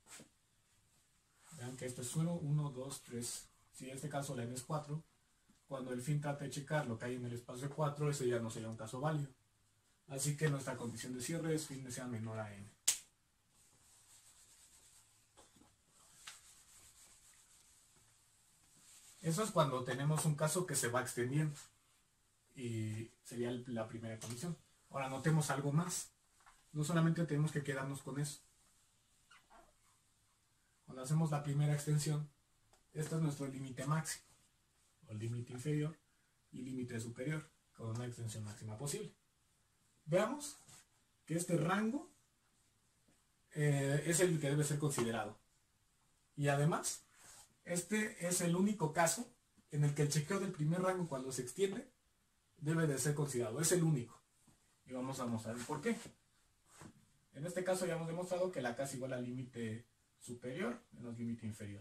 Vean que esto es 1, 1, 2, 3. Si en este caso la n es 4, cuando el fin trata de checar lo que hay en el espacio 4, ese ya no sería un caso válido. Así que nuestra condición de cierre es fin sea menor a n. Eso es cuando tenemos un caso que se va extendiendo. Y sería la primera condición. Ahora notemos algo más. No solamente tenemos que quedarnos con eso. Cuando hacemos la primera extensión, este es nuestro límite máximo, o límite inferior y límite superior, con una extensión máxima posible. Veamos que este rango es el que debe ser considerado. Y además, este es el único caso en el que el chequeo del primer rango cuando se extiende debe de ser considerado. Es el único. Y vamos a mostrar el por qué. En este caso ya hemos demostrado que la k es igual al límite superior menos límite inferior.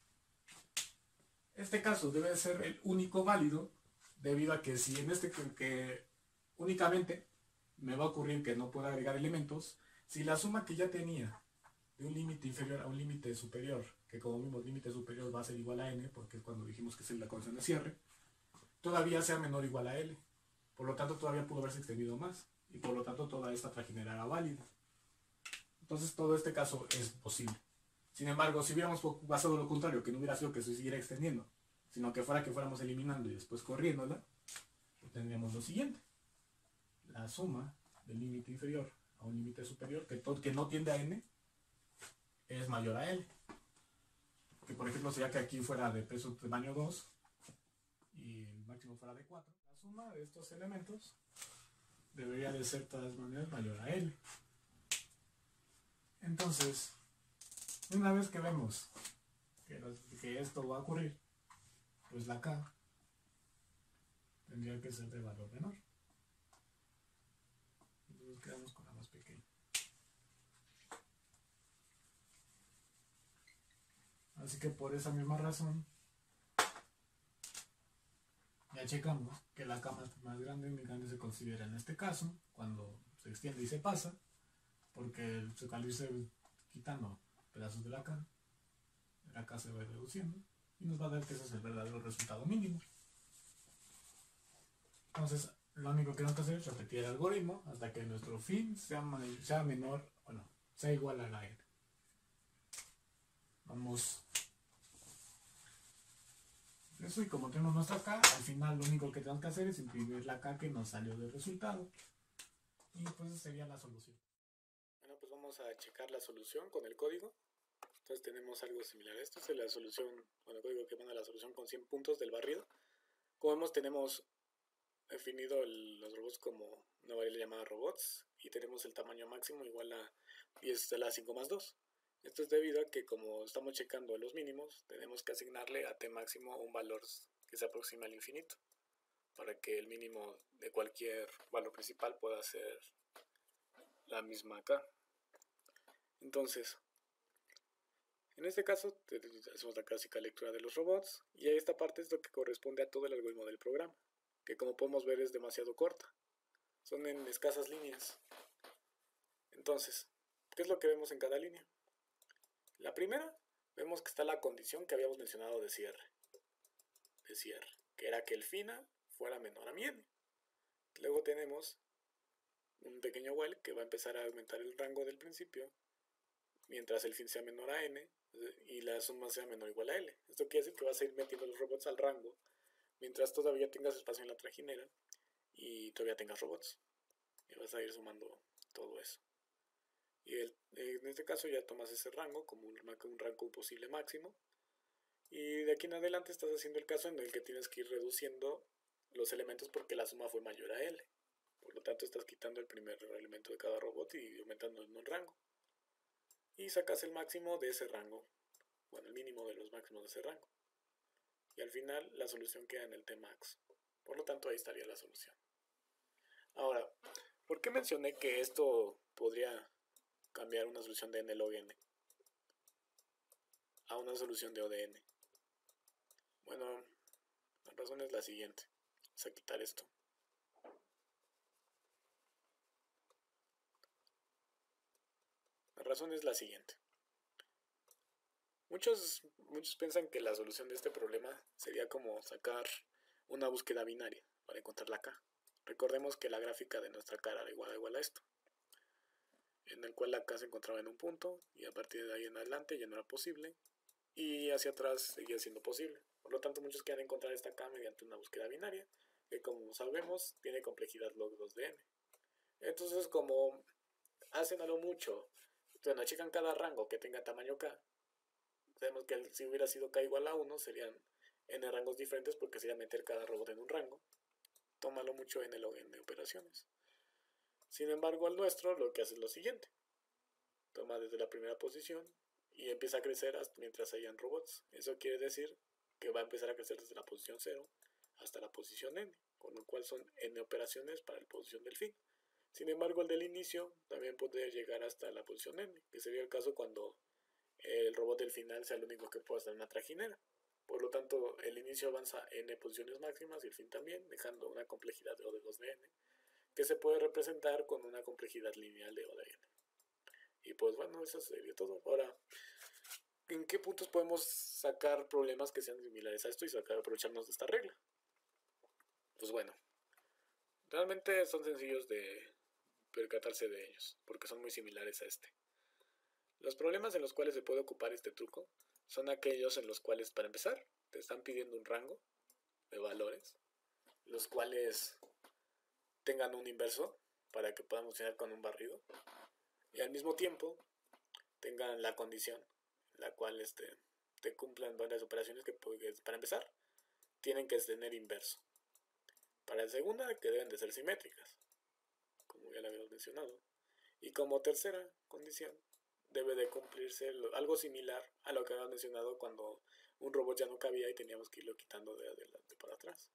Este caso debe de ser el único válido debido a que si en este que únicamente me va a ocurrir que no pueda agregar elementos, si la suma que ya tenía de un límite inferior a un límite superior, que como vimos límite superior va a ser igual a n, porque es cuando dijimos que es la condición de cierre, todavía sea menor o igual a L. Por lo tanto, todavía pudo haberse extendido más. Y por lo tanto, toda esta trajinera era válida. Entonces, todo este caso es posible. Sin embargo, si hubiéramos pasado lo contrario, que no hubiera sido que se siguiera extendiendo, sino que fuéramos eliminando y después corriéndola, tendríamos lo siguiente. La suma del límite inferior a un límite superior, que no tiende a n, es mayor a L. Que por ejemplo sería que aquí fuera de peso tamaño 2, y el máximo fuera de 4. La suma de estos elementos debería de ser de todas maneras mayor a L. Entonces, una vez que vemos que esto va a ocurrir, pues la k tendría que ser de valor menor. Entonces quedamos con la más pequeña. Así que por esa misma razón, ya checamos que la k más grande se considera en este caso, cuando se extiende y se pasa, porque al irse quitando pedazos de la k se va reduciendo, y nos va a dar que ese es el verdadero resultado mínimo. Entonces, lo único que tenemos que hacer es repetir el algoritmo hasta que nuestro fin sea menor, bueno, sea igual a la n. Vamos. Eso, y como tenemos nuestra k, al final lo único que tenemos que hacer es imprimir la k que nos salió del resultado. Y pues esa sería la solución. Bueno, pues vamos a checar la solución con el código. Entonces tenemos algo similar. Esto es la solución, bueno, el código que manda la solución con 100 puntos del barrido. Como vemos, tenemos definido los robots como una variable llamada robots, y tenemos el tamaño máximo igual a 10 a la 5 más 2. Esto es debido a que como estamos checando los mínimos, tenemos que asignarle a t máximo un valor que se aproxima al infinito, para que el mínimo de cualquier valor principal pueda ser la misma k. Entonces, en este caso, hacemos la clásica lectura de los robots, y esta parte es lo que corresponde a todo el algoritmo del programa, que como podemos ver es demasiado corta. Son en escasas líneas. Entonces, ¿qué es lo que vemos en cada línea? La primera, vemos que está la condición que habíamos mencionado de cierre, que era que el fin a fuera menor a mi n. Luego tenemos un pequeño while que va a empezar a aumentar el rango del principio, mientras el fin sea menor a n y la suma sea menor o igual a l. Esto quiere decir que vas a ir metiendo los robots al rango, mientras todavía tengas espacio en la trajinera y todavía tengas robots. Y vas a ir sumando todo eso. Y en este caso ya tomas ese rango como un rango posible máximo. Y de aquí en adelante estás haciendo el caso en el que tienes que ir reduciendo los elementos porque la suma fue mayor a L. Por lo tanto, estás quitando el primer elemento de cada robot y aumentando en un rango. Y sacas el máximo de ese rango. Bueno, el mínimo de los máximos de ese rango. Y al final, la solución queda en el Tmax. Por lo tanto, ahí estaría la solución. Ahora, ¿por qué mencioné que esto podría cambiar una solución de n log n a una solución de O de n? Bueno, la razón es la siguiente. Vamos a quitar esto. La razón es la siguiente. Muchos piensan que la solución de este problema sería como sacar una búsqueda binaria para encontrar la k. Recordemos que la gráfica de nuestra k era igual a esto, en el cual la k se encontraba en un punto y a partir de ahí en adelante ya no era posible y hacia atrás seguía siendo posible. Por lo tanto, muchos quieren encontrar esta k mediante una búsqueda binaria, que como sabemos tiene complejidad log 2 de n. Entonces, como hacen a lo mucho, bueno, achican cada rango que tenga tamaño k, sabemos que si hubiera sido k igual a 1 serían n rangos diferentes porque sería meter cada robot en un rango. Tómalo mucho n log n de operaciones. Sin embargo, el nuestro lo que hace es lo siguiente. Toma desde la primera posición y empieza a crecer hasta mientras hayan robots. Eso quiere decir que va a empezar a crecer desde la posición 0 hasta la posición n, con lo cual son n operaciones para la posición del fin. Sin embargo, el del inicio también puede llegar hasta la posición n, que sería el caso cuando el robot del final sea el único que pueda estar en una trajinera. Por lo tanto, el inicio avanza n posiciones máximas y el fin también, dejando una complejidad de O de 2 de n, que se puede representar con una complejidad lineal de O de n. Y pues bueno, eso sería todo. Ahora, ¿en qué puntos podemos sacar problemas que sean similares a esto y aprovecharnos de esta regla? Pues bueno, realmente son sencillos de percatarse de ellos, porque son muy similares a este. Los problemas en los cuales se puede ocupar este truco son aquellos en los cuales, para empezar, te están pidiendo un rango de valores, los cuales tengan un inverso para que puedan funcionar con un barrido, y al mismo tiempo tengan la condición, la cual te cumplan varias operaciones que, para empezar, tienen que tener inverso. Para la segunda, que deben de ser simétricas, como ya lo habíamos mencionado. Y como tercera condición, debe de cumplirse algo similar a lo que habíamos mencionado cuando un robot ya no cabía y teníamos que irlo quitando de adelante para atrás.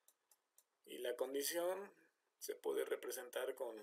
Y la condición se puede representar con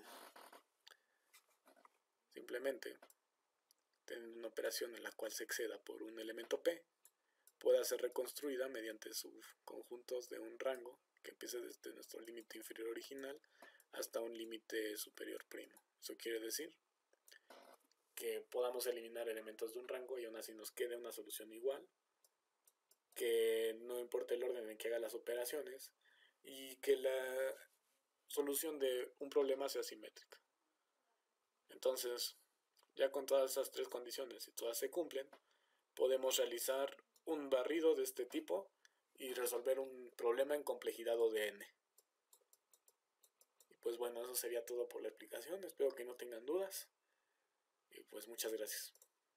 simplemente teniendo una operación en la cual se exceda por un elemento P, pueda ser reconstruida mediante subconjuntos de un rango que empiece desde nuestro límite inferior original hasta un límite superior primo. Eso quiere decir que podamos eliminar elementos de un rango y aún así nos quede una solución igual, que no importa el orden en que haga las operaciones y que la solución de un problema sea simétrica. Entonces, ya con todas esas tres condiciones y todas se cumplen, podemos realizar un barrido de este tipo y resolver un problema en complejidad O de n. Y pues bueno, eso sería todo por la explicación. Espero que no tengan dudas. Y pues muchas gracias.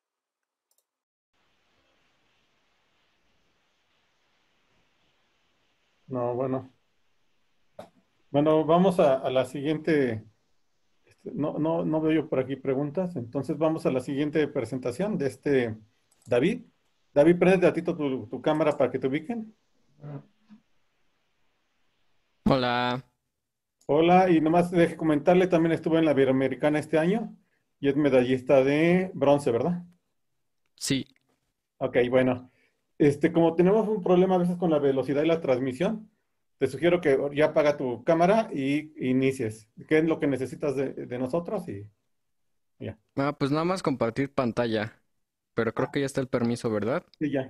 No, bueno. Bueno, vamos a la siguiente. No veo yo por aquí preguntas. Entonces vamos a la siguiente presentación de David. David, prende a ti tu cámara para que te ubiquen. Hola, Hola, y nomás deje comentarle, también estuve en la Iberoamericana este año y es medallista de bronce, ¿verdad? sí. Ok, bueno. Como tenemos un problema a veces con la velocidad y la transmisión, te sugiero que ya apaga tu cámara y inicies. ¿Qué es lo que necesitas de nosotros? Y ya. Pues nada más compartir pantalla, pero creo que ya está el permiso, ¿verdad? Sí, ya.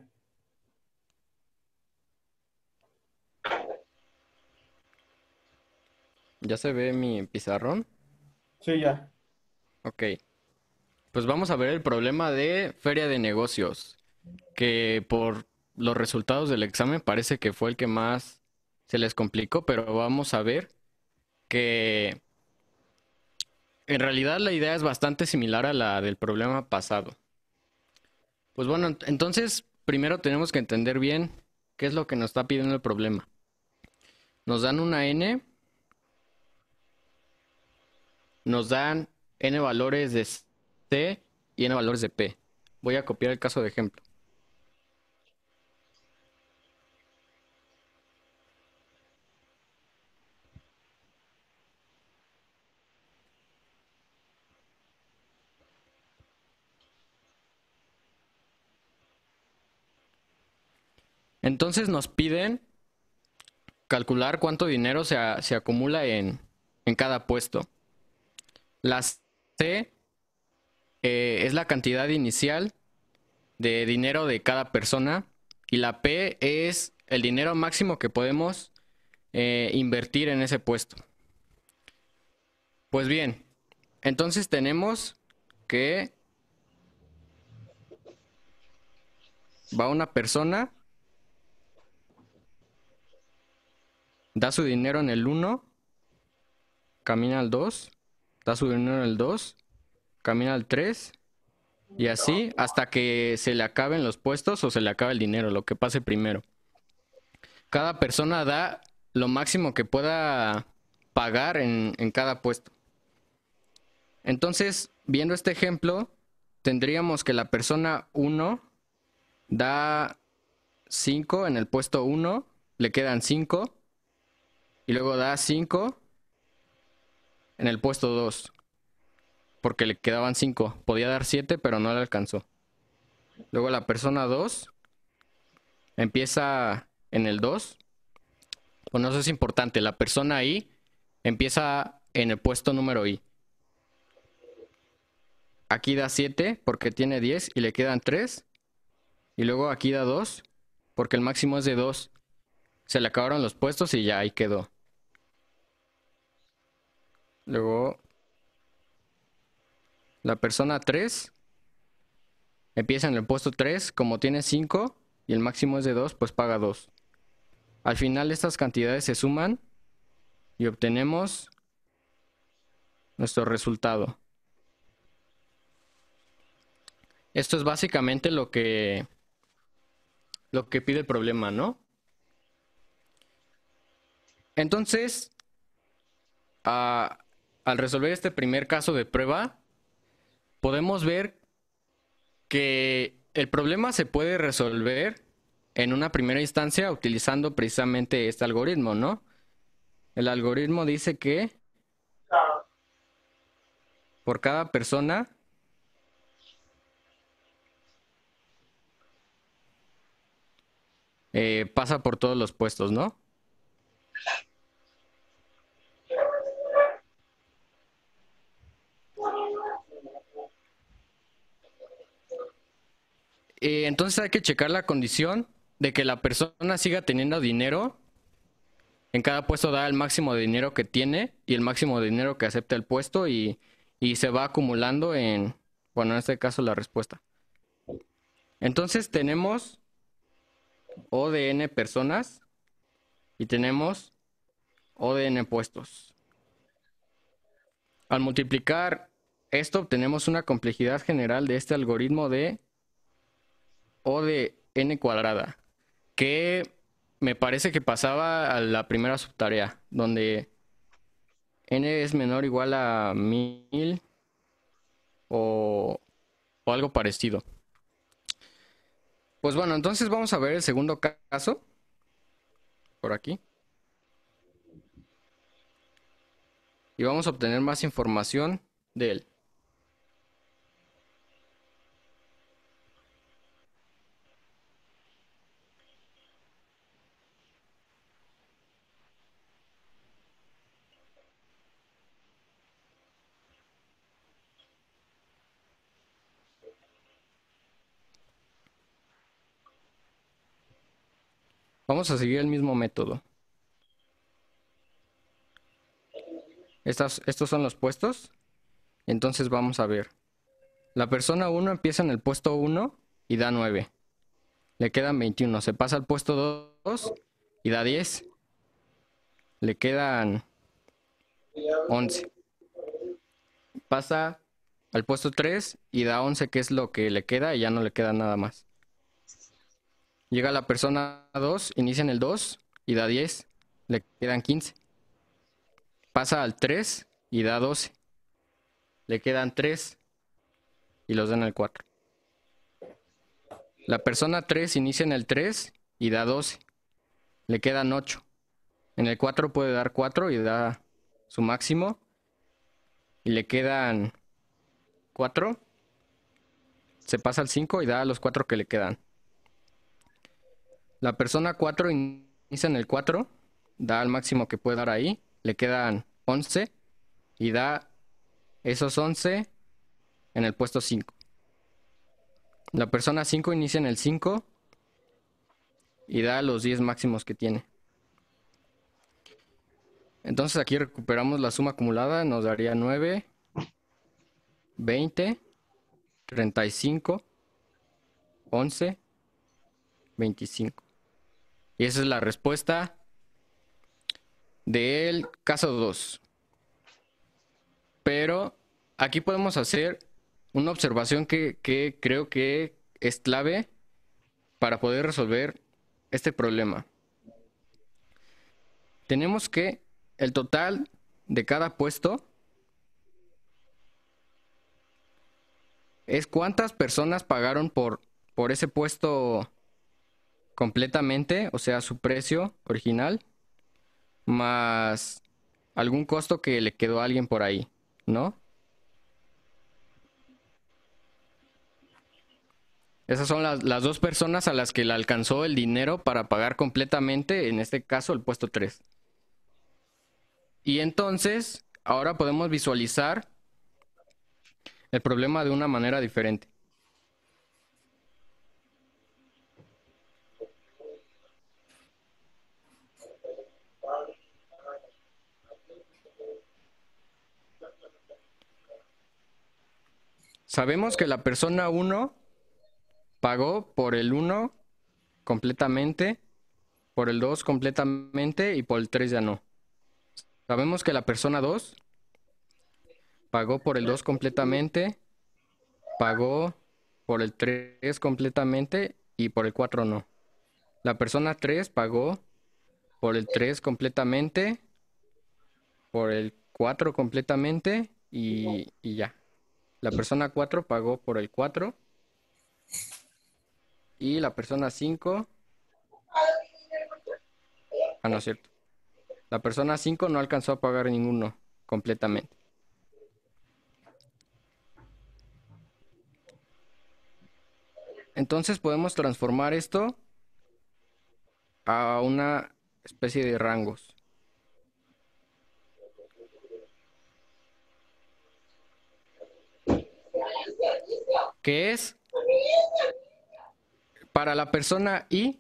¿Ya se ve mi pizarrón? Sí, ya. Ok, pues vamos a ver el problema de feria de negocios, que por los resultados del examen parece que fue el que más se les complicó, pero vamos a ver que en realidad la idea es bastante similar a la del problema pasado. Pues bueno, entonces primero tenemos que entender bien qué es lo que nos está pidiendo el problema. nos dan una n, nos dan n valores de c y n valores de p. Voy a copiar el caso de ejemplo. Entonces nos piden calcular cuánto dinero se acumula en cada puesto. La C es la cantidad inicial de dinero de cada persona y la P es el dinero máximo que podemos invertir en ese puesto. Pues bien, entonces tenemos que va una persona, da su dinero en el 1, camina al 2, da su dinero en el 2, camina al 3, y así hasta que se le acaben los puestos o se le acabe el dinero, lo que pase primero. Cada persona da lo máximo que pueda pagar en cada puesto. Entonces, viendo este ejemplo, tendríamos que la persona 1 da 5 en el puesto 1, le quedan 5, y luego da 5 en el puesto 2, porque le quedaban 5. Podía dar 7, pero no le alcanzó. Luego la persona 2 empieza en el 2. Bueno, eso es importante. La persona I empieza en el puesto número I. Aquí da 7 porque tiene 10 y le quedan 3. Y luego aquí da 2 porque el máximo es de 2. Se le acabaron los puestos y ya ahí quedó. Luego la persona 3 empieza en el puesto 3, como tiene 5 y el máximo es de 2, pues paga 2. Al final estas cantidades se suman y obtenemos nuestro resultado. Esto es básicamente lo que pide el problema, ¿no? Entonces, al resolver este primer caso de prueba, podemos ver que el problema se puede resolver en una primera instancia utilizando precisamente este algoritmo, ¿no? El algoritmo dice que por cada persona pasa por todos los puestos, ¿no? Entonces hay que checar la condición de que la persona siga teniendo dinero. En cada puesto da el máximo de dinero que tiene y el máximo de dinero que acepta el puesto y se va acumulando en este caso la respuesta. Entonces tenemos O de n personas y tenemos O de n puestos. Al multiplicar esto obtenemos una complejidad general de este algoritmo de O de n cuadrada, que me parece que pasaba a la primera subtarea, donde n es menor o igual a 1000 o algo parecido. Pues bueno, entonces vamos a ver el segundo caso, por aquí. Y vamos a obtener más información de él. Vamos a seguir el mismo método. Estos son los puestos. Entonces vamos a ver. La persona 1 empieza en el puesto 1 y da 9. Le quedan 21. Se pasa al puesto 2 y da 10. Le quedan 11. Pasa al puesto 3 y da 11, que es lo que le queda, y ya no le queda nada más. Llega la persona 2, inicia en el 2 y da 10. le quedan 15. Pasa al 3 y da 12. Le quedan 3 y los da en el 4. La persona 3 inicia en el 3 y da 12. Le quedan 8. En el 4 puede dar 4 y da su máximo. Y le quedan 4. Se pasa al 5 y da los 4 que le quedan. La persona 4 inicia en el 4, da al máximo que puede dar ahí. Le quedan 11 y da esos 11 en el puesto 5. La persona 5 inicia en el 5 y da los 10 máximos que tiene. Entonces aquí recuperamos la suma acumulada, nos daría 9, 20, 35, 11, 25. Y esa es la respuesta del caso 2. Pero aquí podemos hacer una observación que creo que es clave para poder resolver este problema. Tenemos que el total de cada puesto es cuántas personas pagaron por ese puesto completamente, o sea, su precio original, más algún costo que le quedó a alguien por ahí, ¿no? Esas son las dos personas a las que le alcanzó el dinero para pagar completamente, en este caso el puesto 3. Y entonces, ahora podemos visualizar el problema de una manera diferente. Sabemos que la persona 1 pagó por el 1 completamente, por el 2 completamente y por el 3 ya no. Sabemos que la persona 2 pagó por el 2 completamente, pagó por el 3 completamente y por el 4 no. La persona 3 pagó por el 3 completamente, por el 4 completamente y ya. La persona 4 pagó por el 4 y la persona 5... Ah, no es cierto. La persona 5 no alcanzó a pagar ninguno completamente. Entonces podemos transformar esto a una especie de rangos. Que es para la persona I,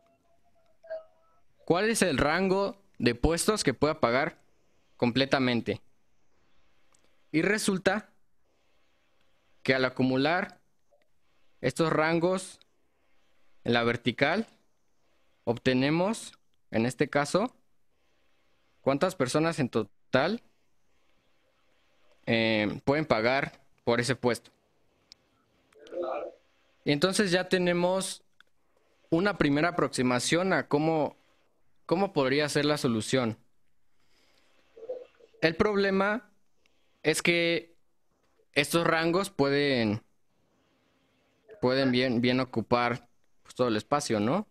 ¿cuál es el rango de puestos que pueda pagar completamente? Y resulta que al acumular estos rangos en la vertical, obtenemos, en este caso, cuántas personas en total pueden pagar por ese puesto. Y entonces ya tenemos una primera aproximación a cómo podría ser la solución. El problema es que estos rangos pueden bien ocupar pues, todo el espacio, ¿no?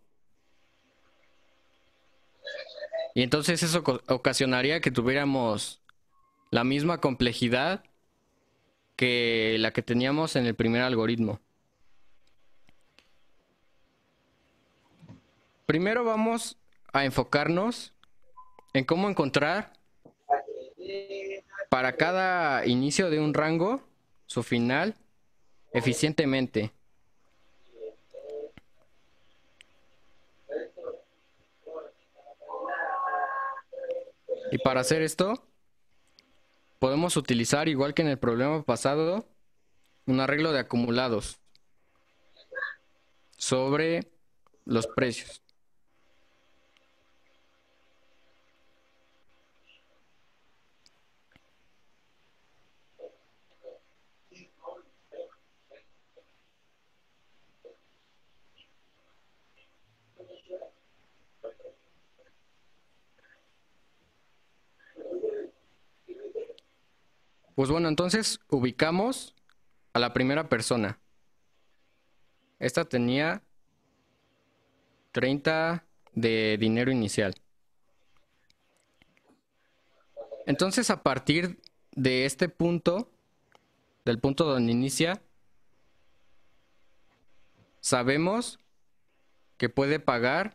Y entonces eso ocasionaría que tuviéramos la misma complejidad que la que teníamos en el primer algoritmo. Primero vamos a enfocarnos en cómo encontrar para cada inicio de un rango su final eficientemente. Y para hacer esto, podemos utilizar, igual que en el problema pasado, un arreglo de acumulados sobre los precios. Pues bueno, entonces ubicamos a la primera persona. Esta tenía 30 de dinero inicial. Entonces, a partir de este punto, del punto donde inicia, sabemos que puede pagar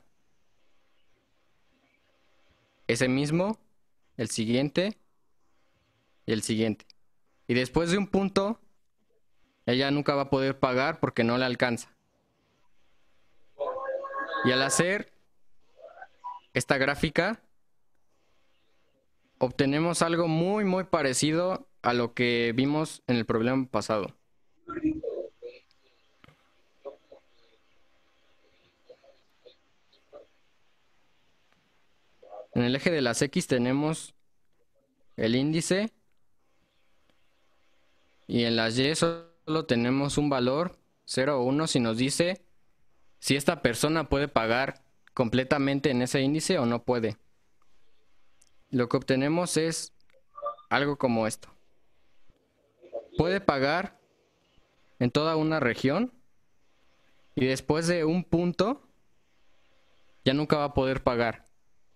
ese mismo, el siguiente y el siguiente. Y después de un punto, ella nunca va a poder pagar porque no le alcanza. Y al hacer esta gráfica, obtenemos algo muy, muy parecido a lo que vimos en el problema pasado. En el eje de las X tenemos el índice y en las Y solo tenemos un valor 0 o 1 si nos dice si esta persona puede pagar completamente en ese índice o no puede. Lo que obtenemos es algo como esto. Puede pagar en toda una región y después de un punto ya nunca va a poder pagar.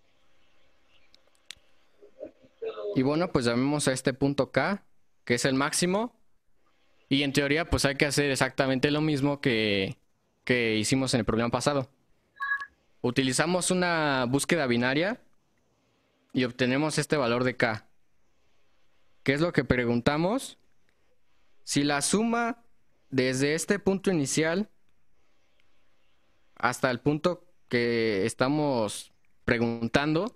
Y bueno, pues llamemos a este punto K, que es el máximo. Y en teoría pues hay que hacer exactamente lo mismo que hicimos en el problema pasado. Utilizamos una búsqueda binaria y obtenemos este valor de K. ¿Qué es lo que preguntamos? Si la suma desde este punto inicial hasta el punto que estamos preguntando,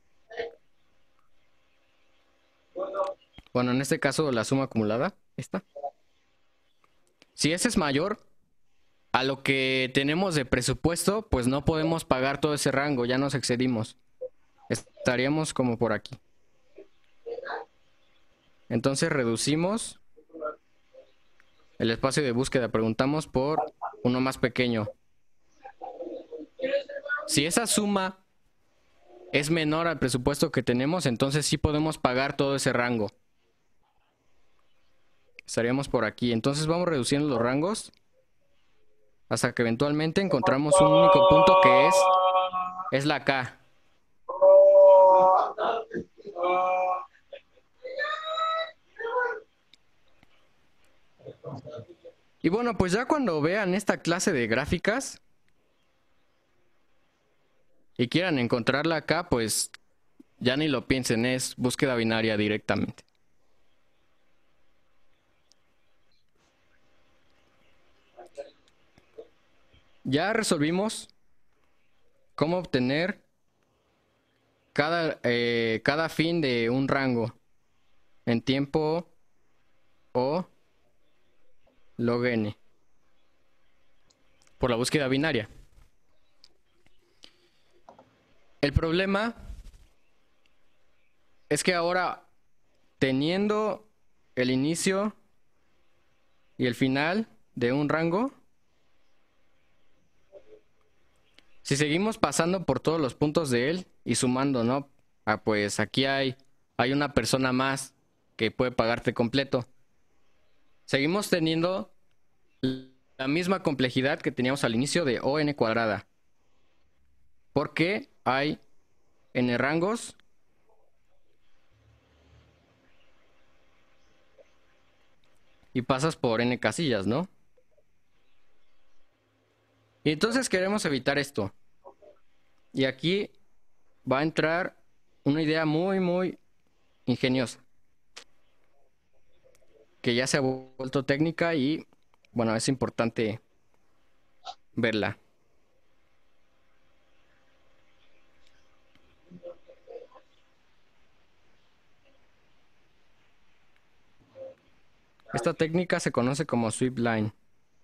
bueno, en este caso la suma acumulada, esta. Si ese es mayor a lo que tenemos de presupuesto, pues no podemos pagar todo ese rango, ya nos excedimos. Estaríamos como por aquí. Entonces reducimos el espacio de búsqueda, preguntamos por uno más pequeño. Si esa suma es menor al presupuesto que tenemos, entonces sí podemos pagar todo ese rango. Estaríamos por aquí. Entonces vamos reduciendo los rangos hasta que eventualmente encontramos un único punto que es la K. Y bueno, pues ya cuando vean esta clase de gráficas y quieran encontrarla acá, pues ya ni lo piensen, es búsqueda binaria directamente. Ya resolvimos cómo obtener cada fin de un rango en tiempo o log n por la búsqueda binaria. El problema es que ahora, teniendo el inicio y el final de un rango, si seguimos pasando por todos los puntos de él y sumando, ¿no? Pues aquí hay una persona más que puede pagarte completo. Seguimos teniendo la misma complejidad que teníamos al inicio de ON cuadrada. Porque hay n rangos y pasas por n casillas, ¿no? Y entonces queremos evitar esto. Y aquí va a entrar una idea muy, muy ingeniosa, que ya se ha vuelto técnica y, bueno, es importante verla. Esta técnica se conoce como sweep line.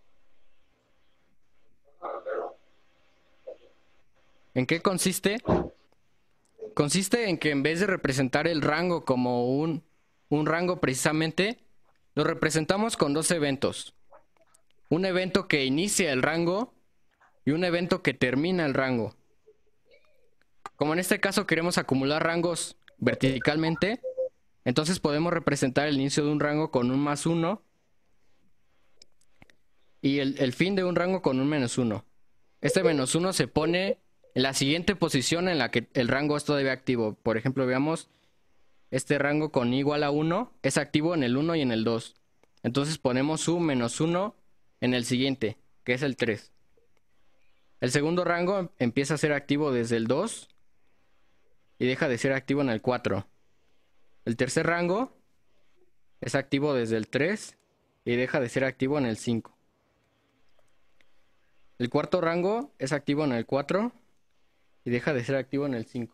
¿En qué consiste? Consiste en que en vez de representar el rango como un rango precisamente, lo representamos con dos eventos. Un evento que inicia el rango y un evento que termina el rango. Como en este caso queremos acumular rangos verticalmente, Entonces podemos representar el inicio de un rango con un +1 y el fin de un rango con un -1. Este -1 se pone en la siguiente posición en la que el rango es todavía activo. Por ejemplo, veamos este rango con igual a 1 es activo en el 1 y en el 2. Entonces ponemos su -1 en el siguiente, que es el 3. El segundo rango empieza a ser activo desde el 2 y deja de ser activo en el 4. El tercer rango es activo desde el 3 y deja de ser activo en el 5. El cuarto rango es activo en el 4 y deja de ser activo en el 5.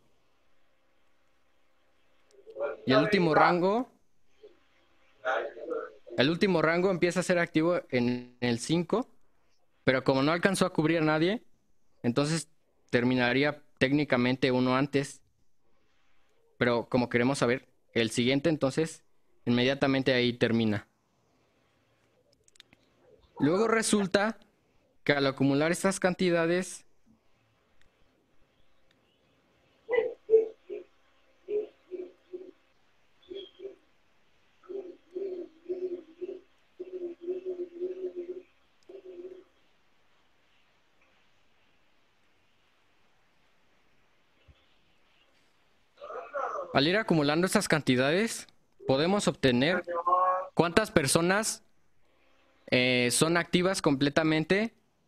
Y el último rango empieza a ser activo en el 5, pero como no alcanzó a cubrir a nadie, entonces terminaría técnicamente uno antes. Pero como queremos saber el siguiente, entonces inmediatamente ahí termina. Luego resulta que al acumular estas cantidades, al ir acumulando estas cantidades, podemos obtener cuántas personas son activas completamente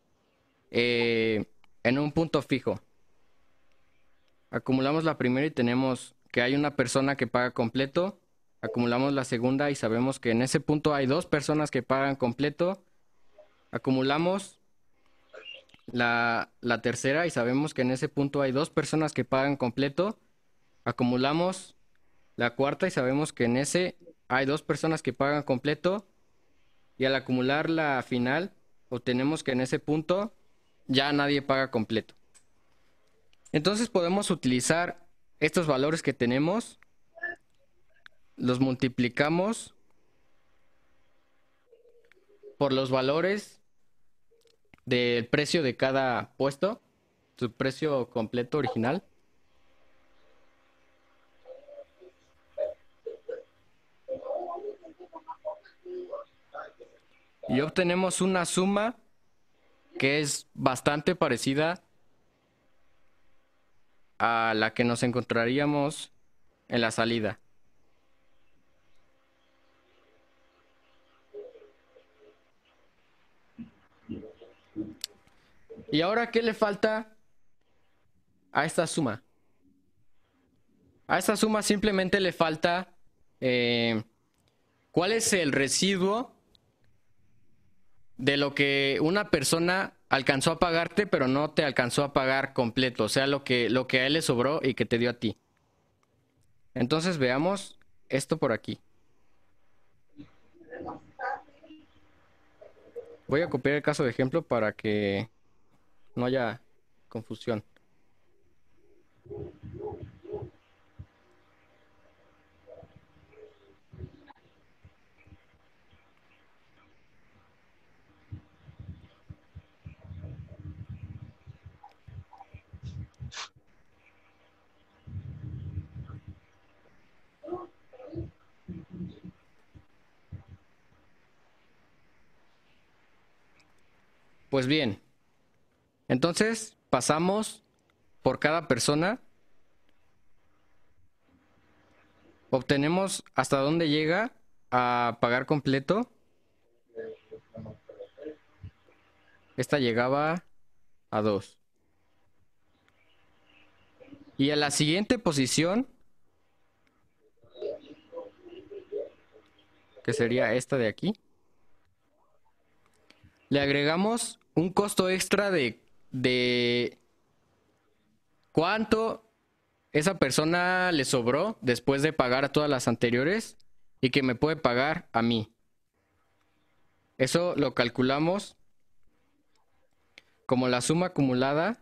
en un punto fijo. Acumulamos la primera y tenemos que hay una persona que paga completo. Acumulamos la segunda y sabemos que en ese punto hay 2 personas que pagan completo. Acumulamos la tercera y sabemos que en ese punto hay 2 personas que pagan completo. Acumulamos la cuarta y sabemos que en ese hay 2 personas que pagan completo. Y al acumular la final, obtenemos que en ese punto ya nadie paga completo. Entonces podemos utilizar estos valores que tenemos, los multiplicamos por los valores del precio de cada puesto, su precio completo original. Y obtenemos una suma que es bastante parecida a la que nos encontraríamos en la salida. ¿Y ahora qué le falta a esta suma? A esta suma simplemente le falta cuál es el residuo de lo que una persona alcanzó a pagarte, pero no te alcanzó a pagar completo. O sea, lo que a él le sobró y que te dio a ti. Entonces veamos esto por aquí. Voy a copiar el caso de ejemplo para que no haya confusión. Pues bien, entonces pasamos por cada persona, obtenemos hasta dónde llega a pagar completo. Esta llegaba a 2. Y a la siguiente posición, que sería esta de aquí, le agregamos un costo extra de cuánto esa persona le sobró después de pagar a todas las anteriores y que me puede pagar a mí. Eso lo calculamos como la suma acumulada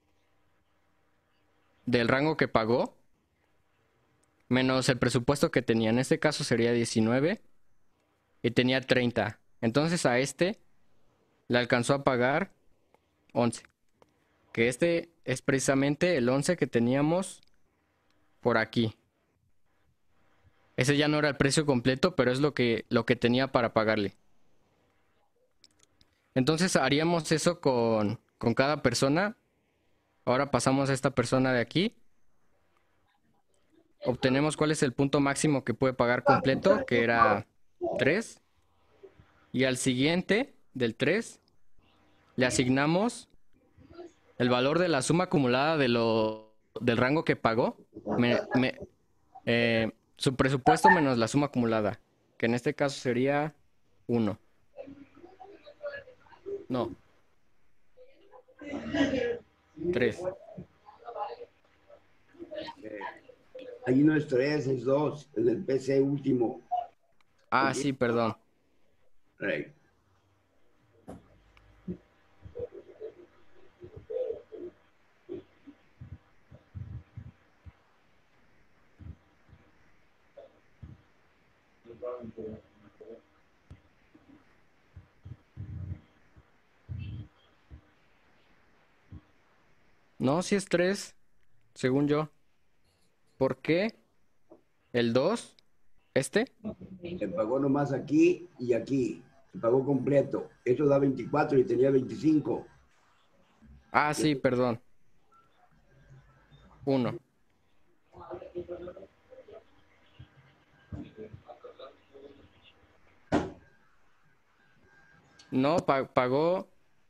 del rango que pagó menos el presupuesto que tenía. En este caso sería 19 y tenía 30. Entonces a este le alcanzó a pagar 11. Que este es precisamente el 11 que teníamos por aquí. Ese ya no era el precio completo, pero es lo que tenía para pagarle. Entonces haríamos eso con cada persona. Ahora pasamos a esta persona de aquí. Obtenemos cuál es el punto máximo que puede pagar completo, que era 3. Y al siguiente, del 3, le asignamos el valor de la suma acumulada del rango que pagó. Su presupuesto menos la suma acumulada, que en este caso sería 1. No, 3. Allí no es 3, es 2. En el PC último. Ah, sí, perdón. Right. No, sí es 3, según yo. ¿Por qué? ¿El 2? ¿Este? Le pagó nomás aquí y aquí. Le pagó completo. Eso da 24 y tenía 25. Ah, sí, perdón. 1. No, pagó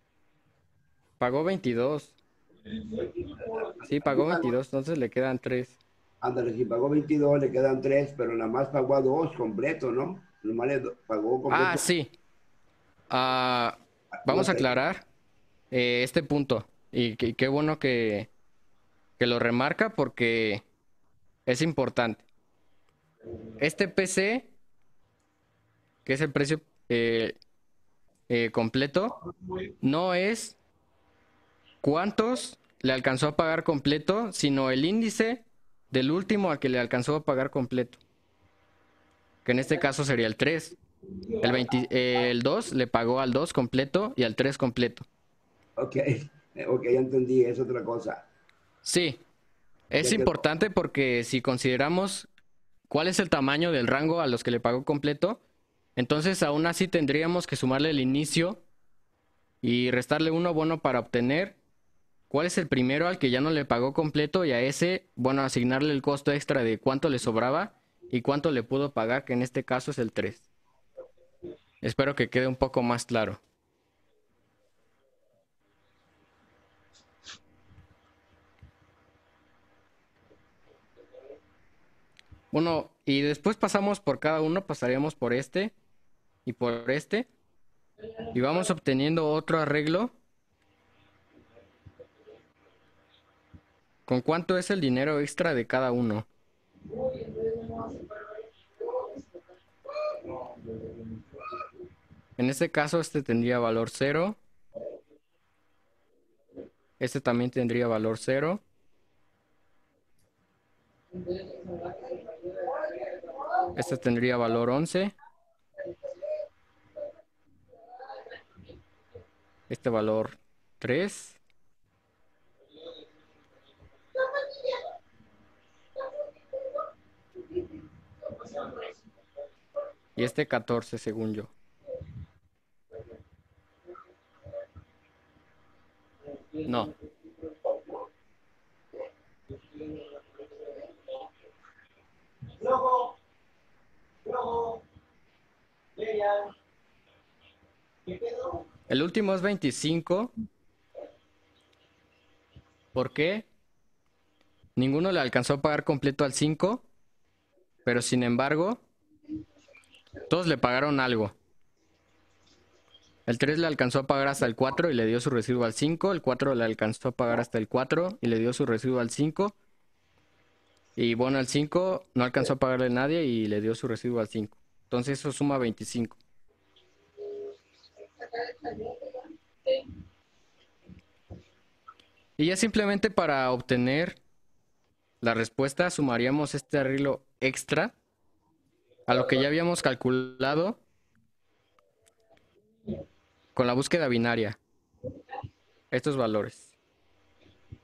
22. Sí, pagó 22, entonces le quedan 3. Ándale, si pagó 22, le quedan 3, pero nada más pagó a 2 completo, ¿no? Nomás le pagó completo. Ah, sí. Ah, vamos a Ok. aclarar este punto. Y qué bueno que lo remarca porque es importante. Este PC, que es el precio completo, no es cuántos le alcanzó a pagar completo, sino el índice del último al que le alcanzó a pagar completo. Que en este caso sería el 3. El 2 le pagó al 2 completo y al 3 completo. Ok, ok, ya entendí, es otra cosa. Sí, es Ya quedó. importante porque si consideramos cuál es el tamaño del rango a los que le pagó completo, entonces aún así tendríamos que sumarle el inicio y restarle uno bueno para obtener cuál es el primero al que ya no le pagó completo y a ese, bueno, asignarle el costo extra de cuánto le sobraba y cuánto le pudo pagar, que en este caso es el 3. Espero que quede un poco más claro. Bueno, y después pasamos por cada uno, pasaríamos por este y por este. Y vamos obteniendo otro arreglo. ¿Con cuánto es el dinero extra de cada uno? En este caso, este tendría valor 0. Este también tendría valor 0. Este tendría valor 11. Este valor 3. Y este 14, según yo. No. El último es 25. ¿Por qué? Ninguno le alcanzó a pagar completo al 5. Pero sin embargo, todos le pagaron algo. El 3 le alcanzó a pagar hasta el 4 y le dio su residuo al 5. El 4 le alcanzó a pagar hasta el 4 y le dio su residuo al 5. Y bueno, el 5 no alcanzó a pagarle a nadie y le dio su residuo al 5. Entonces eso suma 25. Y ya simplemente para obtener la respuesta sumaríamos este arreglo extra a lo que ya habíamos calculado con la búsqueda binaria. Estos valores.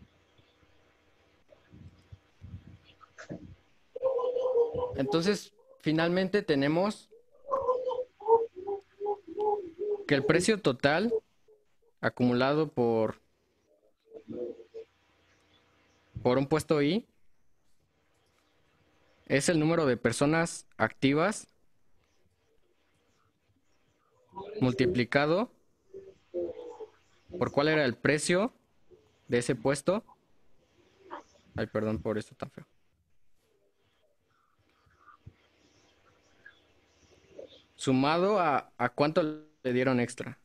Entonces, finalmente tenemos que el precio total acumulado por un puesto I es el número de personas activas multiplicado por cuál era el precio de ese puesto. Ay, perdón por esto tan feo. Sumado a cuánto le dieron extra.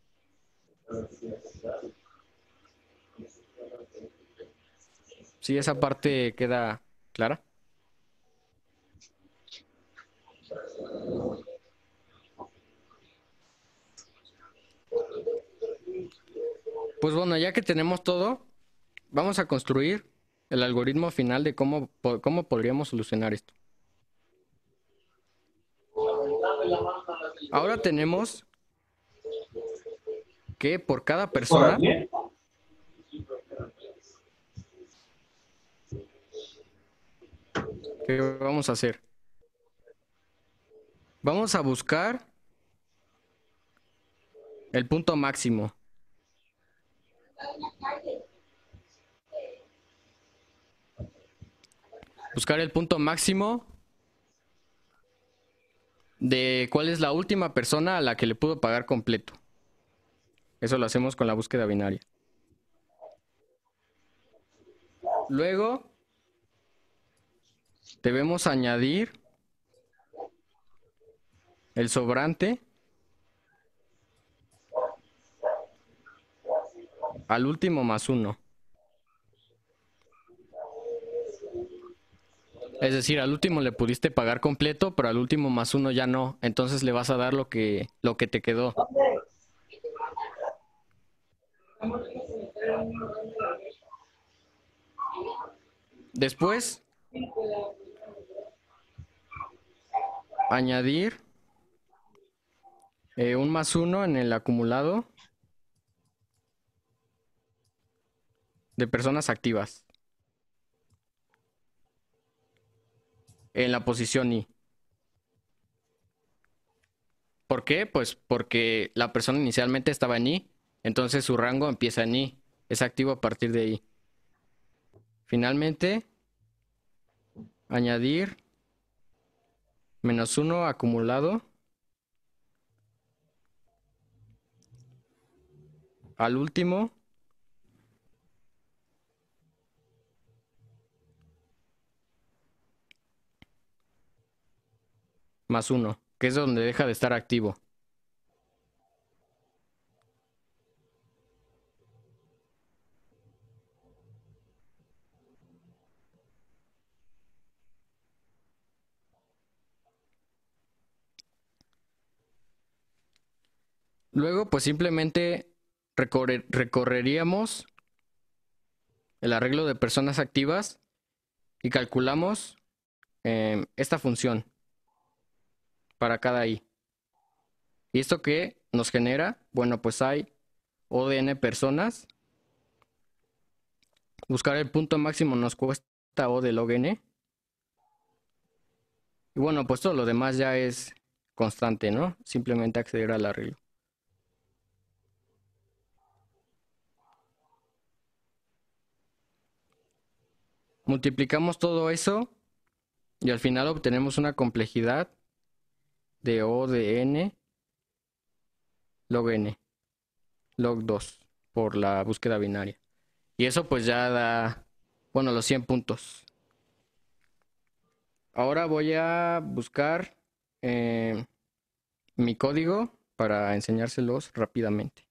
¿Sí esa parte queda clara? Pues bueno, ya que tenemos todo, vamos a construir el algoritmo final de cómo podríamos solucionar esto. Ahora tenemos que por cada persona ¿qué vamos a hacer? Vamos a buscar el punto máximo. Buscar el punto máximo de cuál es la última persona a la que le pudo pagar completo. Eso lo hacemos con la búsqueda binaria. Luego debemos añadir el sobrante al último más 1. Es decir, al último le pudiste pagar completo, pero al último más 1 ya no. Entonces le vas a dar lo que te quedó. Después, añadir un más 1 en el acumulado de personas activas en la posición I. ¿Por qué? Pues porque la persona inicialmente estaba en I, entonces su rango empieza en I, es activo a partir de I. Finalmente, añadir menos 1 acumulado al último más 1, que es donde deja de estar activo. Luego, pues simplemente recorreríamos el arreglo de personas activas y calculamos esta función para cada I. ¿Y esto qué nos genera? Bueno, pues hay O de n personas. Buscar el punto máximo nos cuesta O de log n. Y bueno, pues todo lo demás ya es constante, ¿no? Simplemente acceder al arreglo. Multiplicamos todo eso y al final obtenemos una complejidad de O de n log 2 por la búsqueda binaria. Y eso pues ya da, bueno, los 100 puntos. Ahora voy a buscar mi código para enseñárselos rápidamente.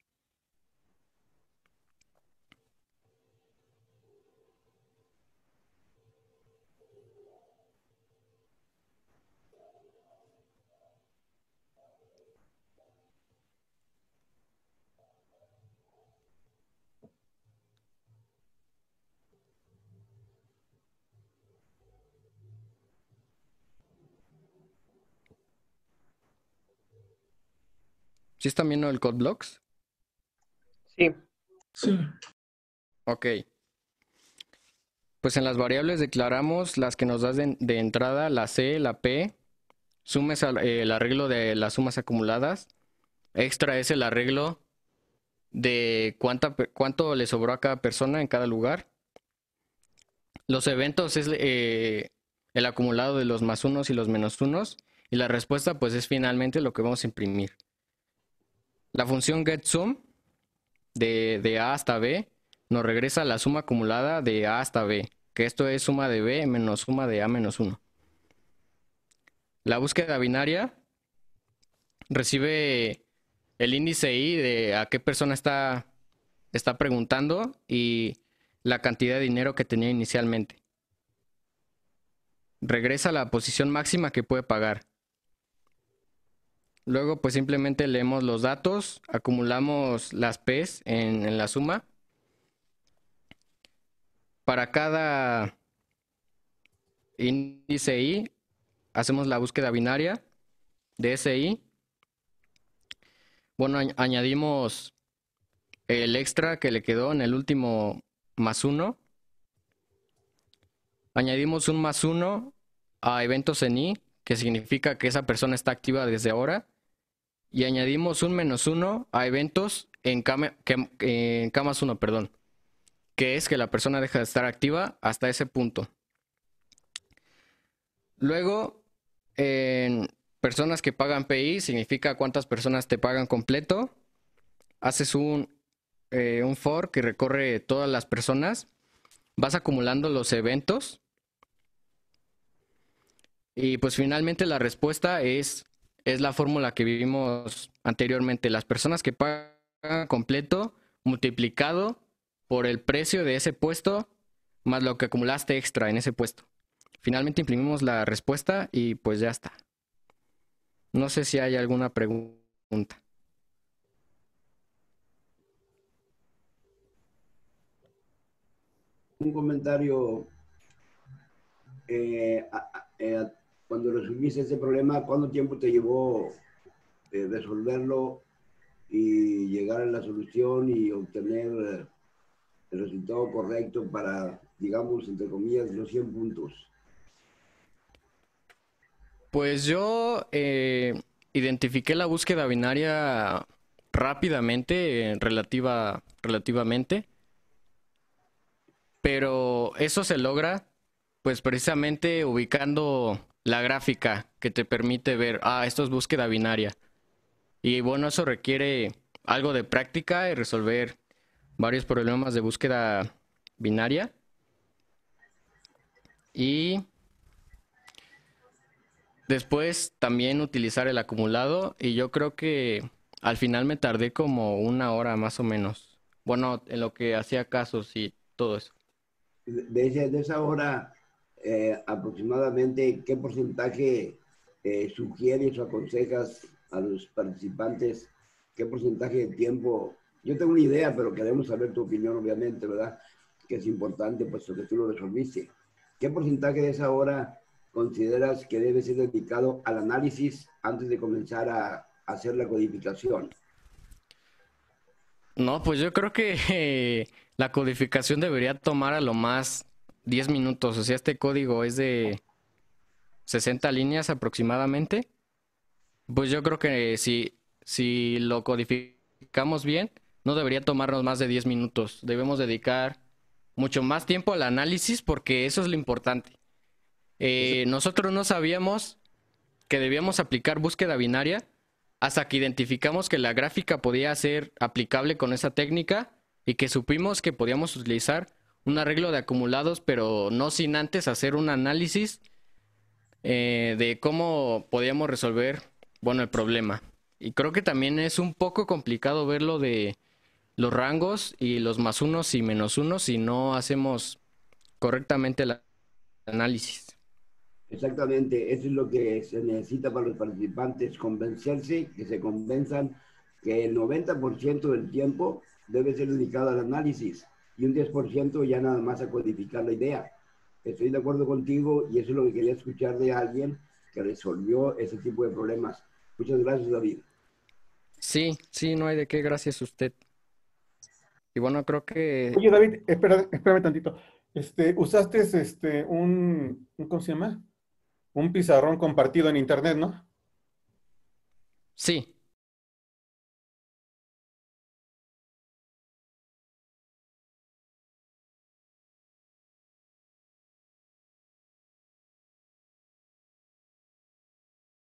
¿Sí están viendo el code blocks? Sí. Sí. Ok. Pues en las variables declaramos las que nos das de entrada, la C, la P, suma es el arreglo de las sumas acumuladas. Extra es el arreglo de cuánto le sobró a cada persona en cada lugar. Los eventos es el acumulado de los más unos y los menos unos. Y la respuesta pues es finalmente lo que vamos a imprimir. La función getSum de A hasta B nos regresa la suma acumulada de A hasta B, que esto es suma de B menos suma de A menos 1. La búsqueda binaria recibe el índice I de a qué persona está preguntando y la cantidad de dinero que tenía inicialmente. Regresa la posición máxima que puede pagar. Luego pues simplemente leemos los datos, acumulamos las P's en la suma. Para cada índice I hacemos la búsqueda binaria de ese I. Bueno, añadimos el extra que le quedó en el último más 1. Añadimos un más 1 a eventos en I, que significa que esa persona está activa desde ahora. Y añadimos un menos 1 a eventos en K más 1, perdón, que es que la persona deja de estar activa hasta ese punto. Luego, en personas que pagan PI, significa cuántas personas te pagan completo. Haces un for que recorre todas las personas. Vas acumulando los eventos. Y pues finalmente la respuesta es la fórmula que vimos anteriormente. Las personas que pagan completo multiplicado por el precio de ese puesto más lo que acumulaste extra en ese puesto. Finalmente imprimimos la respuesta y pues ya está. No sé si hay alguna pregunta. Un comentario. Cuando resolviste ese problema, ¿cuánto tiempo te llevó resolverlo y llegar a la solución y obtener el resultado correcto para, digamos, entre comillas, los 100 puntos? Pues yo identifiqué la búsqueda binaria rápidamente, relativamente, pero eso se logra pues precisamente ubicando la gráfica que te permite ver, esto es búsqueda binaria. Y bueno, eso requiere algo de práctica y resolver varios problemas de búsqueda binaria. Y después también utilizar el acumulado, y yo creo que al final me tardé como 1 hora más o menos. Bueno, en lo que hacía casos y todo eso. De esa hora, aproximadamente, ¿qué porcentaje sugieres o aconsejas a los participantes? ¿Qué porcentaje de tiempo? Yo tengo una idea, pero queremos saber tu opinión, obviamente, ¿verdad? Que es importante, puesto que tú lo resolviste. ¿Qué porcentaje de esa hora consideras que debe ser dedicado al análisis antes de comenzar a hacer la codificación? No, pues yo creo que la codificación debería tomar a lo más 10 minutos. O sea, este código es de 60 líneas aproximadamente. Pues yo creo que si lo codificamos bien, no debería tomarnos más de 10 minutos. Debemos dedicar mucho más tiempo al análisis porque eso es lo importante. Nosotros no sabíamos que debíamos aplicar búsqueda binaria hasta que identificamos que la gráfica podía ser aplicable con esa técnica y que supimos que podíamos utilizar un arreglo de acumulados, pero no sin antes hacer un análisis de cómo podíamos resolver, bueno, el problema. Y creo que también es un poco complicado ver lo de los rangos y los más unos y menos unos si no hacemos correctamente el análisis. Exactamente, eso es lo que se necesita para los participantes, convencerse, que se convenzan que el 90% del tiempo debe ser dedicado al análisis y un 10% ya nada más a codificar la idea. Estoy de acuerdo contigo y eso es lo que quería escuchar de alguien que resolvió ese tipo de problemas. Muchas gracias, David. Sí, no hay de qué, gracias a usted. Y bueno, creo que... Oye, David, espérame tantito. ¿Usaste ¿cómo se llama? Un pizarrón compartido en internet, ¿no? Sí,